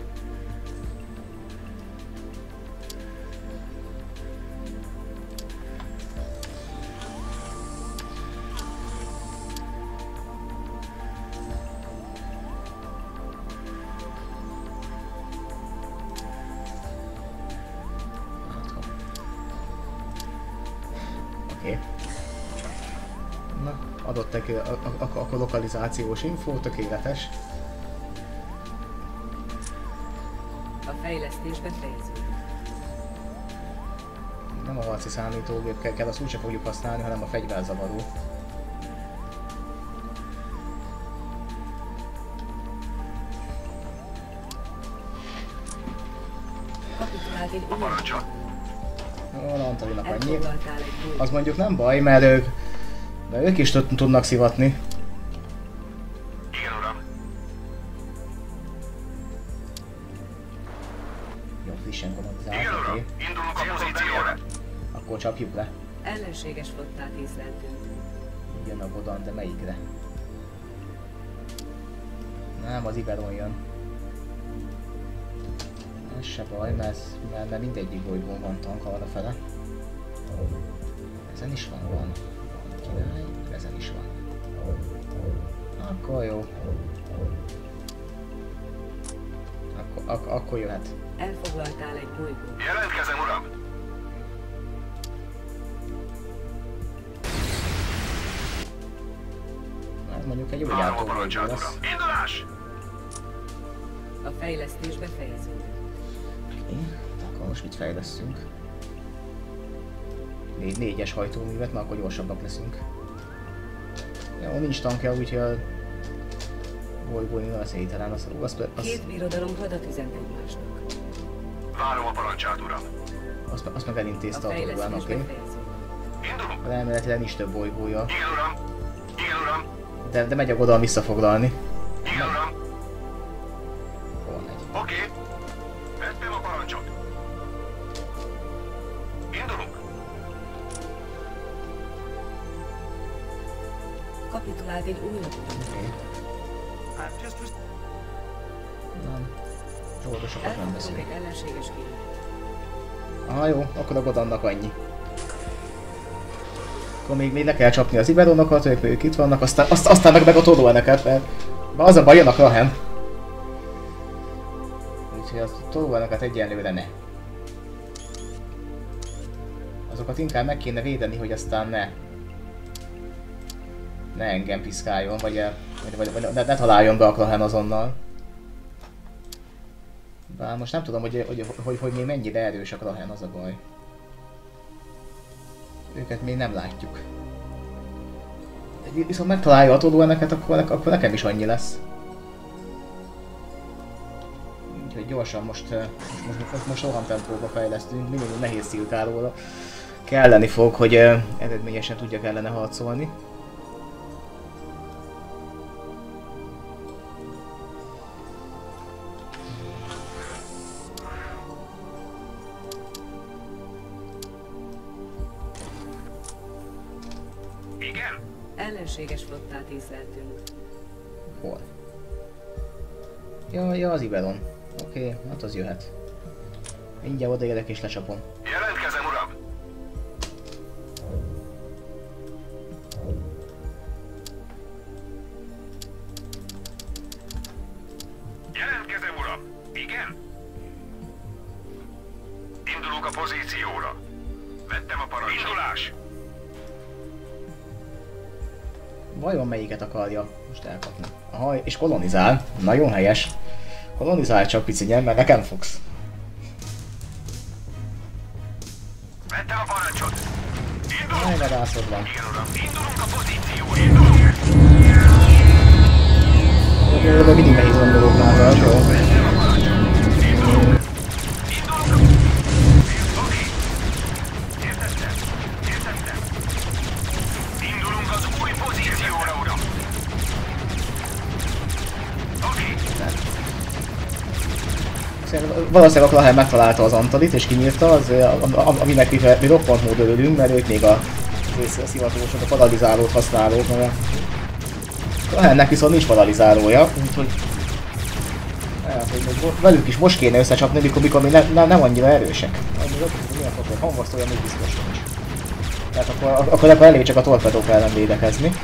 Adott neki a lokalizációs infó, tökéletes. A fejlesztés befejeződött. Nem a harci számítógép kell, azt úgyse fogjuk használni, hanem a fegyverzavaró. Kapitulált egy A parancsot. Ó, Antalinak annyi. Elfoglaltál egy bolygót. Az mondjuk nem baj, mert ők, mert ők is tud- tudnak szivatni. Igen, uram. Jó, frissen kolonizált, Igen, oké. uram. Indulunk a pozícióra. Akkor csapjuk le. Ellenséges flottát észleltünk. Jön a Godan, de melyikre? Nem, az Iberon jön. Ez se baj, mert, mert, mert mindegyik bolygón van tank arrafele. Ezen is van, van. Van király, ezen is van. Akkor jó. Akkor, ak akkor jöhet. Elfoglaltál egy bolygót. Jelentkezem, uram. Ez mondjuk egy jó Várom a gyártó bolygó parancsát, lesz. uram. Indulás! A fejlesztés befejeződött. Oké, akkor most mit fejlesztünk? Négy, négyes hajtóművet, mert akkor gyorsabbak leszünk. Jó, nincs tankja, úgyhogy a bolygóni az ételen, az, az, az, Két birodalom hadat üzent egymásnak. Várom a parancsát, uram. az, az meg A elintézte a turbán, fejlesztés oké? befejeződött. Indulunk. De elméletileg nincs több bolygója, Igen, uram. Igen, uram. de, de megy a Godan visszafoglalni. Igen, uram. Hol megy? Oké. Vettem a parancsot. Indulunk. kapitulált egy új lapot. Oké. I've just res- Nem. Csódosokat nem Elfogadunk beszél. egy ellenséges kérőt. Aha, jó, akkor a Godannak annyi. Akkor még, még le kell csapni az Iberonokat, ők, ők itt vannak, aztán, azt, aztán meg meg a Tolóeneket, mert az a baj, jön a Krahen. Úgyhogy a Tolóeneket egyenlőre ne. Azokat inkább meg kéne védeni, hogy aztán ne... Ne engem piszkáljon, vagy, el, vagy, vagy, vagy ne, ne találjon be a Krahen azonnal. Bár most nem tudom, hogy, hogy, hogy, hogy még mennyire erős a Krahen, az a baj. Őket még nem látjuk. Viszont megtalálja a Tolóeneket, akkor, akkor nekem is annyi lesz. Úgyhogy gyorsan most, most, most, most roham tempóba fejlesztünk, minimum nehéz szilkáróra kelleni fog, hogy eredményesen tudjak ellene harcolni. Igen? Ellenséges flottát észleltünk. Hol? Ja, ja, az Iberon. Oké, okay, hát az jöhet. Mindjárt odaérek és lecsapom. Jelentkezem, uram! Jelentkezem, uram! Igen? Indulunk a pozícióra. Vettem a parancsot. Indulás! Vajon melyiket akarja most elkapni? Aha, és kolonizál. Nagyon helyes. Kolonizál csak picigyen, mert nekem fogsz. Vettem a parancsot. Indulunk! Jaj, vadászod van. Igen, uram. Indulunk a pozícióra. Indulunk! De mindig nehéz gondolók már, jó? Vettem a parancsot. Indulunk! Indulunk a... Oké. Értettem. Értettem. Indulunk az új pozícióra, uram. Oké. Valószínűleg a Krahen megtalálta az Antalit és kinyírta, az, aminek mi roppant módon örülünk, mert ők még a szivatósok, a paralizálót használók, mert a Krahennek viszont nincs paralizálója, úgyhogy hát, hogy velük is most kéne összecsapni, mikor, mikor még ne, ne, nem annyira erősek. Milyen fog, hogy hangvasztója még biztos nincs. Tehát akkor, akkor, akkor elég csak a torpedók ellen védekezni.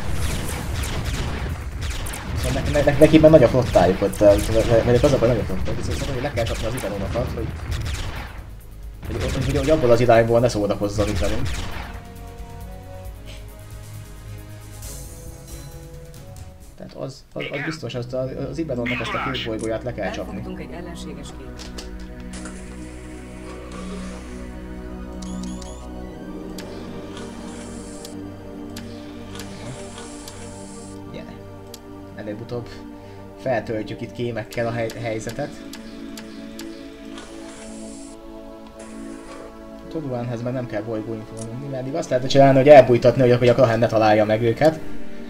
Viszont ne, ne, neki már nagy a flottájuk ott, mert az a baj, nagy a flottájuk, viszont hogy le kell csapni az Iberonokat, hogy, hogy, hogy, hogy abból az irányból ne szórakozzon itt velünk. Tehát az, az, az biztos, azt a, az Iberonnak ezt a két bolygóját le kell csapni. Elfogtunk egy ellenséges kérőt. Gyere. Előbb-utóbb feltöltjük itt kémekkel a hely helyzetet. Tolóenhez meg nem kell bolygóinfo menni, mert azt lehet csinálni, hogy elbújtatni, hogy a Krahen ne találja meg őket.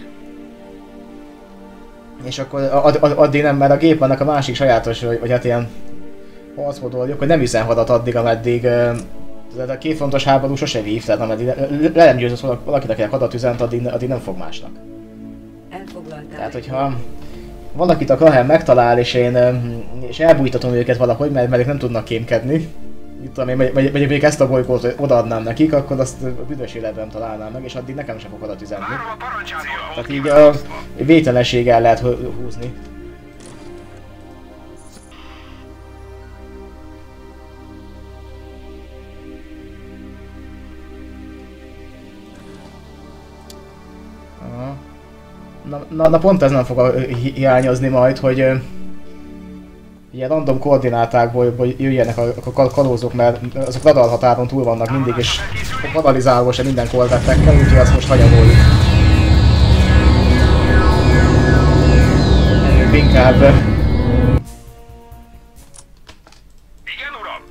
És akkor ad, ad, addig nem, mert a gép annak a másik sajátos, vagy, vagy hát ilyen harcmódoljuk, hogy nem üzenhadat addig, ameddig uh, a két fontos háború sose vív, tehát ameddig le, le nem győzött valakinek egy hadat üzent, addig, addig nem fog másnak. Elfoglaltál. Tehát hogyha valakit a Krahen megtalál, és én és elbújtatom őket valahogy, mert, mert ők nem tudnak kémkedni, mit tudom én, vagy, vagy, vagy még ezt a bolygót odaadnám nekik, akkor azt büdös életben találnám meg, és addig nekem sem fog adat üzenni. Várom a parancsától. Tehát így a vételenséggel lehet húzni. Aha. Na, na, na pont ez nem fog hi hiányozni majd, hogy uh, ilyen random koordinátákból jöjjenek a, a kalózok, mert azok radarhatáron túl vannak mindig, és paralizálva se minden korvettekkel, úgyhogy azt most hanyagoljuk. Inkább... Igen, uram!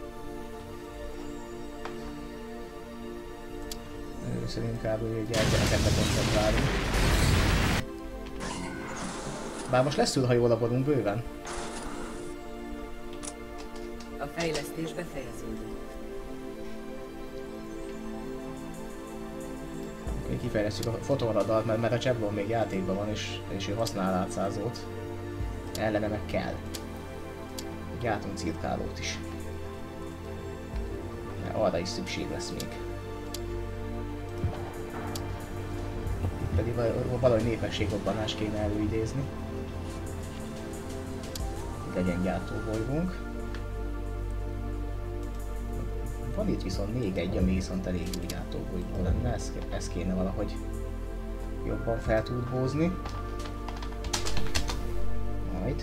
Először inkább egy gyertyáketbe koncentrálunk. Bár most lesz űrhajólaborunk bőven. A fejlesztés befejeződött. Kifejlesztjük a fotonradart, mert, mert a Chevron még játékban van, és, és ő használ átszázót. Ellene meg kell. Gyártunk cirkálót is. Mert arra is szükség lesz még. Pedig valahogy népességrobbanás kéne előidézni. Legyen gyártóbolygónk. Van itt viszont még egy, ami viszont elég új gyártóbolygó lenne, ezt, ezt kéne valahogy jobban felturbózni. Majd.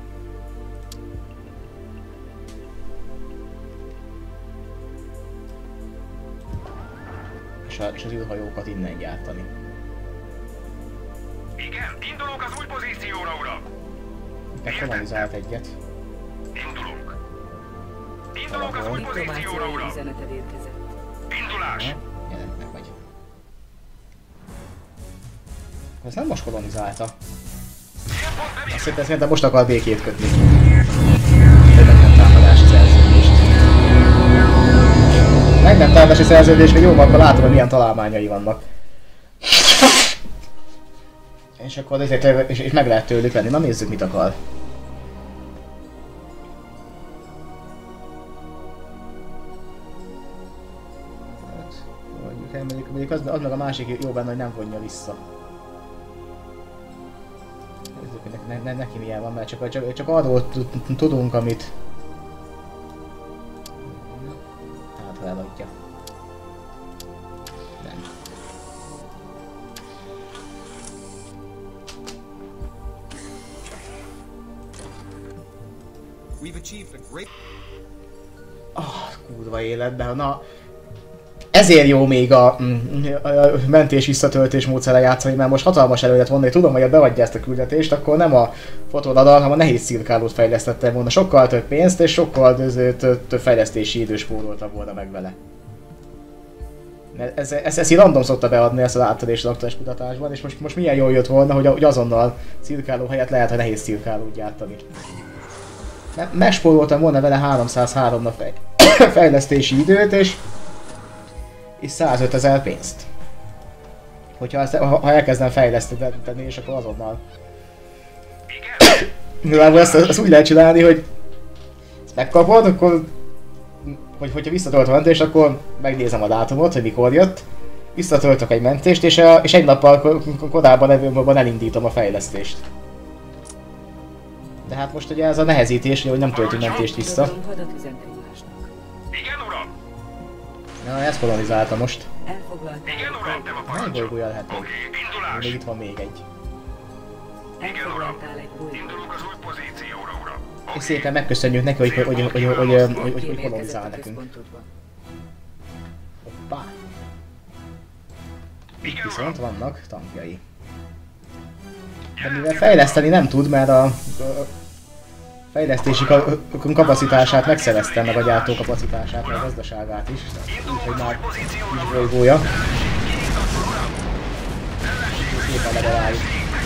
És, a, és az űrhajókat innen gyártani. Igen, indulunk az új pozícióra, uram! Meg kolonizált egyet. Indulunk. Indulunk az új pozícióra, uram! Üzeneted érkezett. Indulás! Jelent meg vagy. Ez nem most kolonizálta. Azt hiszem, szerintem most akar békét kötni. De meg nem támadási szerződést. Meg nem támadási szerződés, még jó, akkor látom, hogy milyen találmányai vannak. És akkor ezért, és, és meg lehet tőlük venni. Na nézzük, mit akar. Mondjuk, mondjuk az, az meg a másik jó benne, hogy nem vonja vissza. Nézzük, ne, ne, neki milyen van, mert csak, csak, csak arról tudunk, amit... Hát, ha eladja. Nem. We've achieved a great... Ah, kurva életben, na... Ezért jó még a, a, a mentés visszatöltés módszerre játszani, mert most hatalmas előnyet volna, hogy tudom, hogy beadja ezt a küldetést, akkor nem a fotóradar, hanem a nehéz cirkálót fejlesztettem volna. Sokkal több pénzt és sokkal több fejlesztési idős spóroltam volna meg vele. Ez, ez, ezt így random szokta beadni ezt az áttörés aktuális kutatásban, és most, most milyen jól jött volna, hogy, hogy azonnal cirkáló helyett lehet a nehéz cirkálót gyártani. Megspóroltam volna vele háromszázhárom nap fej, fejlesztési időt, és és százötezer pénzt. Hogyha ezt, ha elkezdem fejleszteni, és akkor azonnal. Mivel ezt, ezt úgy lehet csinálni, hogy ezt megkapod, akkor hogy, hogyha visszatölt a mentést, akkor megnézem a dátumot, hogy mikor jött. Visszatöltök egy mentést, és, a, és egy nappal korábban levőmben elindítom a fejlesztést. De hát most ugye ez a nehezítés, hogy nem töltünk mentést vissza. Igen, uram! Na, ezt kolonizálta most. Igen, uram, te a Hány parancsot. bolygója lehet még? Oké, indulás! Még itt van még egy. Igen, uram! Indulunk az új pozícióra, uram. És Oké. szépen megköszönjük neki, hogy, hogy, hogy, hogy, hogy, hogy, hogy, hogy, hogy kolonizál nekünk. Hoppá! Itt viszont vannak tankjai. De mivel fejleszteni nem tud, mert a, a fejlesztési kapacitását megszereztem, meg a gyártó kapacitását, meg a gazdaságát is. Úgyhogy már nincs bolygója. Szépen legalább.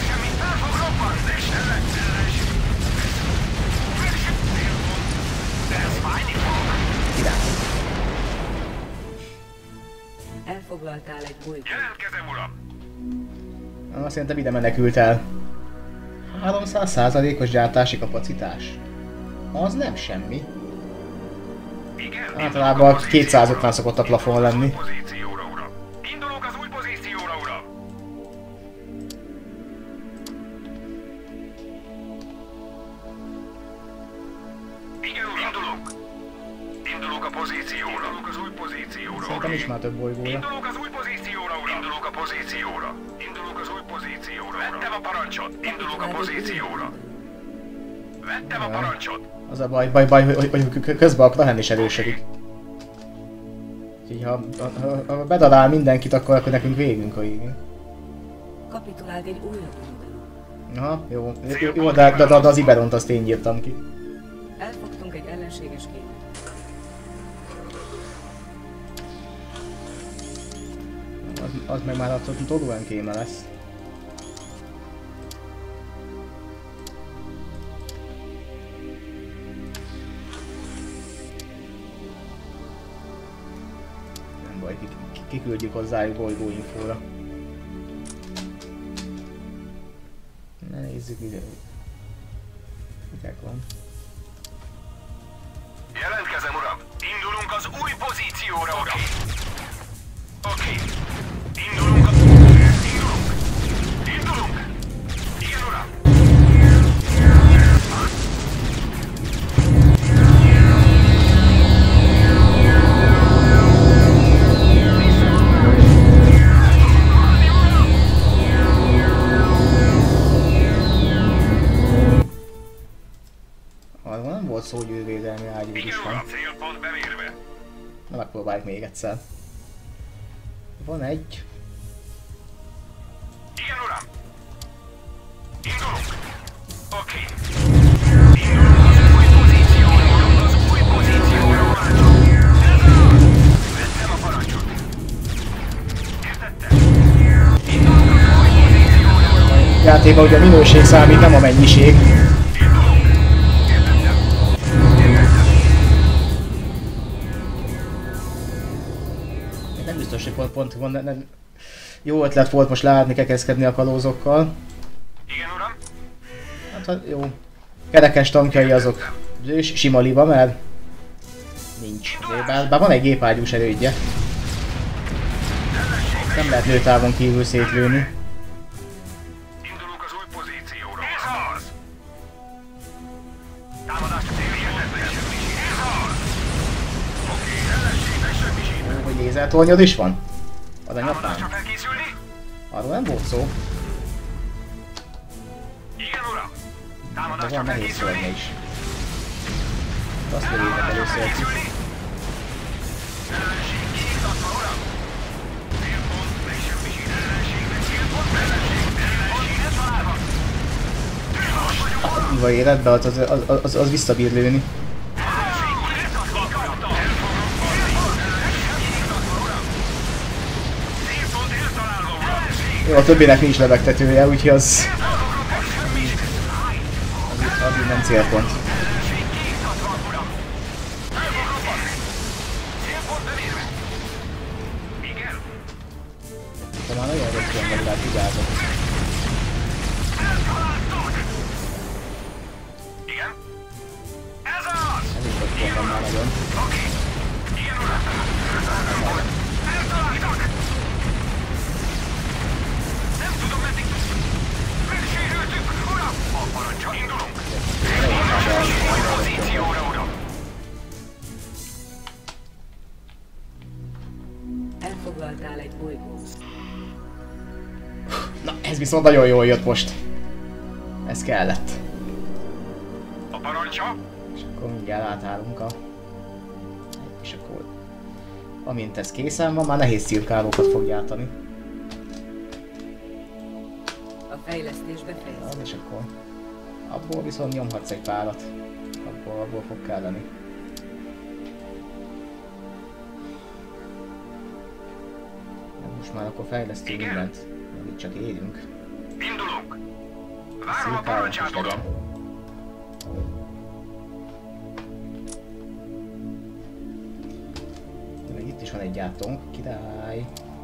Király. Elfoglaltál egy bolygót. Jelentkezem, uram! Azt szerintem ide menekült el. háromszáz százalékos gyártási kapacitás. Az nem semmi. Igen, Általában kétszázötven szokott a plafon lenni. pozícióra, uram. Indulunk az új pozícióra, uram. Igen, uram. Indulunk. Indulunk a pozícióra. Indulunk az új pozícióra. Szerintem is már több bolygója. Indulunk az új pozícióra, uram. Indulunk a pozícióra. Indulunk az új pozícióra, uram. Vettem a parancsot. Indulunk a pozícióra. Vettem a parancsot. Az a baj, baj, baj, hogy, hogy közben a Krahen is erősödik. Úgyhogy ha, ha, ha bedadál mindenkit, akkor, akkor nekünk végünk a végén. Kapitulált egy újabb oldalon. Aha, jó, jó, jó de, de, de, de az Iberont azt én írtam ki. Elfogtunk egy ellenséges képet. Az, az meg már a Toluen kéme lesz. Nem baj, kiküldjük hozzájuk bolygóinfóra. Ne nézzük ide. Mitek van? Jelentkezem, uram! Indulunk az új pozícióra, uram! Oké. Indulunk a... Indulunk! Indulunk! Igen, uram! Arról nem volt szó, hogy űrvédelmi ágyú is Igen, van. uram! Célpont bemérve! Na, megpróbáljuk még egyszer. Van egy. Igen, uram! Indulunk! Oké. Indulunk az új pozícióra, uram! Az új pozícióra, uram! Vettem a parancsot! Értettem? Indulunk az új pozícióra, uram! Játékban ugye a minőség számít, nem a mennyiség. Indulunk! Értettem? Értettem? Nem biztos, hogy pont, pont van, nem... Jó ötlet volt most látni, kekezkedni a kalózokkal. Igen, uram? Hát ha jó. Kerekes tankjai azok sima liba, mert nincs. Bár, bár van egy gépágyús erődje. Nem lehet lőtávon kívül szétlőni. Indulunk az új pozícióra. Ez az! Támadást értettem. Ez az! Oké, ellenségnek semmisít. Ó, hogy lézertornyod is van? Az a Támadásra nyapán? felkészülni? Arról nem volt szó. Igen, uram! De Támadásra van nehéz szornya felkészülni? is. Azt lövőnek először ki. Ellenség kiiktatva, uram! Célpont megsemmisít. Ellenségnek célpont, ellenség, ellenséget találva! Tűzolós vagyok! Kurva életbe, az, az, az, az, az visszabír lőni. Ellenség kiiktatva, kapta! Elfogom, ellenség kiiktatva, uram! Célpont eltalálva, uram! Jó, a többinek nincs lebegtetője, úgyhogy az... Elfogom, megsemmisít! az így nem célpont. Ellenség kiiktatva, uram! Elfogom, célpont bemérve! Igen? De már nagyon rögtön van, tehát vigyázok. Eltaláltuk! Igen? Ez az! Ez is rögtön van már nagyon. Oké. Igen, uram! Eltaláltuk! Nem tudom, meddig... Megsérültük, uram! A parancsal indulunk! Új pozícióra, uram! Elfoglaltál egy bolygót. Na, ez viszont nagyon jól jött most. Ez kellett. A parancsa? És akkor mindjárt átállunk a... És akkor... Amint ez készen van, már nehéz cirkálókat fog gyártani. A fejlesztés befejezett. Az, és akkor... Abból viszont nyomhatsz egy párat. Abból, abból fog kelleni. Most már akkor fejlesztünk Igen? mindent. Amit csak érünk. Indulunk! Várom a Cirkálók is parancsát, uram! legyen. Még itt is van egy gyártónk, király.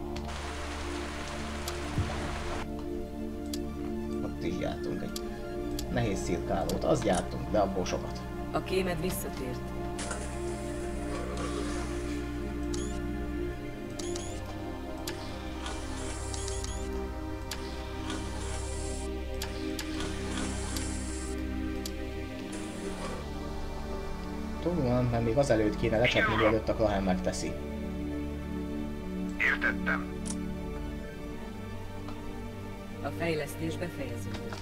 Ott is gyártunk egy nehéz cirkálót, azt gyártunk, de abból sokat. A kémed visszatért. Tudom, mert még azelőtt kéne lecsapni, mielőtt a Klahen megteszi. Értettem. A fejlesztés befejeződött.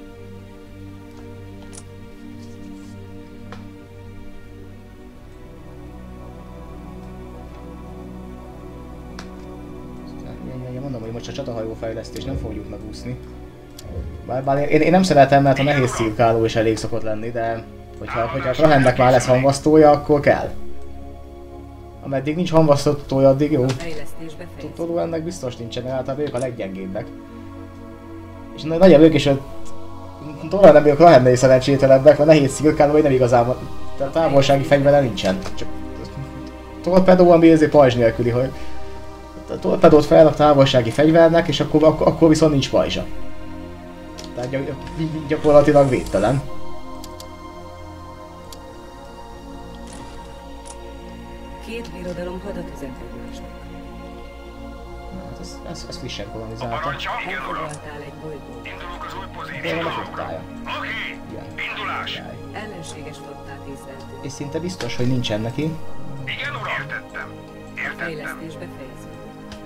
Én mondom, hogy most a csatahajó fejlesztés nem fogjuk megúszni. Bár, bár én, én nem szeretem, mert a nehéz cirkáló is elég szokott lenni, de hogyha, hogyha a Klahennek már lesz hamvasztója, akkor kell. Ameddig nincs hamvasztója, addig jó. A fejlesztés befejeződött. Tudó ennek biztos nincsen, mert általában ők a leggyengébbek. És na- nagyjából ők is a... Talán nem ők a Klahennél szerencsételebbek, mert nehéz cirkáló, vagy nem igazából... Tehát távolsági fegyvere nincsen. Csak... Torpedó, ami azért pajzs nélküli, hogy... A torpedót fel a távolsági fegyvernek, és akkor, akkor, akkor viszont nincs pajzsa. Tehát gy gyakorlatilag védtelen. Két birodalom hadat üzent egymásnak. Hát ez, ez, ez frissen kolonizálta. Parancsa? Igen, uram. Elfoglaltál egy bolygót. Indulunk az új Hol van a pozícióra. flottája? Oké. Igen. Indulás. Jaj. Ellenséges flottát észleltünk. És szinte biztos, hogy nincsen neki. Igen, uram. Értettem. A Értettem. fejlesztés befejeződik.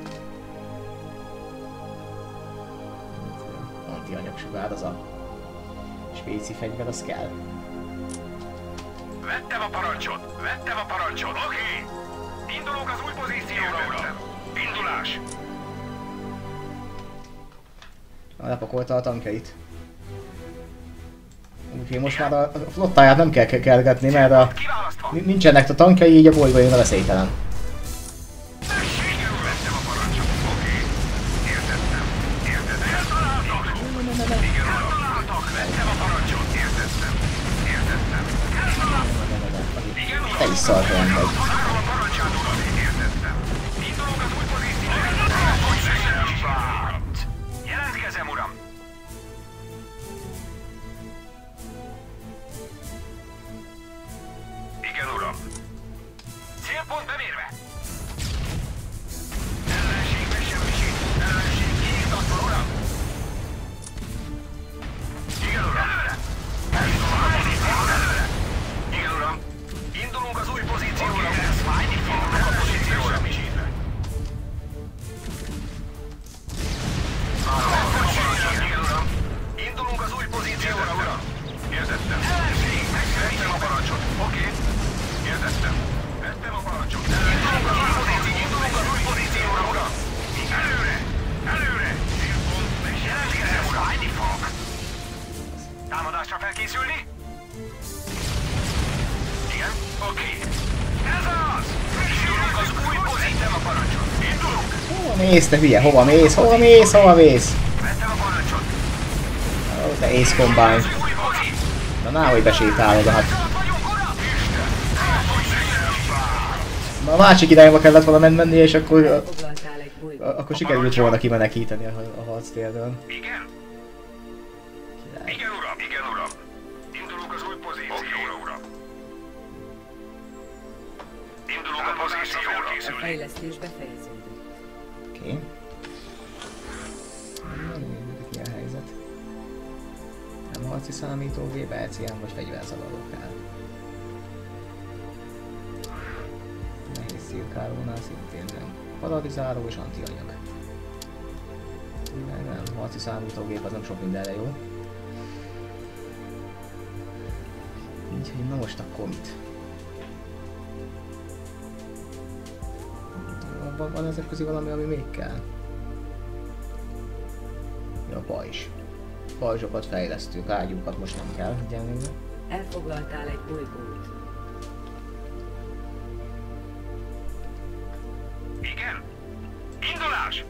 Antianyagsugár, az a spéci fegyver, az kell. Vettem a parancsot. Vettem a parancsot. Oké. Indulunk az új pozícióra, uram. Indulás. Lepakolta a tankjait. Úgyhogy most már a flottáját nem kell kergetni, mert a, Kiválasztva. nincsenek a tankjai, így a bolygón a veszélytelen. Igen, uram. Vettem a parancsot. Oké. Értettem. Értettem. Eltaláltak. Igen, uram. Eltaláltak. Vettem a parancsot. Értettem. Értettem. Eltaláltak. Igen, uram. Te is szarran vagy. Várom a parancsát, uram. Értettem. Indulunk az új pozícióra. Jelentkezem, uram. Igen, uram. Célpont bemérve. Ellenség megsemmisít. Ellenség kiiktatva, uram. Igen, uram. Előre. Előre. Igen, uram. Indulunk az új pozícióra. Ez fájni fog. A pozícióra. Semmisítve. Igen, uram. Indulunk az új pozícióra, uram. Értettem. Ellenség. Vettem a parancsot. Oké. Értettem. Vettem a parancsot. Indulunk az új pozícióra. Indulunk az új pozícióra, uram. Előre. Előre. Célpont. Jelentkezem, uram. Fájni fog. Támadásra felkészülni? Igen. Oké. Ez az. Indulunk az új pozícióra, a parancsot. Indulunk. Hova mész, te hülye? Hova mész? Hova mész? Hova mész? Vettem a parancsot. Ó, te Ace Combine. Új pozíció. Na, náhogy besétálod, hát. Na, a másik irányba kellett volna menni, és akkor... Elfoglaltál egy bolygót. Akkor sikerült volna kimenekíteni a, a harctérről. Igen? Király. Igen, uram, igen, uram. Indulunk az új pozícióra, uram. Indulunk a pozícióra. A fejlesztés befejeződik. Oké. Okay. Nem működik ilyen helyzet. Nem harci számítógép, é cé em vagy fegyverzavaroknál. Nehéz szirkálónál szintén nem. Paralizáló és antianyag. Nem, nem, harci számítógép az nem sok mindenre jó. Úgyhogy na most akkor mit? Van, van ezek közé valami, ami még kell? Ja, pajzs. Pajzsokat fejlesztünk, ágyúkat most nem kell, egyenlőre. Elfoglaltál egy bolygót. Igen? Indulás!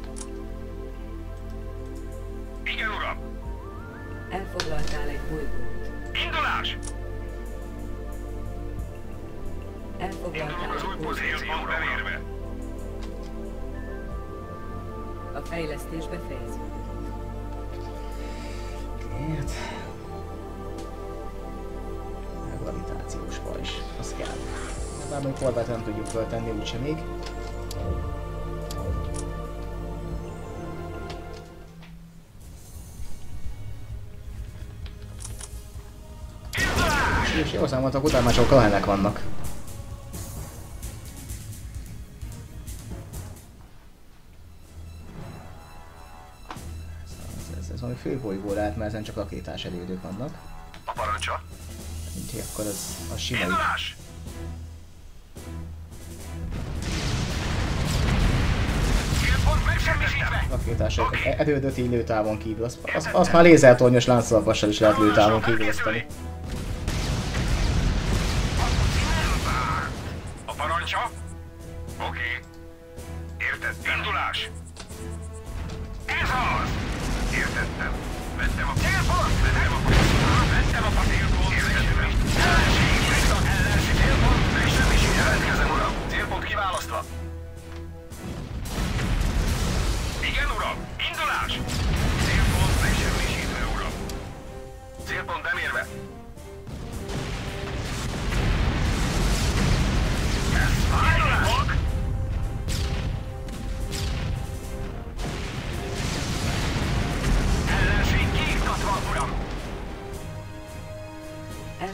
Igen, uram! Elfoglaltál egy bolygót. Indulás! Indulunk Elfoglaltál az új egy bolygót. pozícióra, bemérve. A fejlesztés befejeződik. Hát... Gravitációs pajzs, az kell. Bár még korvát nem tudjuk föltenni, úgyse még. És jó számoltak, utána már csak klahenek vannak. Ez, ez valami főbolygó lehet, mert ezen csak rakétás erődök vannak. A parancsa. Úgyhogy akkor ez a sima Indulás! Célpont megsemmisítve! rakétás erődöt így lőtávon kívül. Azt, azt, azt már lézertornyos láncszalagvassal is lehet lőtávon kívülözteni. A parancsa? Oké. Értettem. Indulás! Ez az! Értettem. Vettem a célpont! Vettem a célpont! Vettem a célpont! Értettem. Ellenség! Megszak ellenség! Célpont! Megsemmisít! Jelentkezem, uram! Célpont kiválasztva! Igen, uram! Indulás! Célpont megsemmisítve, uram!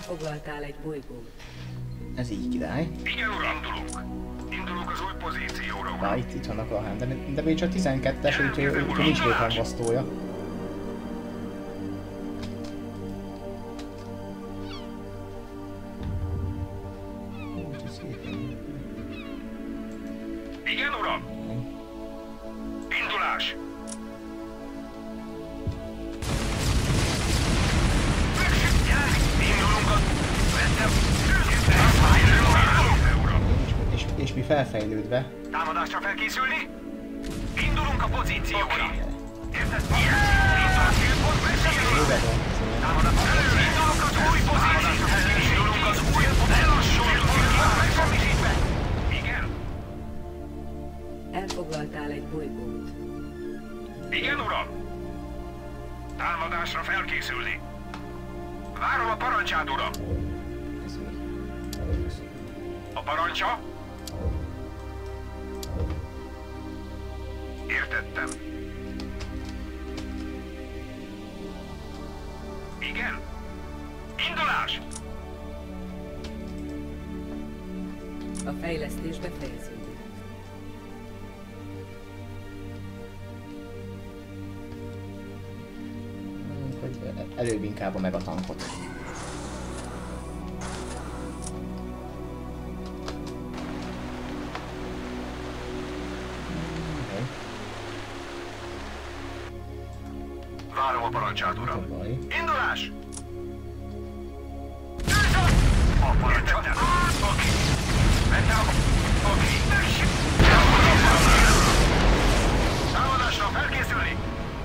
Elfoglaltál egy bolygót. Ez így király. Igen, uram, indulunk. Indulunk az új pozícióra, uram. Na, itt, itt vannak a hán, de, de még csak tizenkettes, úgyhogy úgy, nincs még hangvasztója. Igen, uram. Indulás. Indulunk a... És, és mi felfejlődve. Támadásra felkészülni? Indulunk a pozícióra. Érted? Indul a célpont megfelelő. Támadásra indulunk az új pozícióra. Indulunk az új elassolt megsemmisítve. Igen? Elfoglaltál egy bolygót. Igen, uram. Támadásra felkészülni. Várom a parancsát, uram. Ez mi? A parancsa? Értettem. Igen? Indulás! A fejlesztés befejeződik. Hogy előbb inkább a megatankot. Várom a parancsát, uram. Indulás! A parancsát? Oké. Mentem a... Oké. Támadásra felkészülni!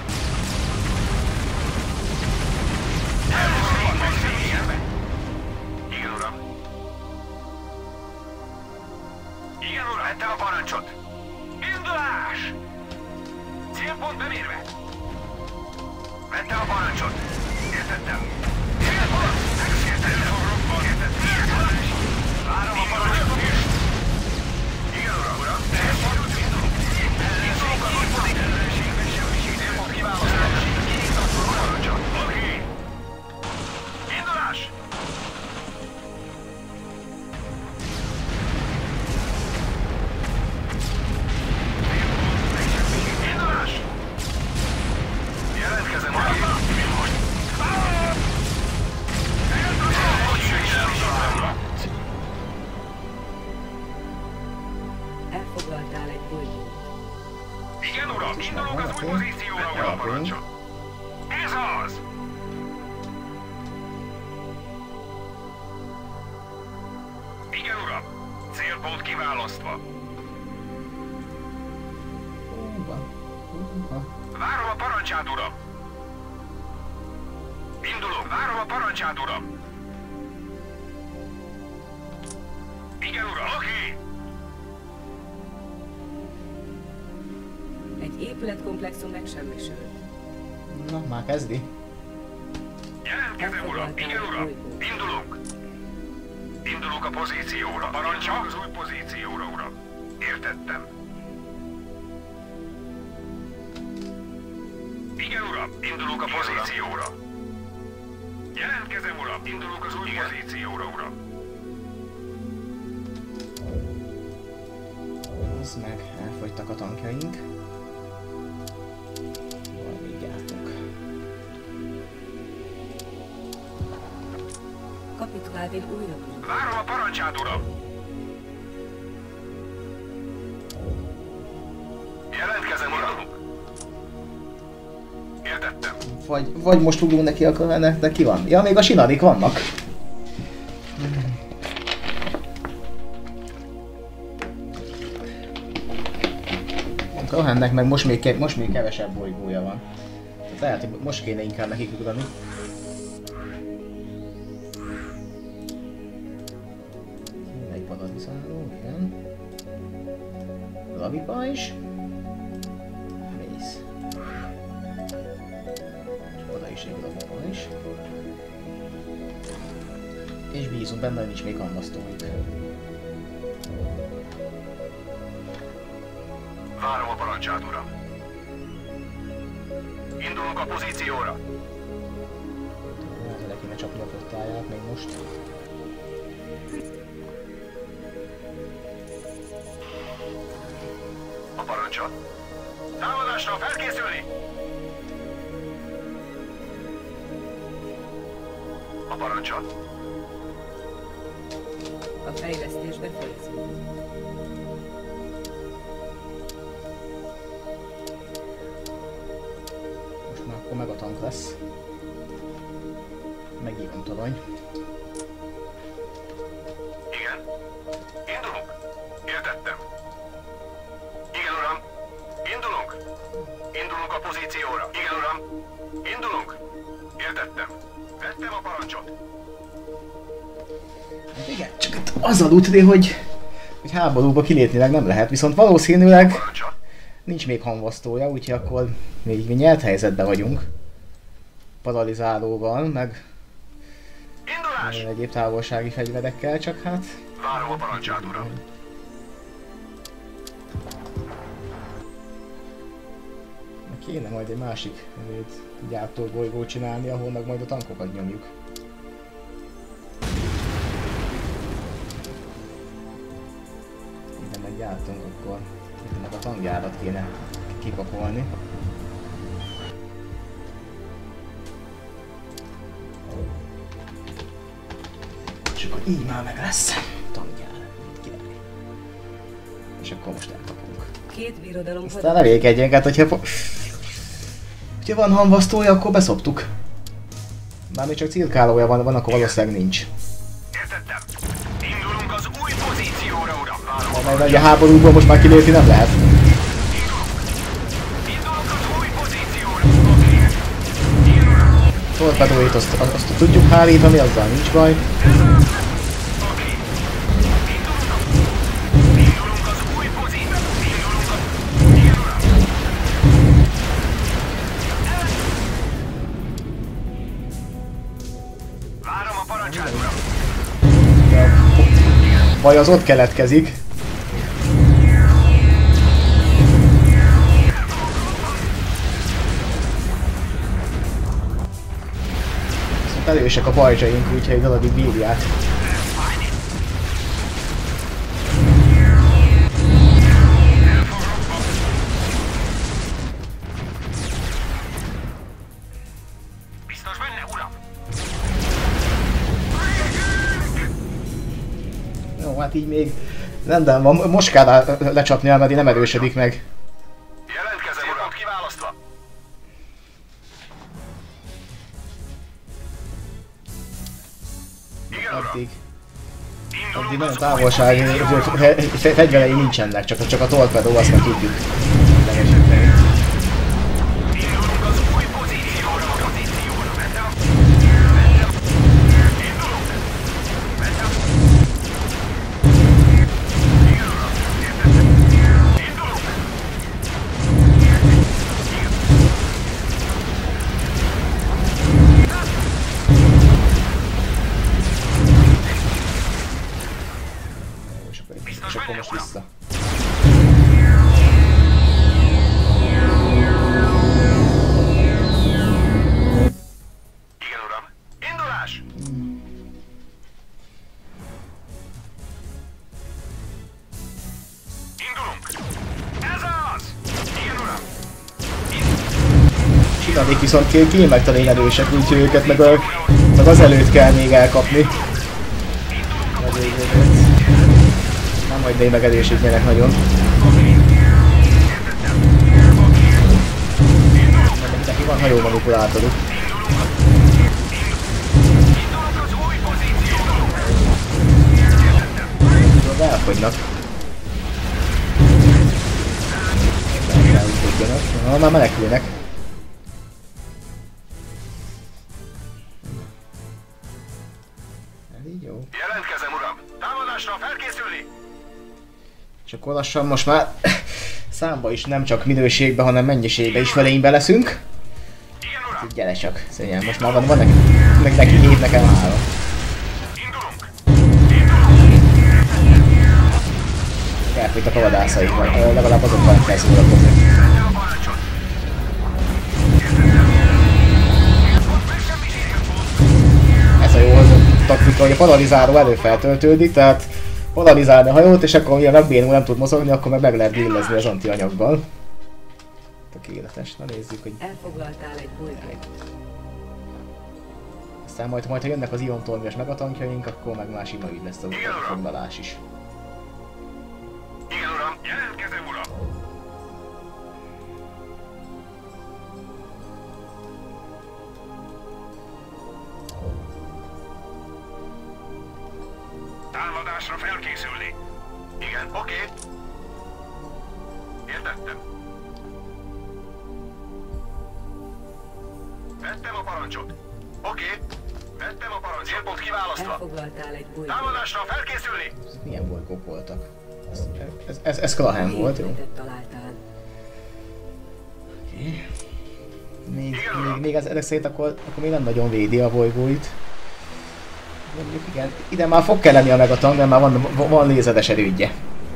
Igen, uram. Igen, uram. Vettem a parancsot. Indulás! Célpont bemérve. Vettem a parancsot. Értettem. Célpont! Megszértettem. Értettem. Várom a parancsot. Igen, uram. Uram. Elfordult indulunk. Indulunk az új pozícióra. Célpont kiválasztás. Kinyitottam a parancsot. Oké. Indulás! Indulás! Jelentkezem, oké? Elfoglaltál egy bolygót. Igen, uram, indulunk az új pozícióra, uram, parancsa. Ez az! Igen, uram, célpont kiválasztva. Várom a parancsát, uram! Indulok, várom a parancsát, uram! Igen, uram, oké! Egy épületkomplexum megsemmisült. Na, már kezdi. Jelentkezem, uram! Igen, uram! Indulunk! Indulunk a pozícióra. Parancsa az új pozícióra, uram. Értettem. Igen, uram! Indulunk a pozícióra. Jelentkezem, uram! Indulunk az új Igen. pozícióra, uram. Nézd meg, elfogytak a tankjaink. Majd még jártunk. Kapitulálvén újra újra. Várom a parancsát, uram! Jelentkezem, uram! Értettem. Vagy, vagy most ugrunk neki a körülnek, de ki van? Ja, még a sinarik vannak. A Cohennek meg most még, most még kevesebb bolygója van. Tehát lehet, hogy most kéne inkább nekik ugrani. Egy vaddisszálló, igen. Lavipa is. Mész. És oda is egy Lavipa is. És bízunk benne, hogy nincs még hamvasztójuk. Várom a parancsát, uram. Indulunk a pozícióra. kéne csapni a flottáját még most. A parancsot. Támadásra felkészülni! A parancsot. A fejlesztés befejeződött. Most már akkor meg a tank lesz. Megírom torony. Igen. Indulunk. Értettem. Igen, uram. Indulunk. Indulunk a pozícióra. Igen, uram. Indulunk. Értettem. Vettem a parancsot. Hát igen, csak itt az a loot, hogy, hogy háborúba kilépnileg nem lehet, viszont valószínűleg nincs még hamvasztója, úgyhogy akkor még mi nyert helyzetben vagyunk. Paralizálóval, meg Indulás! egyéb távolsági fegyverekkel, csak hát... Várom a parancsát, uram. Kéne majd egy másik gyártóbolygót csinálni, ahol meg majd a tankokat nyomjuk. Innen meg gyártunk, akkor itt meg a tankgyárat kéne kipakolni. És akkor így már meg lesz a tankgyár. Király. És akkor most elkapunk. Két birodalom Aztán elég egyenket, hogyha... Ha van hamvasztója, akkor beszoptuk. Bármi csak cirkálója van, van, akkor valószínűleg nincs. Értettem. Indulunk az új pozícióra, uram. Várom. Ha majd a háborúból most már kilépni nem lehet. Indulunk az új pozícióra. Oké. Igen, uram. Torpedóit azt, azt, azt tudjuk hárítani, azzal nincs baj. Oké. Indulunk. Indulunk az új pozícióra. Indulunk az... Igen, uram. Várom a parancsát, uram. A baj az ott keletkezik. Viszont erősek a pajzsaink, úgyhogy egy darabig bírják. Biztos benne, uram. Jó, hát így még rendben van. Most kell lecsapni, mert nem erősödik meg. Jelentkezem, uram. Kiválasztva. Igen, uram. Addig, Indulunk addig az nagyon új távolsági pozícióra. fe- fegyverei nincsenek, csak, csak a torpedó, azt meg tudjuk teljesíteni. Indulunk az új pozícióra, a pozícióra. Vettem. Vettem. Indulunk. Vettem. Igen, uram. Értettem. Indulunk. És akkor, és akkor most vissza. Igen, uram. Indulás. Indulunk. Ez az. Igen, uram. Csinálnék viszont kémektelén erősek, úgyhogy őket meg, a, meg az előtt kell még elkapni. Nem hagyd meg erősítjenek nagyon. Neki van hajó manipulátoruk. Indulunk az új pozícióra. Tudod, elfogynak. Nem kell, úgy tudjanak. Na, már menekülnek. Ez így jó. Jelentkezem, uram. Támadásra felkészülni. És akkor lassan most már számba is nem csak minőségbe, hanem mennyiségbe is felénybe leszünk. Igen, uram. Gyere csak, szényen, most már van, van neki, meg neki hét, nekem három. Indulunk. Indulunk. Elfogytak a vadászaikkal, legalább azokkal kell szórakozni. Vettem a parancsot. Értettem. Pont meg semmi sérült volt. hogy a paralizáló előfeltöltődik, tehát paralizálni a hajót, és akkor ugye megbénul, nem tud mozogni, akkor meg meg lehet grillezni az antianyaggal. Tökéletes, na nézzük, hogy... Elfoglaltál egy bolygót. Aztán majd, majd ha jönnek az iontornyos megatankjaink, akkor meg már sima így lesz a foglalás is. Igen, uram, jelentkezem, uram! Támadásra felkészülni. Igen, oké. Okay. Értettem. Vettem a parancsot. Oké. Okay. Vettem a parancsot. Célpont kiválasztva. Elfoglaltál egy bolygót. Támadásra felkészülni. Milyen bolygók voltak? Ez, ez, ez, ez Klahem volt, jó? Találtál. Okay. Még, még, még ez, ezek szerint akkor, akkor még nem nagyon védi a bolygóit. Mondjuk igen, ide már fog kell lenni a Megatank, mert már van, van lézeres erődje.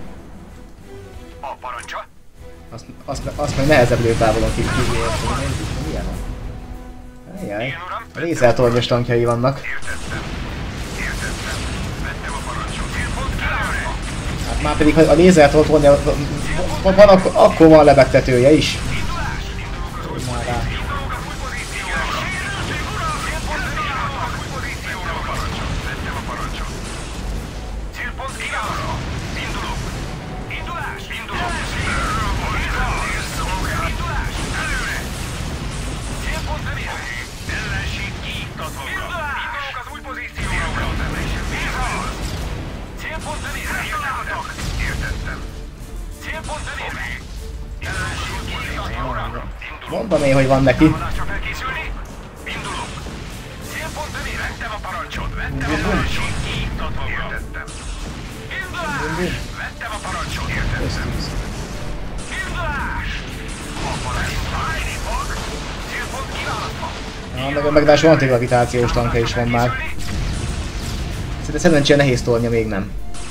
A parancsa? Azt, azt, azt meg nehezebb lőtávolon kívül. Milyen van? Ajjaj, a lézertornyos tankjai vannak. Értettem. Értettem. Vettem a parancsot. Célpont kiválasztva. Hát már pedig, ha a lézertornya van, van akkor, akkor van lebegtetője is. Indulás! Indulunk az új pozícióra. Indulunk az új pozícióra. Sérültség, uram! Célpont kiválasztva. Az új pozícióra a parancsot. Vettem a parancsot. Célpont kiválasztva. Indulunk. Indulás! Indulunk. Indulás! Előre! Célpont nem ér. Ellenség kiiktatva, uram. Indulunk az új pozícióra, uram. Célpont nem ér. Eltaláltak. Értettem. Célpont nem ér. Ellenség kiiktatva, uram. Indulunk. Mondtam én, hogy van neki. Támadásra felkészülni. Indulunk. Célpont nem ér. Vettem a parancsot. Vettem a parancsot. Kiiktatva, uram. Értettem. Indulás! Vettem a parancsot. Értettem. Indulás! A parancsot fájni fog. Célpont kiválasztva. Ja, meg, meg ráadásul antigravitációs tankja is van már. Szerintem szerencsére nehéz tornya még nem.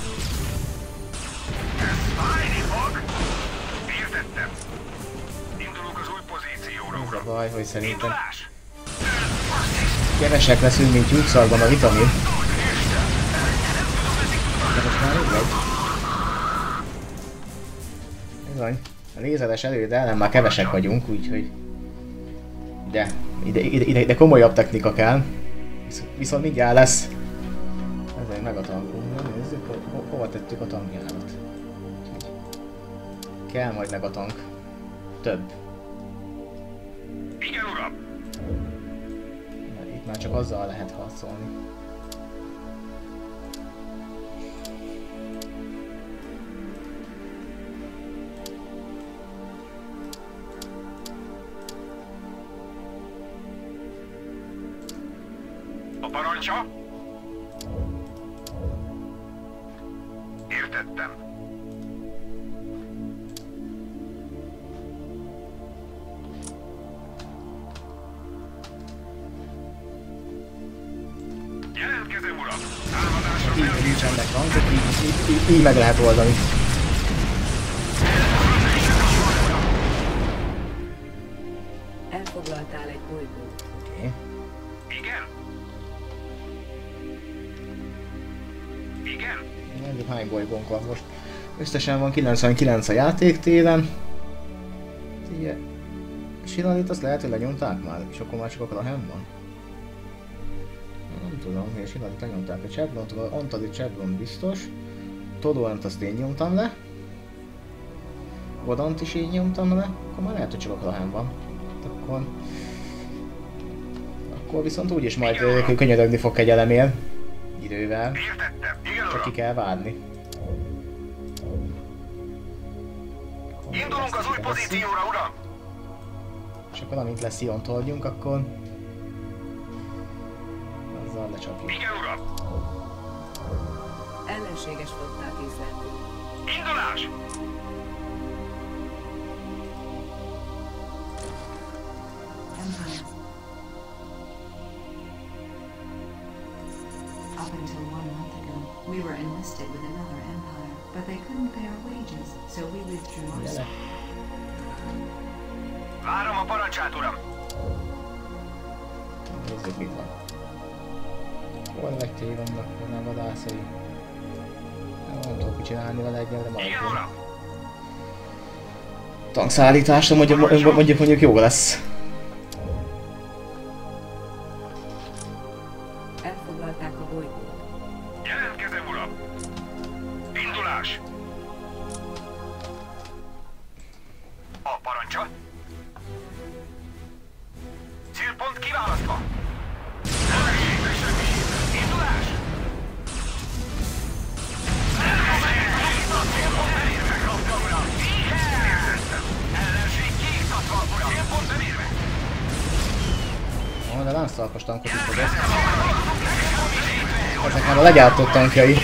Ez fájni fog. Értettem. Indulunk az új pozícióra, Ez a uram. baj, hogy szerintem Indulás! kevesek leszünk, mint lyukszarban a vitamin. De most már így vagy. Bizony. A lézeres erőd ellen már kevesek vagyunk, úgyhogy... De, ide, ide, ide, ide komolyabb technika kell. Visz, viszont mindjárt lesz. Ez egy megatankunk. Nézzük, ho, ho, hova tettük a tankjárat. Kell majd megatank. Több. Igen, uram. Mert itt már csak azzal lehet harcolni. A parancsa? Értettem. Jelentkezem, uram! Támadásra Így felkészülni. nincsenek tankok, így, így, így, így meg lehet oldani. Elfoglaltál egy bolygót. Oké. Okay. Igen? Igen? Mondjuk hány bolygónk van most? Összesen van kilencvenkilenc a játéktéren. Ugye, Sinalit azt lehet, hogy lenyomták már, és akkor már csak a Klahem van. Nem tudom, hogy a Sinalit lenyomták a Chevront, a Antali Chevron biztos. Todorant azt én nyomtam le. Vodant is én nyomtam le, akkor már lehet, hogy csak a Klahem van. Akkor... Akkor viszont úgyis majd ö, könnyedögni fog kegyelemél. Idővel. Értettem. Igen, Csak ki uram. kell várni. Indulunk az új pozícióra, uram! És akkor amint lesz Ion tornyunk, akkor... azzal lecsapjuk. Igen, uram! Ellenséges flottát észleltünk. Indulás! Empire. Up until one month ago, we were enlisted with another empire, but they couldn't pay our wages, so we withdrew our Gyere. Várom a parancsát, uram! Nézzük, mit van. Korvettjei vannak, vannak vadászai. Nem tudok mit csinálni vele egyelőre, maradjon. Tankszállításra mondjuk, mondjuk mondjuk jó lesz. Elfoglalták a bolygót. Jelentkezem, uram! Indulás! A parancsa? Célpont kiválasztva! Ellenségbe semmisítve! Indulás! Célpont elérve! Kapta, uram! Értettem! Ellenség kiiktatva, uram! Célpont elérve! Oh, de lánctalpas tankot is fog ezt. Ezek már a legyártott tankjai.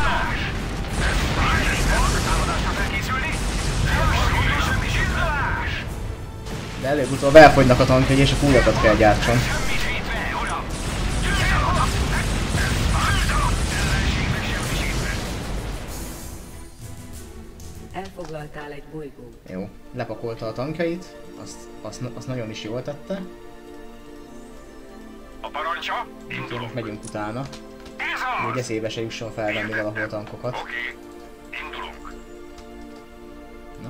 De előbb-utóbb elfogynak a tankjai és a újakat kell gyártson. Elfoglaltál egy bolygót. Jó, lepakolta a tankjait, azt, azt, azt nagyon is jól tette. A parancsa? Úgyhogy most megyünk utána. Ez Még az! eszébe se jusson felvenni valahol a tankokat. Oké, indulunk. Na.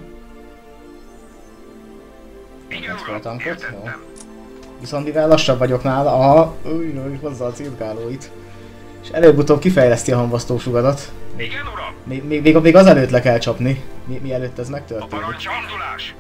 Igen, Megvettem a uram, tankot, jó. értettem. Viszont mivel lassabb vagyok nála, aha, új, új, hozzá a cirkálóit. És előbb-utóbb kifejleszti a hamvasztósugarat. Igen, uram! Még, még, még, még azelőtt le kell csapni, mi, mielőtt ez A megtörténik. parancsa? Indulás!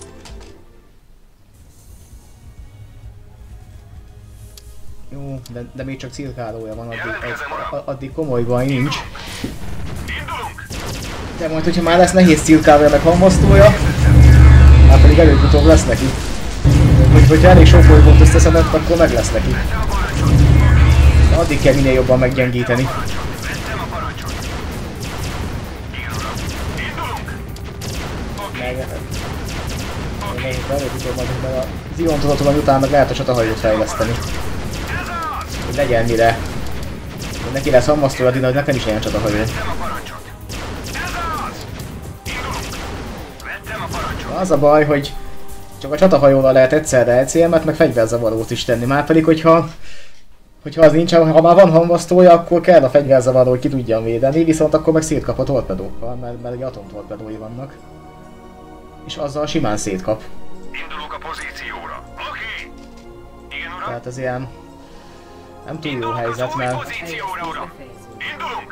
Jó, de, de még csak cirkálója van, addig, Jelentkezem, uram. a- addig komoly baj nincs. Indulunk! De majd, hogyha már lesz nehéz cirkálója meg hamvasztója, már pedig előbb-utóbb lesz neki. Hogy, hogyha elég sok bolygót összeszedett, akkor meg lesz neki. De addig kell minél jobban meggyengíteni. Vettem a parancsot. Igen, uram. Indulunk! Oké, Meg, meg előbb-utóbb majd, mert az Ion tudatlan után meg lehet a csatahajót fejleszteni. ez az! Hogy legyen mire. Hogy neki lesz hamvasztója, de nekem is legyen csatahajó. Vettem a parancsot. Ez az! Indulunk! Vettem a parancsot. Az a baj, hogy csak a csatahajóval lehet egyszerre é cé em-et, meg fegyverzavarót is tenni. Márpedig, hogyha hogyha az nincs, ha már van hamvasztója, akkor kell a fegyverzavaró, hogy ki tudjan védeni, viszont akkor meg szétkap a torpedókkal, mert, mert ugye atomtorpedói vannak. És azzal simán szétkap. Indulunk a pozícióra. Oké! Igen, uram? Tehát ez ilyen nem túl jó Indulunk helyzet, az új mert pozícióra, uram! Befejeződött. Indulunk!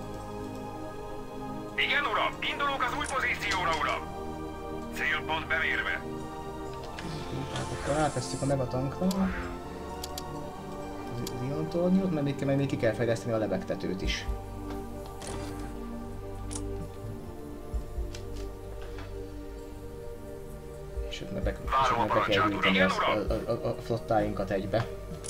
Igen, uram! Indulunk az új pozícióra, uram! Célpont bemérve. akkor átvesszük a megatankra. Az Ion tornyot, mert még, még ki kell fejleszteni a lebegtetőt is. És ott meg be, és ott meg be kell gyűjteni az, a, a, a, a flottáinkat egybe.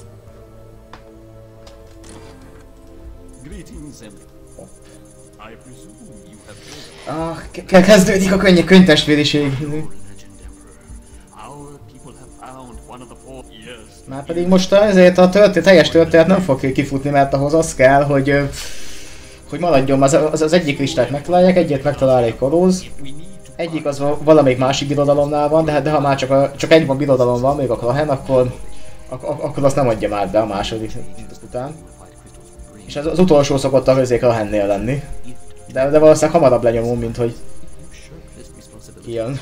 Greetings, Emperor. Hopp. I presume you have heard Ah, ke- ke- kezdődik a könnyű könyvtestvériség. your legend, Emperor. Our people have found one of the four. Yes. Már pedig most ezért a történet, teljes történet nem fog kifutni, mert ahhoz az kell, hogy, ö, hogy maradjon, az, az, az egyik listát megtalálják, egyet megtalál egy kolóz, We need to egyik az va- valamelyik másik birodalomnál van, de, de ha már csak, a, csak egy van birodalom van, még a Klahen, akkor, ak, ak, akkor azt nem adja már be a második után. És az, az utolsó szokott a közé Klahennél lenni. De, de valószínűleg hamarabb lenyomom, mint hogy kijön.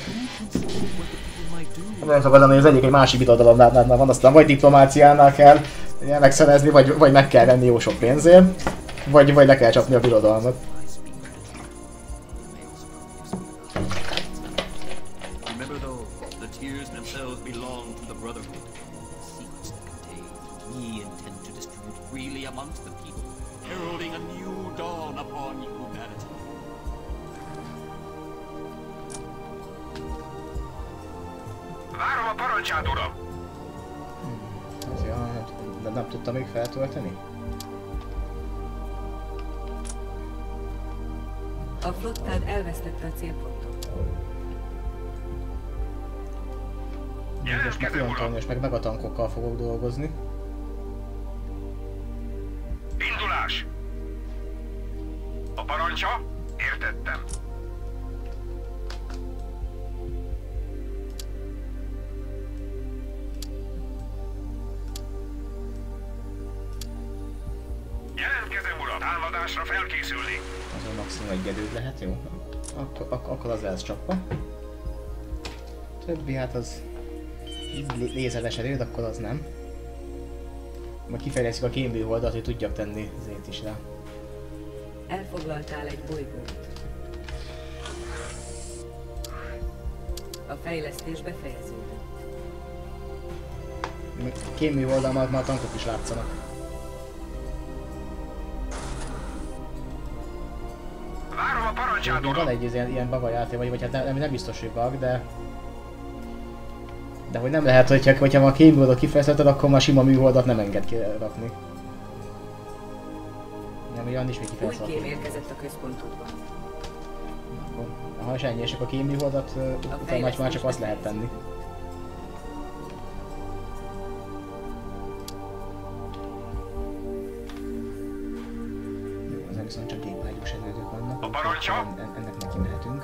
Nem szokott lenni, hogy az egyik egy másik birodalomnál van, aztán vagy diplomáciánál kell megszerezni, vagy, vagy meg kell venni jó sok pénzért, vagy, vagy le kell csapni a birodalmat. remember though, the tears themselves belong to the Brotherhood. The secrets they contain, we intend to distribute freely amongst the people, heralding a new dawn upon humanity. Várom a parancsát, uram! Ez ja, nem, nem, nem tudtam még feltölteni? A flottád elvesztette a célpontot. Most meg Jelentkezem, uram! és meg megatankokkal fogok dolgozni. Indulás! A parancsa? Értettem. Támadásra felkészülni. Azon maximum egy erőd lehet, jó? Akkor, ak akkor az lesz csapva. Többi hát az lézeres erőd, akkor az nem. Majd kifejlesztjük a kéműholdat, hogy tudjak tenni azért is rá. Elfoglaltál egy bolygót. A fejlesztés befejeződött. Kéműholdal már a tankok is látszanak. Várom a parancsát, Van uram. egy ilyen, ilyen bagajáték, vagy, vagy hát nem, nem biztos, hogy bug, de... De hogy nem lehet, hogyha, hogyha már a kéműholdat kifejezheted, akkor már sima műholdat nem enged kirakni. Nem, olyan is még Új kifejezhető. kém érkezett a központodba. Ha és ennyi, és akkor a kéműholdat utána már, már csak azt lehet tenni. Jó, ezek viszont csak gépágyús erődök vannak. A parancsa? En, ennek neki mehetünk.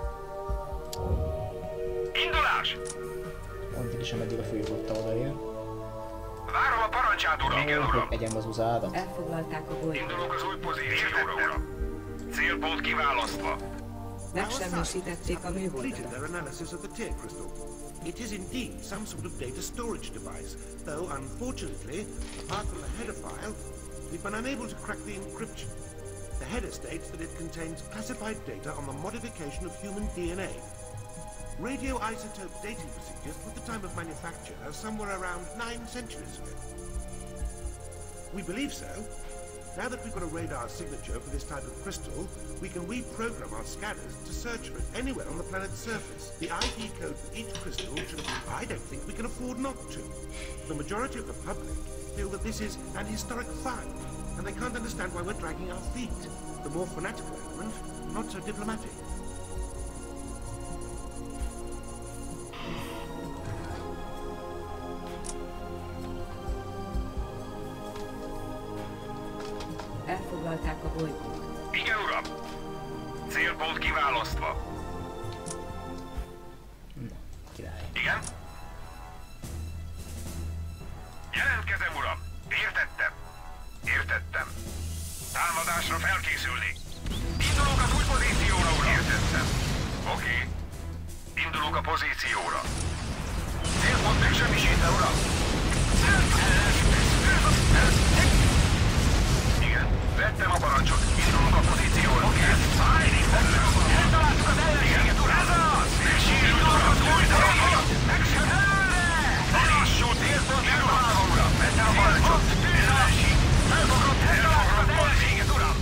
Indulás! Addig is, ameddig a főflotta odaér. Várom a parancsát, uram. Igen, uram. Egyem az uzádat. Elfoglalták a bolygót. Indulok az új pozícióra, uram. Célpont kiválasztva. Megsemmisítették a completed műholdat. their analysis of the tear crystal. It is indeed some sort of data storage device, though unfortunately, apart from the header file, we've been unable to crack the encryption. The header states that it contains classified data on the modification of human D N A. Radioisotope dating procedures put the time of manufacture as somewhere around nine centuries ago. We believe so. Now that we've got a radar signature for this type of crystal, we can reprogram our scanners to search for it anywhere on the planet's surface. The I D code for each crystal should have... I don't think we can afford not to. The majority of the public feel that this is an historic find, and they can't understand why we're dragging our feet. The more fanatical element, not so diplomatic. Elfoglalták a bolygót. Igen, uram. Célpont kiválasztva. Király. Igen? Jelentkezem, uram. Értettem. Értettem. Támadásra felkészülni. Indulok az új pozícióra, uram. Értettem. Oké. Indulok a pozícióra. Célpont megsemmisítve, uram. Igen, vettem a parancsot. Indulok a pozícióra. Oké. Eltaláltuk az ellenséget, uram. Ez az! Megsérült, uram. Lassú célpont elruhálva, uram. Vettem a parancsot. Elfoglaltuk az ellenséget, uram.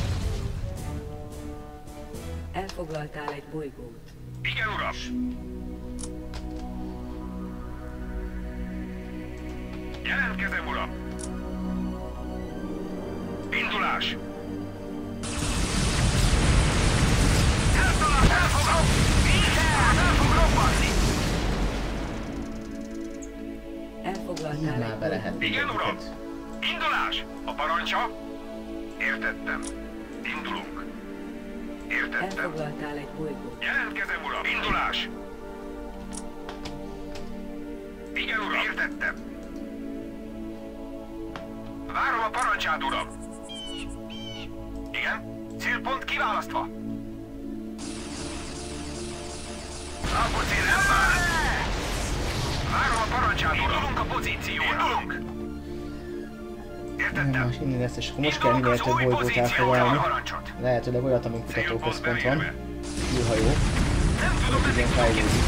Elfoglaltál egy bolygót. Igen, uram. Jelentkezem, uram. Indulás. Eltalál, elfogom! El fog robbanni! Elfoglaltál Már egy be lehet bolygót. Igen, uram. őket. Indulás. A parancsa? Értettem. Indulunk. Értettem. Elfoglaltál egy bolygót. Jelentkezem, uram. Indulás. Igen, uram. Értettem. Várom a parancsát, uram. Igen? Célpont kiválasztva. Akkor cél elvár. Várom a parancsát, uram. Indulunk a pozícióra. Indulunk. Értettem. Most innen lesz, és akkor most kell minél több bolygót elfoglalni. Lehetőleg olyat, amin kutatóközpont van. űrhajó. Hogy igen fejlődik.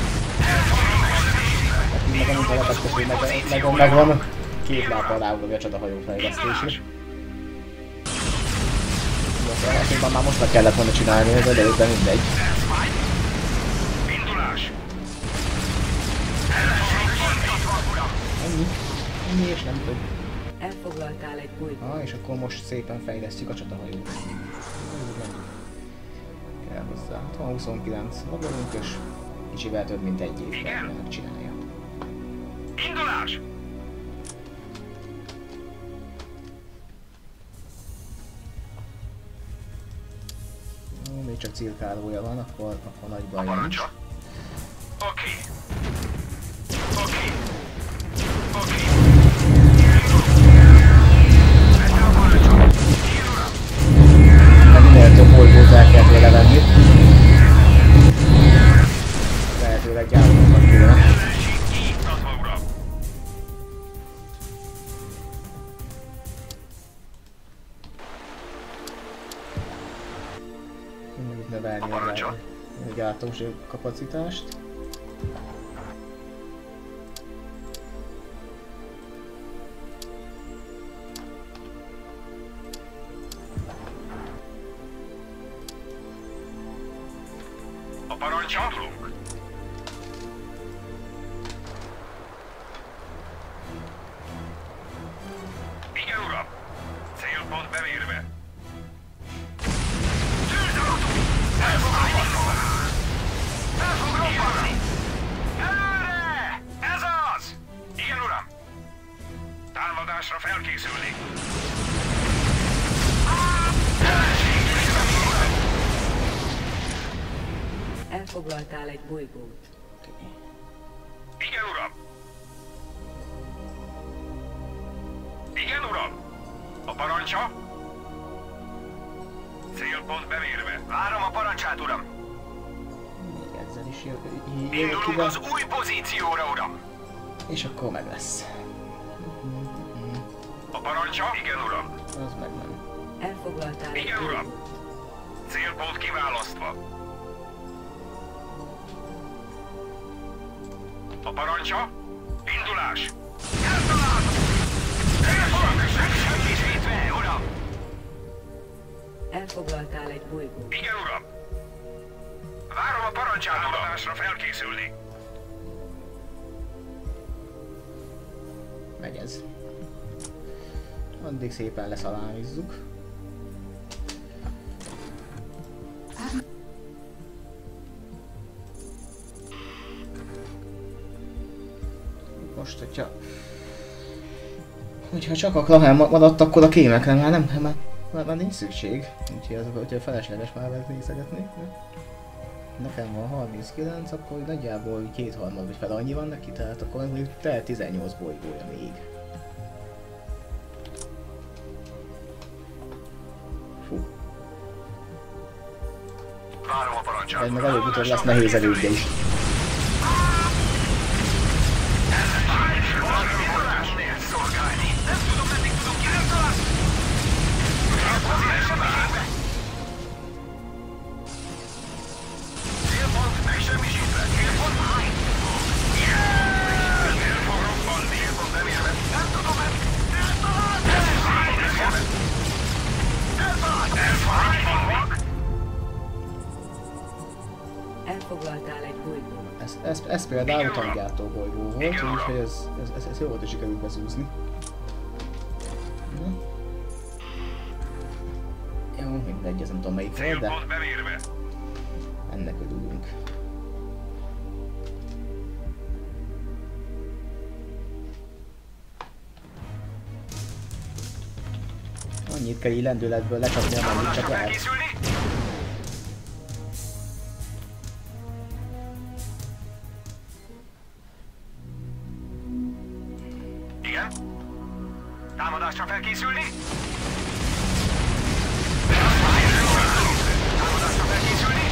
Nekünk meg amint a lepetkötő meg, meg, megvan, két lábbal ráugrani a csatahajó fejlesztésre. Azt már most meg kellett volna csinálni, de előtte mindegy. Indulás. Ennyi. Ennyi és nem több. Elfoglaltál egy bolygót. Ah, és akkor most szépen fejlesztjük a csatahajót. Kell hozzá. Hát van huszonkilenc laborunk, és kicsivel több mint egy évben megcsinálja. Indulás. Ó, még csak cirkálója van, akkor, akkor nagy baj nincs. Parancsa. Oké. Oké. Oké. Vettem a parancsot. Igen, uram. növelni a gyártós kapacitást. A parancsra indulunk. Igen, uram. Célpont bemérve. El fog robbanni! El fog robbanni! Előre! Ez az! Igen, uram. Támadásra felkészülni. Elfoglaltál egy bolygót. Igen, uram. Igen, uram. A parancsa? Célpont bemérve. Várom a parancsát, uram. Még ezzel is jövök Indulunk ide. az új pozícióra, uram. És akkor meg lesz. A parancsa? Igen, uram. Az meg nem. Elfoglaltál egy Igen, uram. bolygót. Célpont kiválasztva. A parancsa? Indulás! Eltaláltuk! Célpont megsemmisítve, uram! Elfoglaltál egy bolygót. Igen, uram. Várom a parancsát, támadásra felkészülni. Megy ez. Addig szépen leszalámizzuk. Most, hogyha... Hogyha csak a klaván maradt, akkor a kémekre már nem, már, már, már nincs szükség. Úgyhogy az, hogyha felesleges már nézegetni. Nekem van harminckilenc, akkor nagyjából kétharmad vagy fel annyi van neki, tehát akkor mondjuk te tizennyolc bolygója még. Fú. Várom a parancsát. Ez meg előbb-utóbb lesz nehéz elődje is. Nem tudom, meddig tudok ki, nem találsz! Célpont megsemmisítve! Célpont hány! El fog robbanni! Célpont bemérve! Nem tudom, mert... Eltalált! Eltalált! Eltalált! Eltalált! Elfoglaltál egy bolygót. Ez, ez, ez például utamgyártó bolygó volt, úgyhogy ez, ez, ez, ez jó volt, és sikerült bezúzni. Hm. Jó, mindegy, ez nem tudom melyik volt, de Célpont bemérve! ennek örülünk. Annyit kell így lendületből lecsapni, amennyit Támadásra csak lehet. felkészülni! Igen? Támadásra felkészülni? Támadásra felkészülni?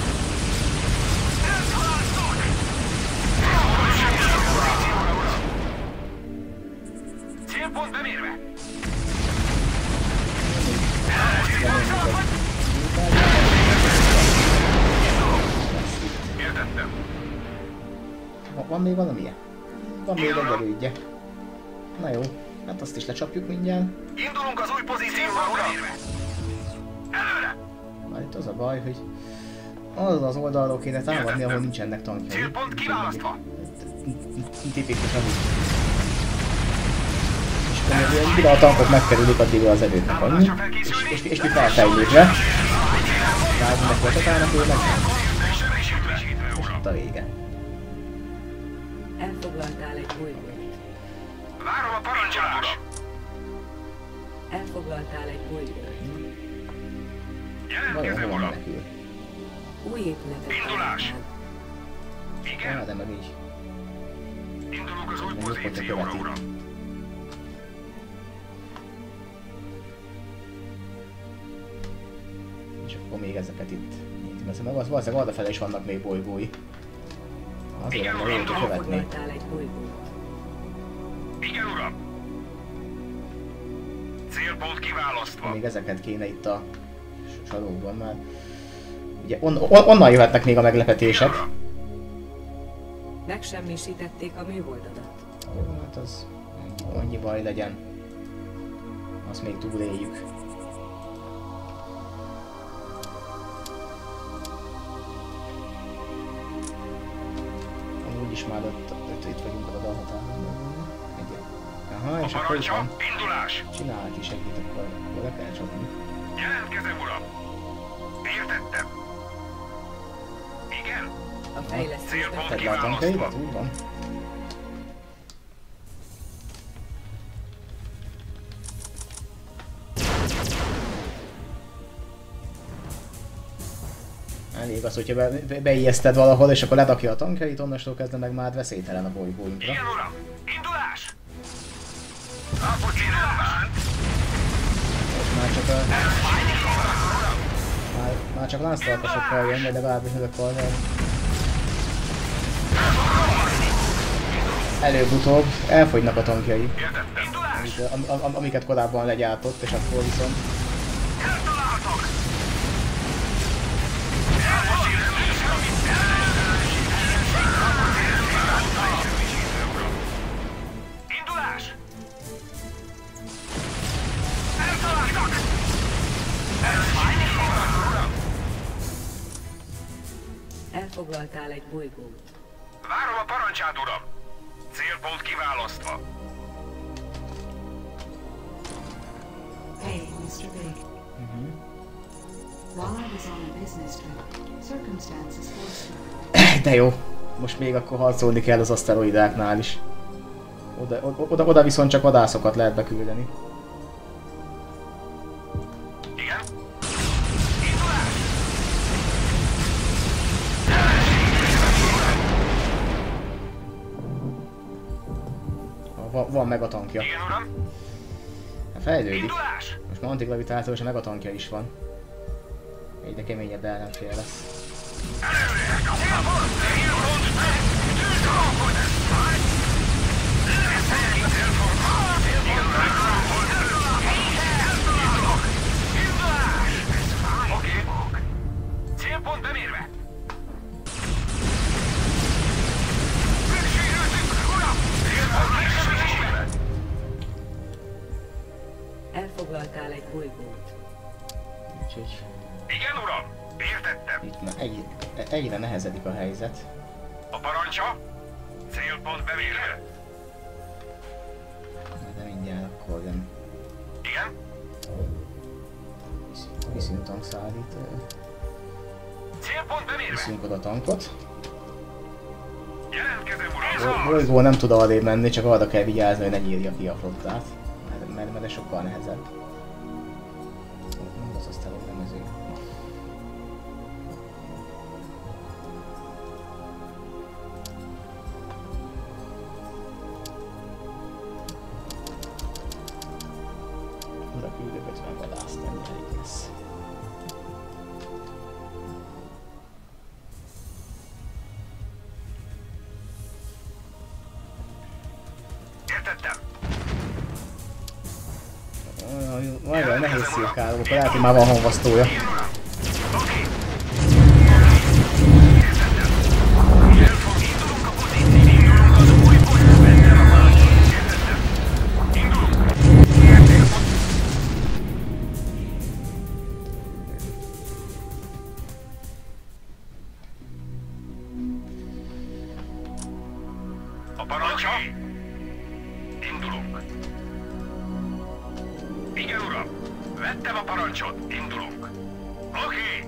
Eltaláltuk! Célpont bemérve! Értettem. Van, van még valamilyen? Van még egy erődje. Na jó, hát azt is lecsapjuk mindjárt. Indulunk az új pozícióba, uram! Előre! Már itt az a baj, hogy az az oldalról kéne támadni, ahol nincsenek tankjai. Célpont kiválasztva! Tipikusan úgy. És akkor még mire a tankok megkerülik, addig az erőknek annyi. És, és, és mi felfejlődve. Várjunk neki a tatának, ő meg nem. És itt a vége. Elfoglaltál egy bolygót. Várom a parancsát, uram! Elfoglaltál egy bolygót. Vajon Jelentkezem, hova uram! menekül? Új épületet Indulás! találtál. Igen? Ah, de meg így. Indulunk az új Meg jobb, hogyha pozícióra, követi. uram! És akkor még ezeket itt. Itt mert valószínűleg arrafele is vannak még bolygói. Azért Igen, lenne jó, hogyha követni. Elfoglaltál egy bolygót. Igen, uram! Célpont kiválasztva! Még ezeket kéne itt a sarokban már Ugye on on onnan jöhetnek még a meglepetések. Megsemmisítették a műholdadat. Ó, hát az annyi baj legyen. Azt még túléljük. Amúgy is már ott, ott itt vagyunk a dalhatárban. Aha, és akkor itt van. Csinálhat is egyet, akkor oda kell csapni. Jelentkezem, uram! Értettem. Igen? A fejlesztésben Tedd le a tankjaidat, úgy van. Elég az, hogyha be, be, beijeszted valahol, és akkor ledakja a tankjait, onnastól kezdve meg már veszélytelen a bolygóinkra. Igen, uram! Indulás! Lapot indulás! Most már csak a... Már, már csak lánctalpasokkal jön, vagy legalábbis növök előbb-utóbb elfogynak a tankjai, am, am, amiket korábban legyártott, és akkor viszont... Indulás! elfoglaltál egy bolygót. Várom a parancsát, uram! Célpont kiválasztva. Hey, mister Big. Uh-huh. While I was on a business trip, circumstances forced me. De jó, most még akkor harcolni kell az aszteroidáknál is. Oda, oda, oda viszont csak vadászokat lehet beküldeni. Igen? Va, van meg a tankja. Igen, uram? Hát fejlődik. Indulás! Most már antigravitátor és a megatankja is van. Egyre keményebb ellenfél lesz. Oké. Célpont bemérve. Megsérültünk, uram! Célpont megsérülve. Elfoglaltál egy bolygót. Úgyhogy Igen, uram! Értettem. itt már egy, egyre nehezedik a helyzet. A parancsa? Célpont bemérve. De mindjárt akkor jön. Igen? Viszünk tankszállító. Célpont bemérve. Viszünk oda tankot. Jelentkezem, A uram! bolygó nem tud arrébb menni, csak arra kell vigyázni, hogy ne nyírja ki a flottát. Mert, mert, mert ez sokkal nehezebb. Nem az aztán hogy nem ezért. Oda küldök ötven vadászt, ennyi elég lesz. Értettem. Majd nehéz szírkáló, akkor lehet, hogy már van honvasztója. Igen, uram! Oké. Indulunk a pozícióra. Indulunk az új pozícióra. Vettem a parancsot. Értettem. Indulunk. A parancsa? Indulunk. Igen, uram. Vettem a parancsot. Indulunk. Oké.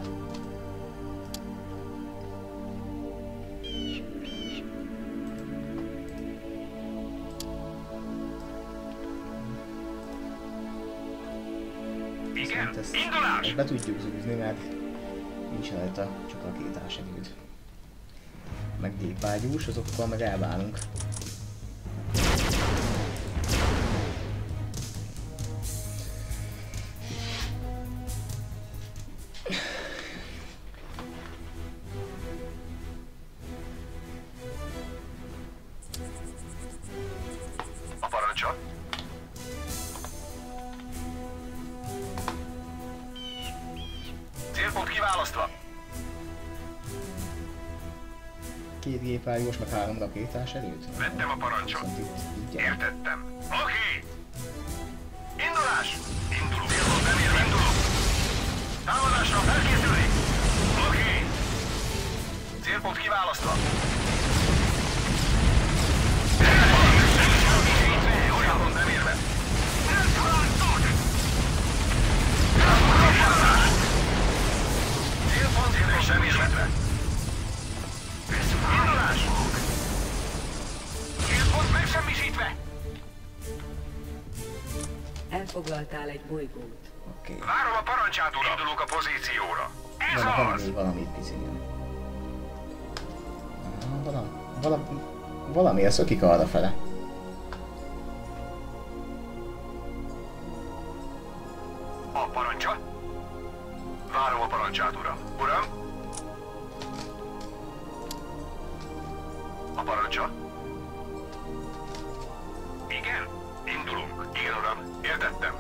Igen, Ezt, ezt indulás! be tudjuk zúzni, mert nincs rajta csak rakétás erőd. Meg gépágyús, azokkal meg elválunk. A parancsa? Célpont kiválasztva. két gépágyús, meg három rakétás erőt? Vettem a parancsot. Viszont itt, itt gyere. Értettem. Oké. Indulás! Indulunk. Célpont bemérve. Indulunk. Támadásra felkészülni. Oké. Célpont kiválasztva. Célpont bemérve. Célpont bemérve. Indulás! Célpont megsemmisítve! Elfoglaltál egy bolygót. Oké. Okay. Várom a parancsát, uram! Indulunk a pozícióra. Ez Van, van az! még valami pici. Valami, valami, valami, ez szökik arra fele. A parancsa? Várom a parancsát, uram. Uram? A parancsa? Igen? Indulunk. Igen, uram. Értettem.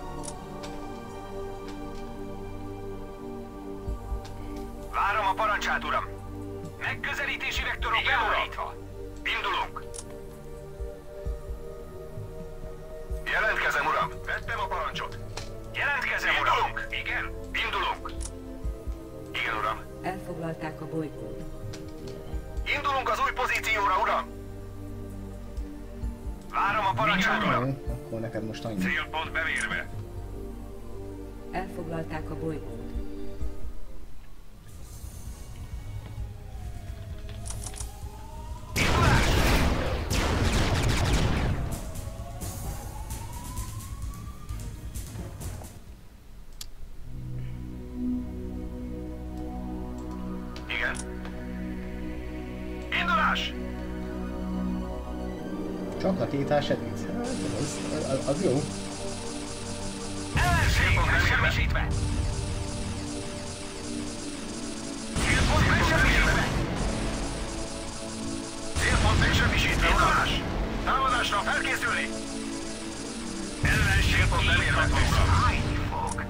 Várom a parancsát, uram. Megközelítési vektorok beállítva. Indulunk. Jelentkezem, uram. Vettem a parancsot. Jelentkezem, uram. Indulunk. Igen. Indulunk. Igen, uram. Elfoglalták a bolygót. Indulunk az új pozícióra, uram. Várom a parancsát, uram. Jó, akkor neked most annyi. Célpont bemérve. Elfoglalták a bolygót. Igen. Indulás! Csak rakétás edít. Hát, az, az, az jó. Ellenség megsemmisítve! Célpont megsemmisítve! Célpont megsemmisítve, indulás! Támadásra felkészülni! Ellenség bemérve, uram! Állni fog!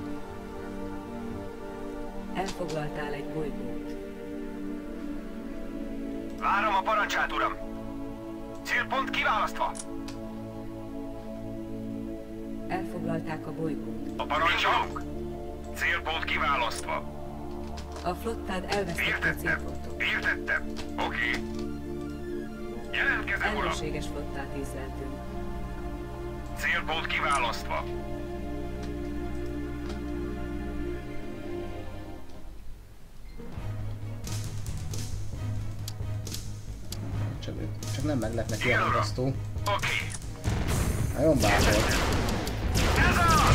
Elfoglaltál egy bolygót. Várom a parancsát, uram! Célpont kiválasztva! Elfoglalták a bolygót. A parancsolunk! Célpont kiválasztva! A flottád elvesztette a Értettem! célpontot. Értettem! Oké! Jelentkezem, uram! Ellenséges flottát észleltünk. Célpont kiválasztva! Csak, csak nem meg lett neki a ragasztó. Oké! Nagyon bátor. Ez az!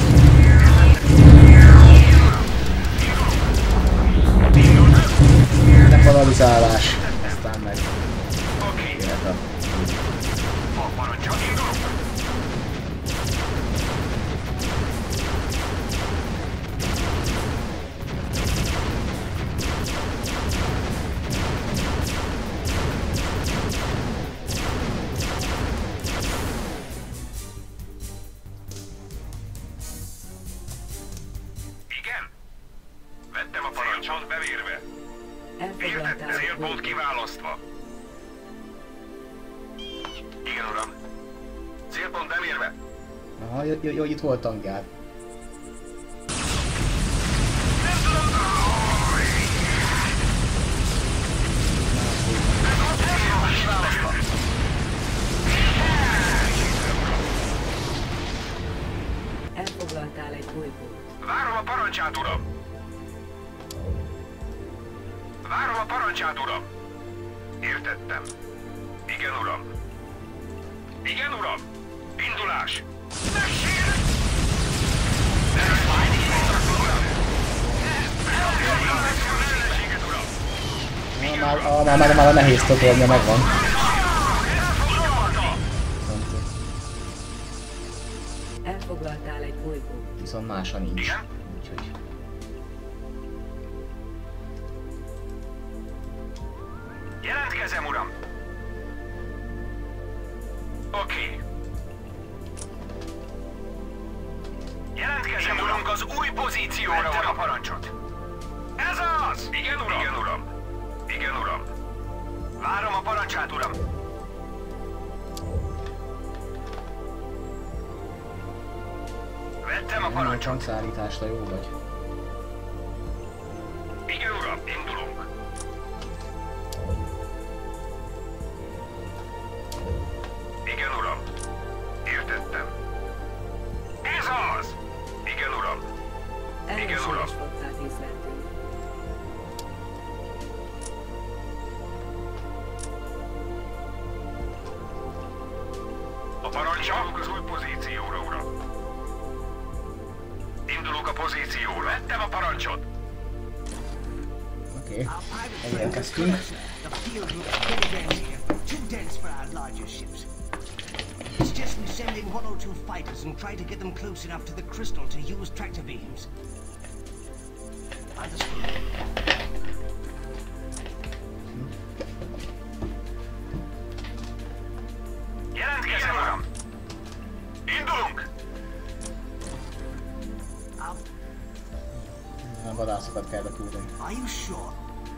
Deparalizálás. Aztán meg Oké! élet a... A parancsot indulunk! Igen? Vettem a parancsot bevérve. Elfoglaltál Értettem. egy Célpont bolygót. kiválasztva. Igen, uram. Célpont bemérve. Aha, jó, jó, jó, itt volt tangár. Nem tudom! Kiválasztva. Elfoglaltál egy bolygót. Várom a parancsát, uram! Várom a parancsát, uram! Értettem. Igen, uram. Igen, uram! Indulás! Megsérül! Már, már, már, már, már a nehéz totornya megvan. Elfoglaltál egy bolygót. Viszont mása nincs. Igen? Úgyhogy... Jelentkezem, uram! Oké. Jelentkezem, uram! az új pozícióra, uram! a parancsot. Ez az! Igen, uram! Igen, uram! Igen, uram! Várom a parancsát, uram. Vettem a parancsot. Szállításra jó vagy. Igen, uram, indulunk. Igen, uram. Értettem. Ez az! Igen, uram. Igen, uram. Ellenséges flottát észleltünk. A parancsok az új pozícióra, uram. Indulok a pozícióra. Vettem a parancsot. Oké, okay. Elkezdtünk. The field looks very dense here. Too dense for our larger ships. Suggest we send in one or two fighters and try to get them close enough to the crystal to use tractor beams. Understood. Jelentkezem, uram. Indulunk. Vadászokat kell beküldeni. Are you sure?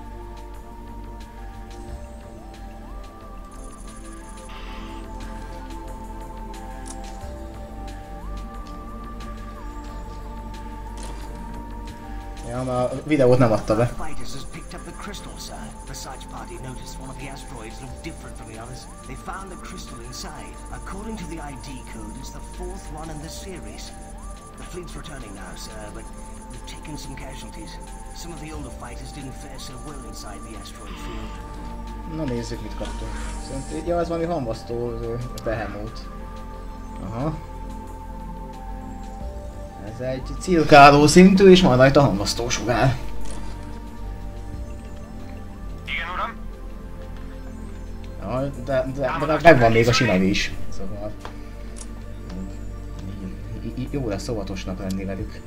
Ja, már a videót nem adta be. Fighters has picked up the crystal, sir. The search party noticed one of the asteroids looked different from the others. They found the crystal inside. According to the I D code, it's the fourth one in the series. The fleet's returning now, sir, but we've taken some casualties. Some of the older fighters didn't fare so well inside the asteroid field. Na nézzük, mit kaptunk. Szerintem, ja, ez valami hamvasztó Behemoth. Aha. Ez egy cirkáló szintű, és majd rajta hamvasztó sugár. Igen, uram. Ja, de, de, de megvan még a Shinobi is. Szóval... Jó lesz óvatosnak lenni velük.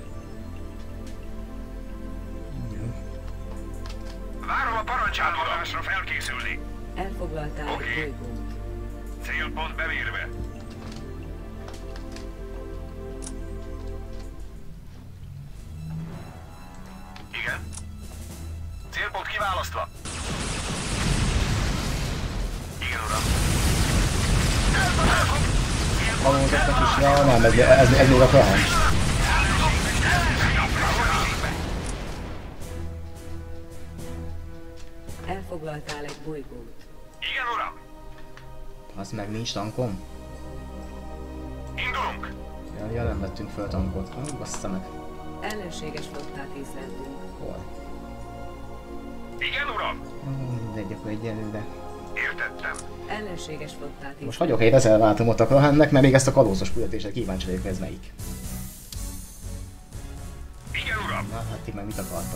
Várom a parancsálódásra felkészülni. Elfoglaltál egy Oké. bolygót. Célpont bemérve. Igen. Célpont kiválasztva. Igen, uram. Elfog, elfog! Valózatnak is, ja nem, ez, ez, ez még a Krahn. Elfoglaltál egy bolygót. Igen, uram. Az meg nincs tankom? Indulunk. Ja, ja nem vettünk föl tankot. Ah, bassza meg. Ellenséges flottát észleltünk. Hol? Igen, uram. Ah, mindegy, akkor egyenlőre. Értettem. Ellenséges flottát észleltünk. Most hagyok egy rezervátumot a Krahnnek, mert még ezt a kalózos küldetésre kíváncsi vagyok, ez melyik. Igen, uram. Na, hát ti meg mit akartok?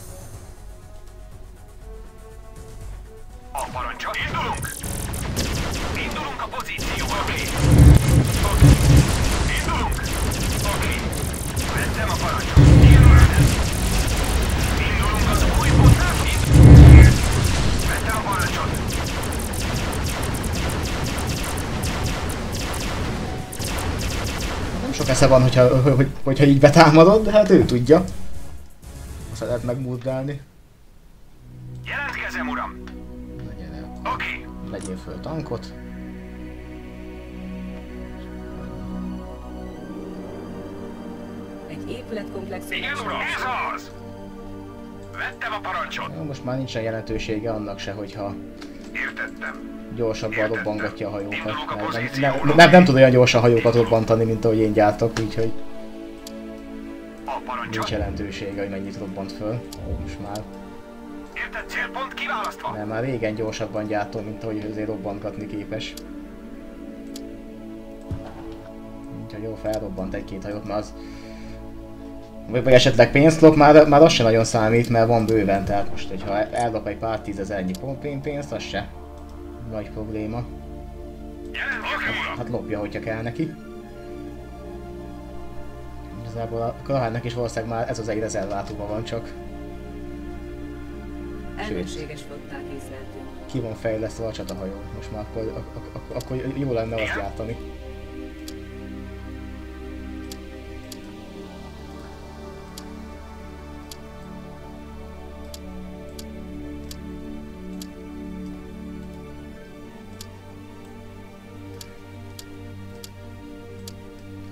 A parancsot. Indulunk. Indulunk a pozícióba. Oké. Oké. Indulunk. Oké. Vettem a parancsot. Igen, uram. Indulunk az új pontra. Vettem a parancsot. Nem sok esze van, hogyha, hogy, hogyha így betámadod, de hát ő tudja. Azt lehet megmurdálni. Jelentkezem, uram. Na gyere, Oké. vegyél föl tankot. Egy épületkomplexum. Igen, uram. Ez az. Vettem a parancsot. Ja, most már nincsen jelentősége annak se, hogyha Értettem. gyorsabban robbangatja a hajókat. Indulok a Nem, nem, pozícióra. nem, nem, nem tud olyan gyorsan hajókat robbantani, mint ahogy én gyártok, úgyhogy A parancsot. nincs jelentősége, hogy mennyit robbant föl. Most már. Értett, célpont kiválasztva. Mert már régen gyorsabban gyártom, mint ahogy azért robbantgatni képes. Úgyhogy jó, felrobbant egy-két hajót, már az... Vagy esetleg pénzt lop, már, már az se nagyon számít, mert van bőven, tehát most, hogyha ellop egy pár tízezernyi pénzt, az se nagy probléma. Jelentkezem, uram. Hát lopja, hogyha kell neki. Igazából a Krahánnak is valószínűleg már ez az egy rezervátuma van csak. Ellenséges flottát észleltünk. Ki van fejlesztve a csatahajó. Most már akkor, ak ak akkor jó lenne azt gyártani.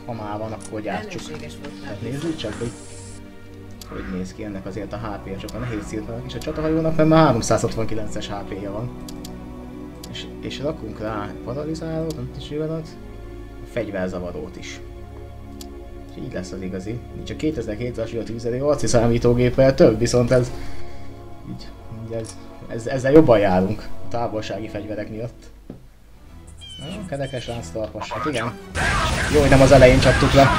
ha már van, akkor gyártsuk. Tehát nézzük csak, hogy hogy néz ki ennek azért a há pé-je, csak a nehéz szírtnak is a csatahajónak, mert már háromszázhatvankilences há pé-je van. És, és rakunk rá paralizálót, nem is jövedet, a fegyverzavarót is. És így lesz az igazi. Így a kétezer-kétszáz a tűzerő arci számítógéppel több, viszont ez, így, így ez, ez, ezzel jobban járunk a távolsági fegyverek miatt. Na, kedekes lánctalpas, hát igen. Jó, hogy nem az elején csaptuk le.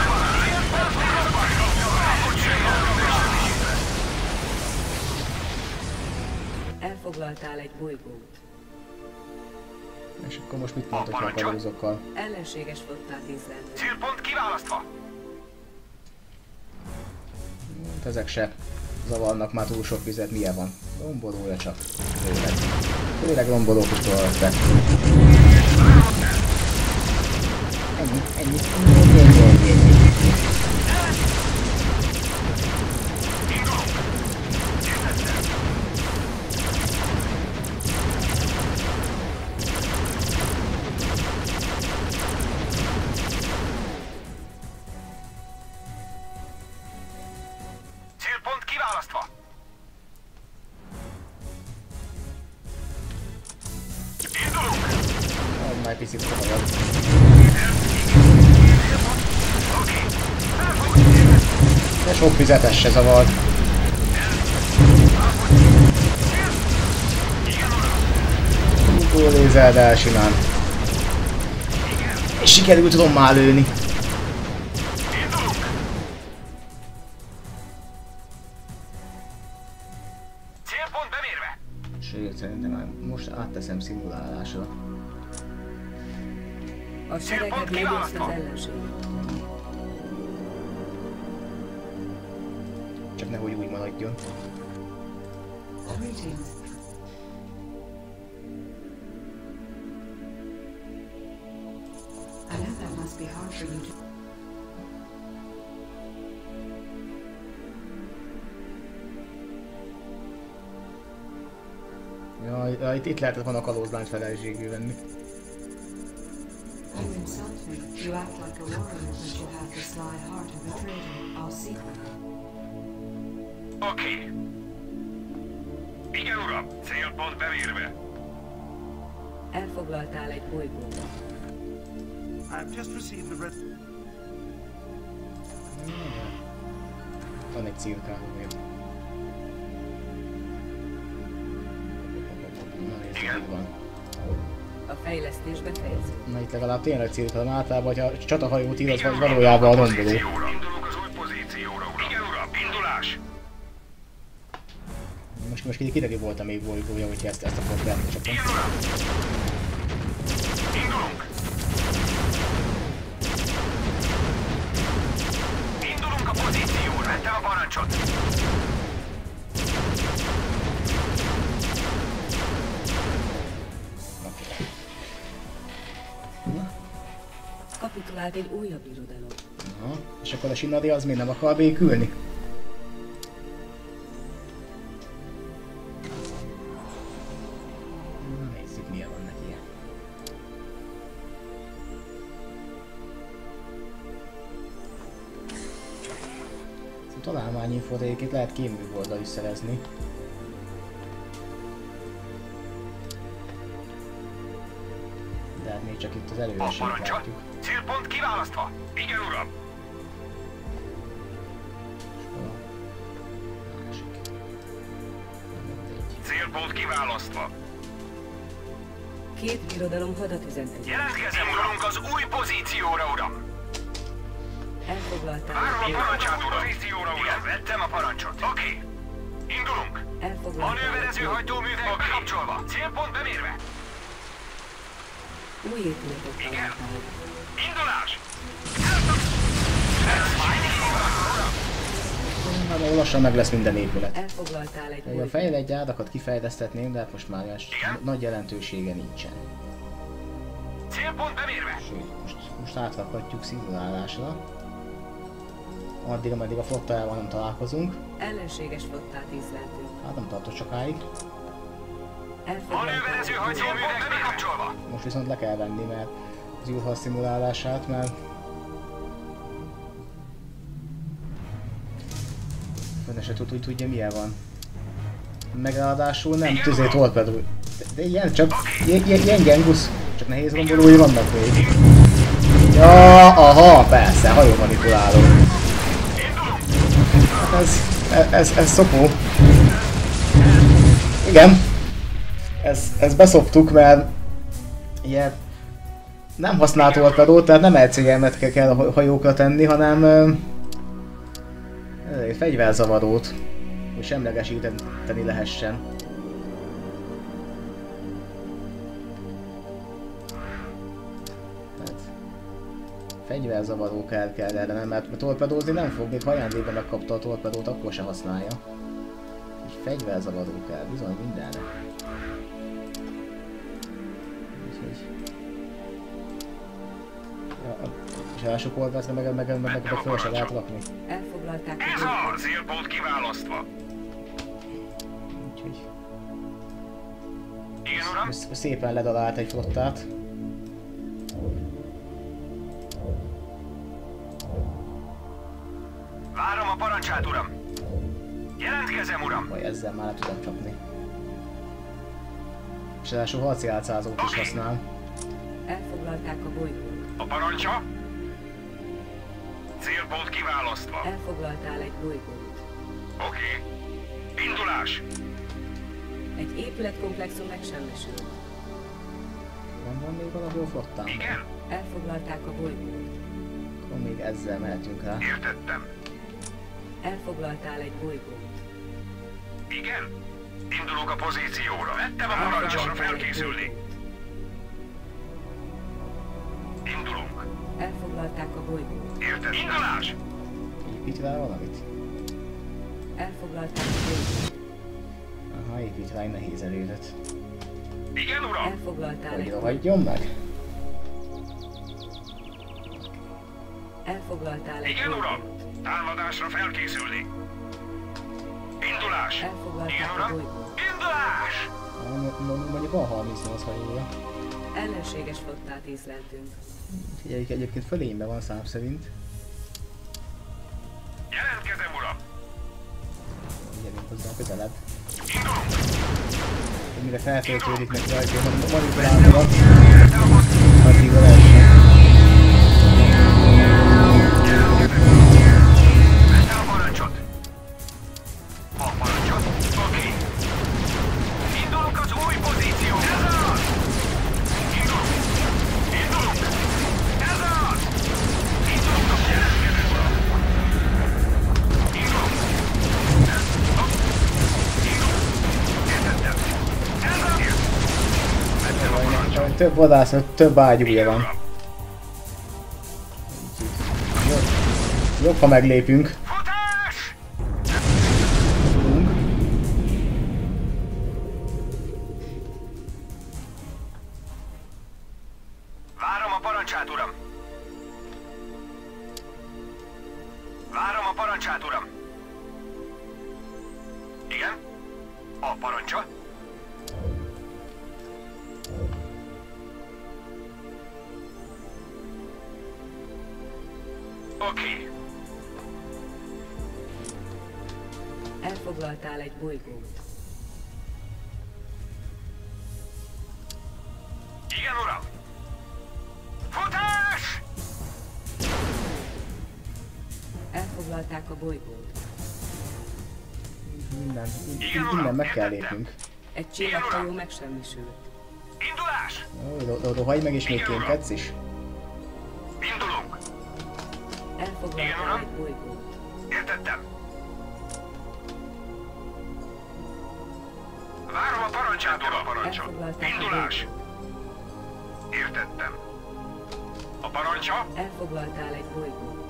Elfoglaltál egy bolygót. És akkor most mit mondhatjuk a kalózokkal? Ellenséges flottát észleltünk. Célpont kiválasztva. Hát ezek se zavarnak már túl sok vizet, milyen van? Rombolója csak. Tényleg. Tényleg romboló pisztolyat vett. Ennyi, ennyi, ennyi, ennyi, ennyi, ennyi. Célpont kiválasztva. Indulunk! Adj már egy picit komolyabb. De sok vizetes se zavar. Túl lézeld el simán. És sikerült tudom már lőni. Célpont bemérve. Sőt, szerintem már most átteszem szimulálásra. A sereged legyőzte az ellenséget. Csak nehogy úgy maradjon. Greetings. I know that must be hard for you to... Jaj, jaj, itt, itt lehetett volna a kalózlányt feleségül venni. You insult me. You act like a warrior, but you have the sly heart of a traitor. I'll see. Oké. Okay. Igen, uram. Célpont bemérve. Elfoglaltál egy bolygót. I've just received the red... Van egy cirkáló még. Na, ez így van. A fejlesztés befejező. Na itt legalább tényleg cirkálom, általában, hogyha csatahajót ír, az vagy valójában a romboló. Indulunk az új pozícióra, uram. Igen, uram. Indulás. Most, most kiderül volt a még bolygója, hogyha ezt, ezt a fordát csapom. Igen, uram. Indulunk. Indulunk a pozícióra. Vettem a parancsot. Kapitulált egy újabb irodalom. Aha. És akkor a Shinadi az még nem akar békülni? Na nézzük, milyen van neki. Szóval találmányinfót egyébként lehet kéműholddal is szerezni. De hát még csak itt az előesét látjuk. Célpont kiválasztva. Igen, uram. Célpont kiválasztva. Két birodalom hadat üzentet. Jelentkezem, urunk, az új pozícióra, uram. Elfoglaltál Várom egy a parancsát, uram. Pozícióra, uram. Igen, vettem a parancsot. Oké. Okay. Indulunk. Elfoglaltál Manőverező egy hajtóművek okay. bekapcsolva. Célpont bemérve. új épületet találtál. Indulás. Hát már lassan meg lesz minden épület. Elfoglaltál egy A bolygót. fejlett gyárakat kifejlesztetném, de hát most már olyan nagy jelentősége nincsen. Célpont bemérve. Sőt, most, most átrakhatjuk szimulálásra. Addig, ameddig a flottájával nem találkozunk. Ellenséges flottát észleltünk. Hát nem tartott sokáig. Manőverező hajtóművek bekapcsolva. Most viszont le kell venni, mert az űrharc szimulálását, mert Ön se tud, hogy tudja milyen van. Meg ráadásul nem tüzé torpedó. De, de ilyen csak... Ilyen, ilyen gengusz. Csak nehéz rombolói vannak még. Ja, aha, persze, hajó manipuláló. Hát ez, ez, ez szopó. Igen. Ezt, ezt beszoptuk, mert ilyen nem használt torpedót, tehát nem er cé em-et kell a hajókra tenni, hanem uh, fegyverzavarót, hogy semlegesíteni lehessen. Hát, fegyverzavaró kell, kell erre, nem, mert torpedózni nem fog, még ha ajándékban megkapta a torpedót, akkor se használja. És fegyverzavaró kell, bizony mindenre. És első kolbászra meg, meg, meg, meg, meg föl se lehet rakni. Elfoglalták Ez a célpont kiválasztva. Úgyhogy... Igen, uram? Szépen ledalált egy flottát. Várom a parancsát, uram. Jelentkezem, uram. Vagy ezzel már nem tudom csapni. És ráadásul harci átszázót is használ. Elfoglalták a bolygót. A parancsa? Célpont kiválasztva. Elfoglaltál egy bolygót. Oké. Indulás. Egy épületkomplexum megsemmisült. Van, van még valahol flottán? Igen? Elfoglalták a bolygót. Akkor még ezzel mehetünk rá. Értettem. Elfoglaltál egy bolygót. Igen? Indulok a pozícióra. Vettem a parancsra felkészülni. Indulunk. Elfoglalták a bolygót. Érted? Indulás! Épít rá valamit? Elfoglalták a bolygót. Aha, épít rá egy nehéz erődet. Igen, uram! Elfoglaltál Hogy egy bolygót. rohadjon meg? Elfoglaltál egy Igen, uram! bolygót. Támadásra felkészülni. Indulás! Elfoglalták Igen, a uram! bolygót. Indulás! Ah, mondjuk van harmincnyolc hajója. Ellenséges flottát észleltünk. Figyeljük, egyébként fölényben van szám szerint. Jelentkezem, uram! Gyerünk hozzá közelebb. Indulunk! Hogy mire feltöltődik neki rajta, manipulálnak. Addig a lehessen. Vettem a parancsot! A parancsot? Oké. Indulunk az új pozícióba! Ez az! Indulunk! Indulunk! Ez az! Indulunk a jelentkezem, uram! Indulunk! Ez... Hopp! Indulunk! Értettem! Ez az! Vettem a parancsot! Több vadászat, több ágyúja van. Uram! Jobb, jobb ha meglépünk. Futás! Tudunk. Várom a parancsát, uram! Várom a parancsát, uram! Igen? A parancsa? Oké. Elfoglaltál egy bolygót. Igen, uram! Futás! Elfoglalták a bolygót. Minden, Igen, uram, minden meg kell értettem. lépnünk. Egy csillaghajó megsemmisült. Indulás! Ó, rohagy meg és még kémkedsz is. Indulunk! Igen, Elfoglaltál uram. egy bolygót. Értettem. Várom a parancsát, uram, parancsa. Elfoglalták a Indulás! bolygót. Értettem. A parancsa? Elfoglaltál egy bolygót.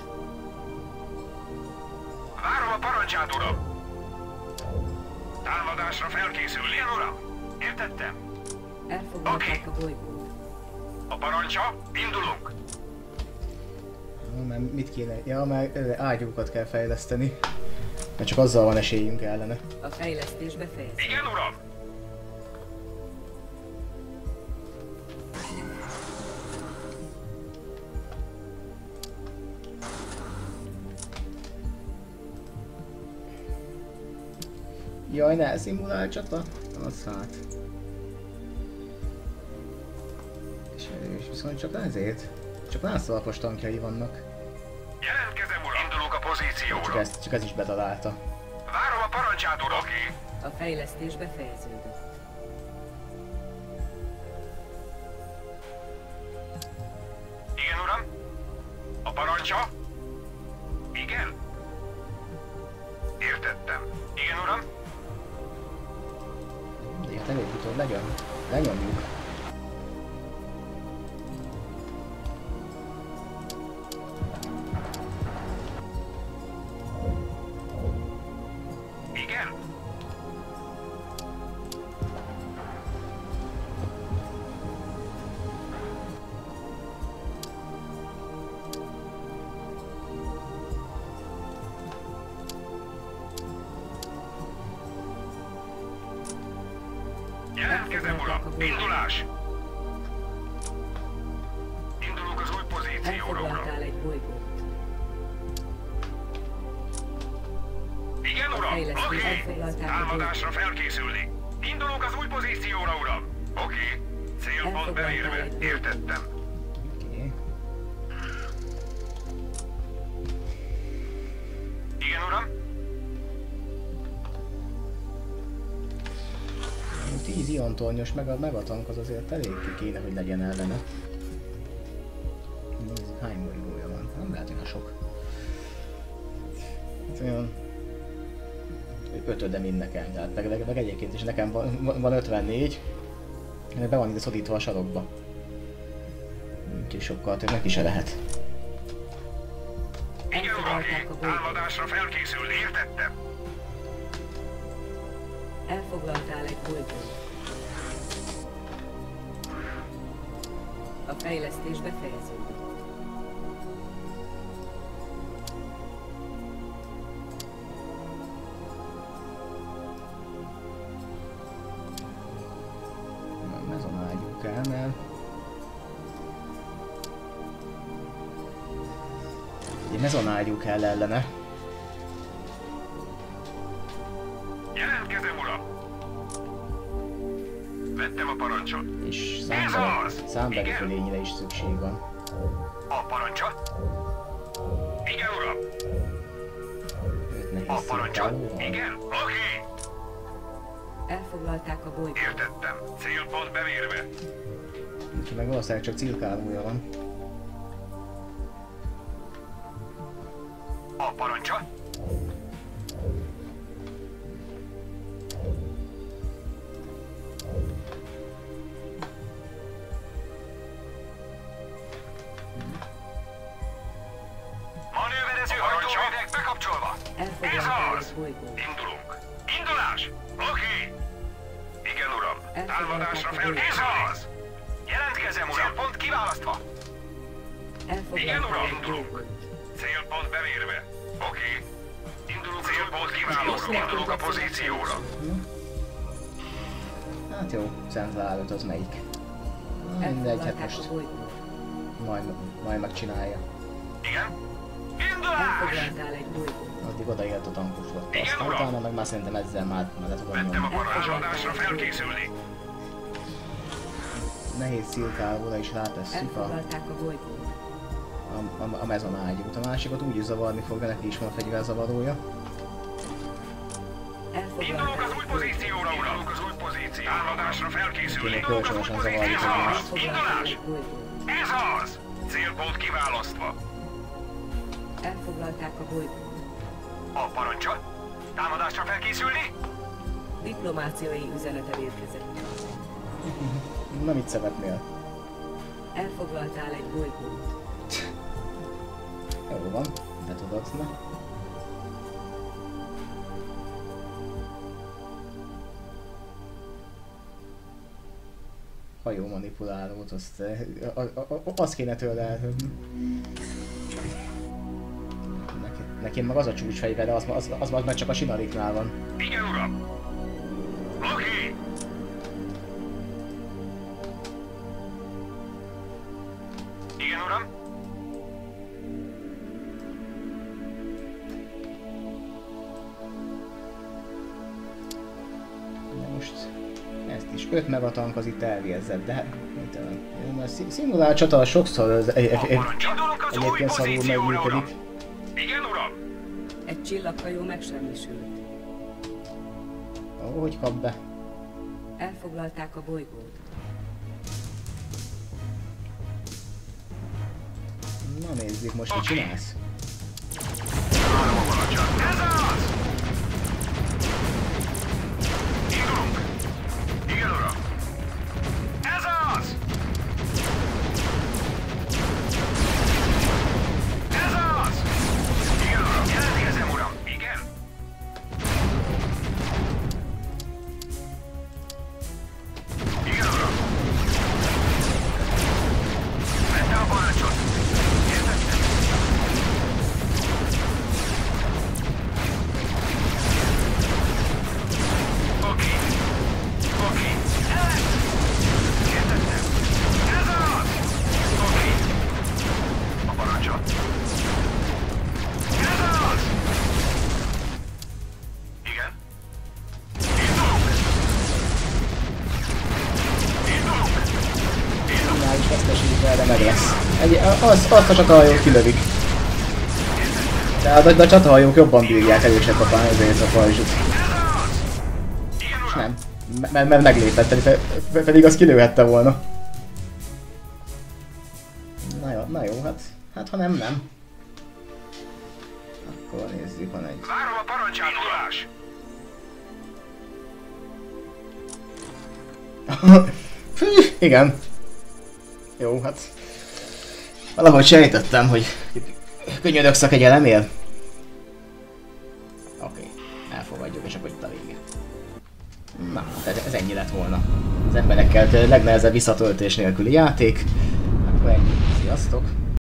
Várom a parancsát, uram. Támadásra felkészülni. Igen, uram. Értettem. Elfoglalták Oké. a bolygót. A parancsa? Indulunk. Ja, mert mit kéne? Ja, mert ö, ágyúkat kell fejleszteni. Mert csak azzal van esélyünk ellene. A fejlesztés befejezett. Igen, uram. Jaj, ne szimulál csata? Az hát. És, és viszont csak ezért. Csak láncszalapos tankjai vannak. Jelentkezem, uram! Indulunk a pozícióra! Csak ez, csak ez is betalálta. Várom a parancsát, uram! Oké. A fejlesztés befejeződött. Igen, uram? A parancsa? Igen? Értettem. Igen, uram? De ilyet előbb-utóbb legyen. Lenyomjuk. Igen? Jelentkezem, uram! Indulás! Indulunk az új pozícióra, uram! Elfoglaltál egy bolygót. Igen, uram! fejlesztés Oké! elfoglalták a Támadásra felkészülni! Indulunk az új pozícióra, uram! Oké! Célpont belérve. Értettem. Oké. Igen, uram? tíz iontornyos meg a megatank az azért elég kéne, hogy legyen ellene. Nézd, hány bolygója van? Nem lehet olyan sok. Hát olyan... ötöde mind nekem, tehát meg, meg, meg egyébként is nekem van, van ötvennégy. Be van ide szorítva a sarokba. Úgyhogy sokkal többnek is lehet. Igen, uram, oké. Támadásra felkészülni, értettem. Elfoglaltál egy bolygót. A fejlesztés befejeződött. Mezonáljuk el, mert... Ugye mezonáljuk el ellene. Jelentkezem, uram! Vettem a parancsot. És számbe, számbeli fölényre is szükség van. A parancsa? Igen, uram! Őt nehéz A parancsa? szirkáló van. Igen? Oké! Elfoglalták a bolygót. Értettem. Célpont bemérve. Úgyhogy meg valószínűleg csak cirkálója van. A parancsa? Manőverező hajtóművek bekapcsolva. Ez Elfoglaltál az! egy bolygót. Indulunk. Indulás! Oké! Igen, uram. Támadásra fel. Ez az! Jelentkezem, uram. Célpont kiválasztva. Igen, Elfoglaltál uram. egy Indulunk. bolygót. Célpont bemérve. Oké. Indulunk. Célpont kiválasztva. Indulunk a pozícióra. Hát jó, centrálőt az melyik? Na, mindegy, hát Elfoglalták a most bolygót. majd, majd megcsinálja. Igen? Indulás! Elfoglaltál egy bolygót. Addig odaért a tankos volt. Igen, Aztán uram. utána meg már szerintem ezzel már, már le tudom Vettem a nyomni. parancsodásra felkészülni. Nehéz szirkálóra is rátesszük a, Elfoglalták a bolygót. a, a, a mezonágyút. A másikat úgy is zavarni fog, de neki is van fegyverzavarrója. Indulunk az új pozícióra, uram! Indulunk az új pozícióra. Támadásra felkészülni. Kéne Indulunk az új kölcsönösen zavarni pozícióra. egymást. Elfoglaltál Indulás! egy bolygót. Ez az! Célpont kiválasztva. Elfoglalták a bolygót. A parancsa? Támadásra felkészülni? Diplomáciai üzenetem érkezett. Na mit szeretnél? Elfoglaltál egy bolygót. Jó van, ne tudod, na. Hajó manipulálót, azt, eh, a, a, a, azt kéne tőle elhődni. Neki, neki meg az a csúcsfegyver, de az, az, az, az meg csak a sinariknál van. Igen, uram! Oké! Igen, uram? És öt megatank az itt elvérzett, de hát... Mert szimulál csata sokszor az egy, egy, egy, egyébként szarul megműködik. Igen, uram! Egy csillaghajó megsemmisült. Ó, hogy kap be? Elfoglalták a bolygót. Na nézzük most, mit csinálsz. Várom a parancsot. Ez az! Indulunk! Igen, uram! Ez az! Ez az! Igen, uram! Jelentkezem, uram! Igen? Igen, uram! Vette a parancsot! Értettem! Oké. Oké. Ez! Értettem. Ez az! Oké. A parancsot. Ez az! Igen? Indulunk! Indulunk! Indulunk! Minimális veszteség erre meg lesz. Egy, az, azt a csatahajók kilövik. De a, de a csatahajók jobban bírják erősebb kapálni ezért a pajzsut. És nem. Mert, mert meglépett, pedig, pedig az kilőhette volna. Na jó, na jó, hát, hát ha nem, nem. Akkor nézzük, van egy... Várom a parancsát, indulás! Fű, igen. Jó, hát... Valahogy sejtettem, hogy könnyödökszak egy elemért. Oké, elfogadjuk, és akkor itt a vége. Na, ez, ez ennyi lett volna. Az emberekkel legnehezebb visszatöltés nélküli játék. Akkor ennyi. Sziasztok!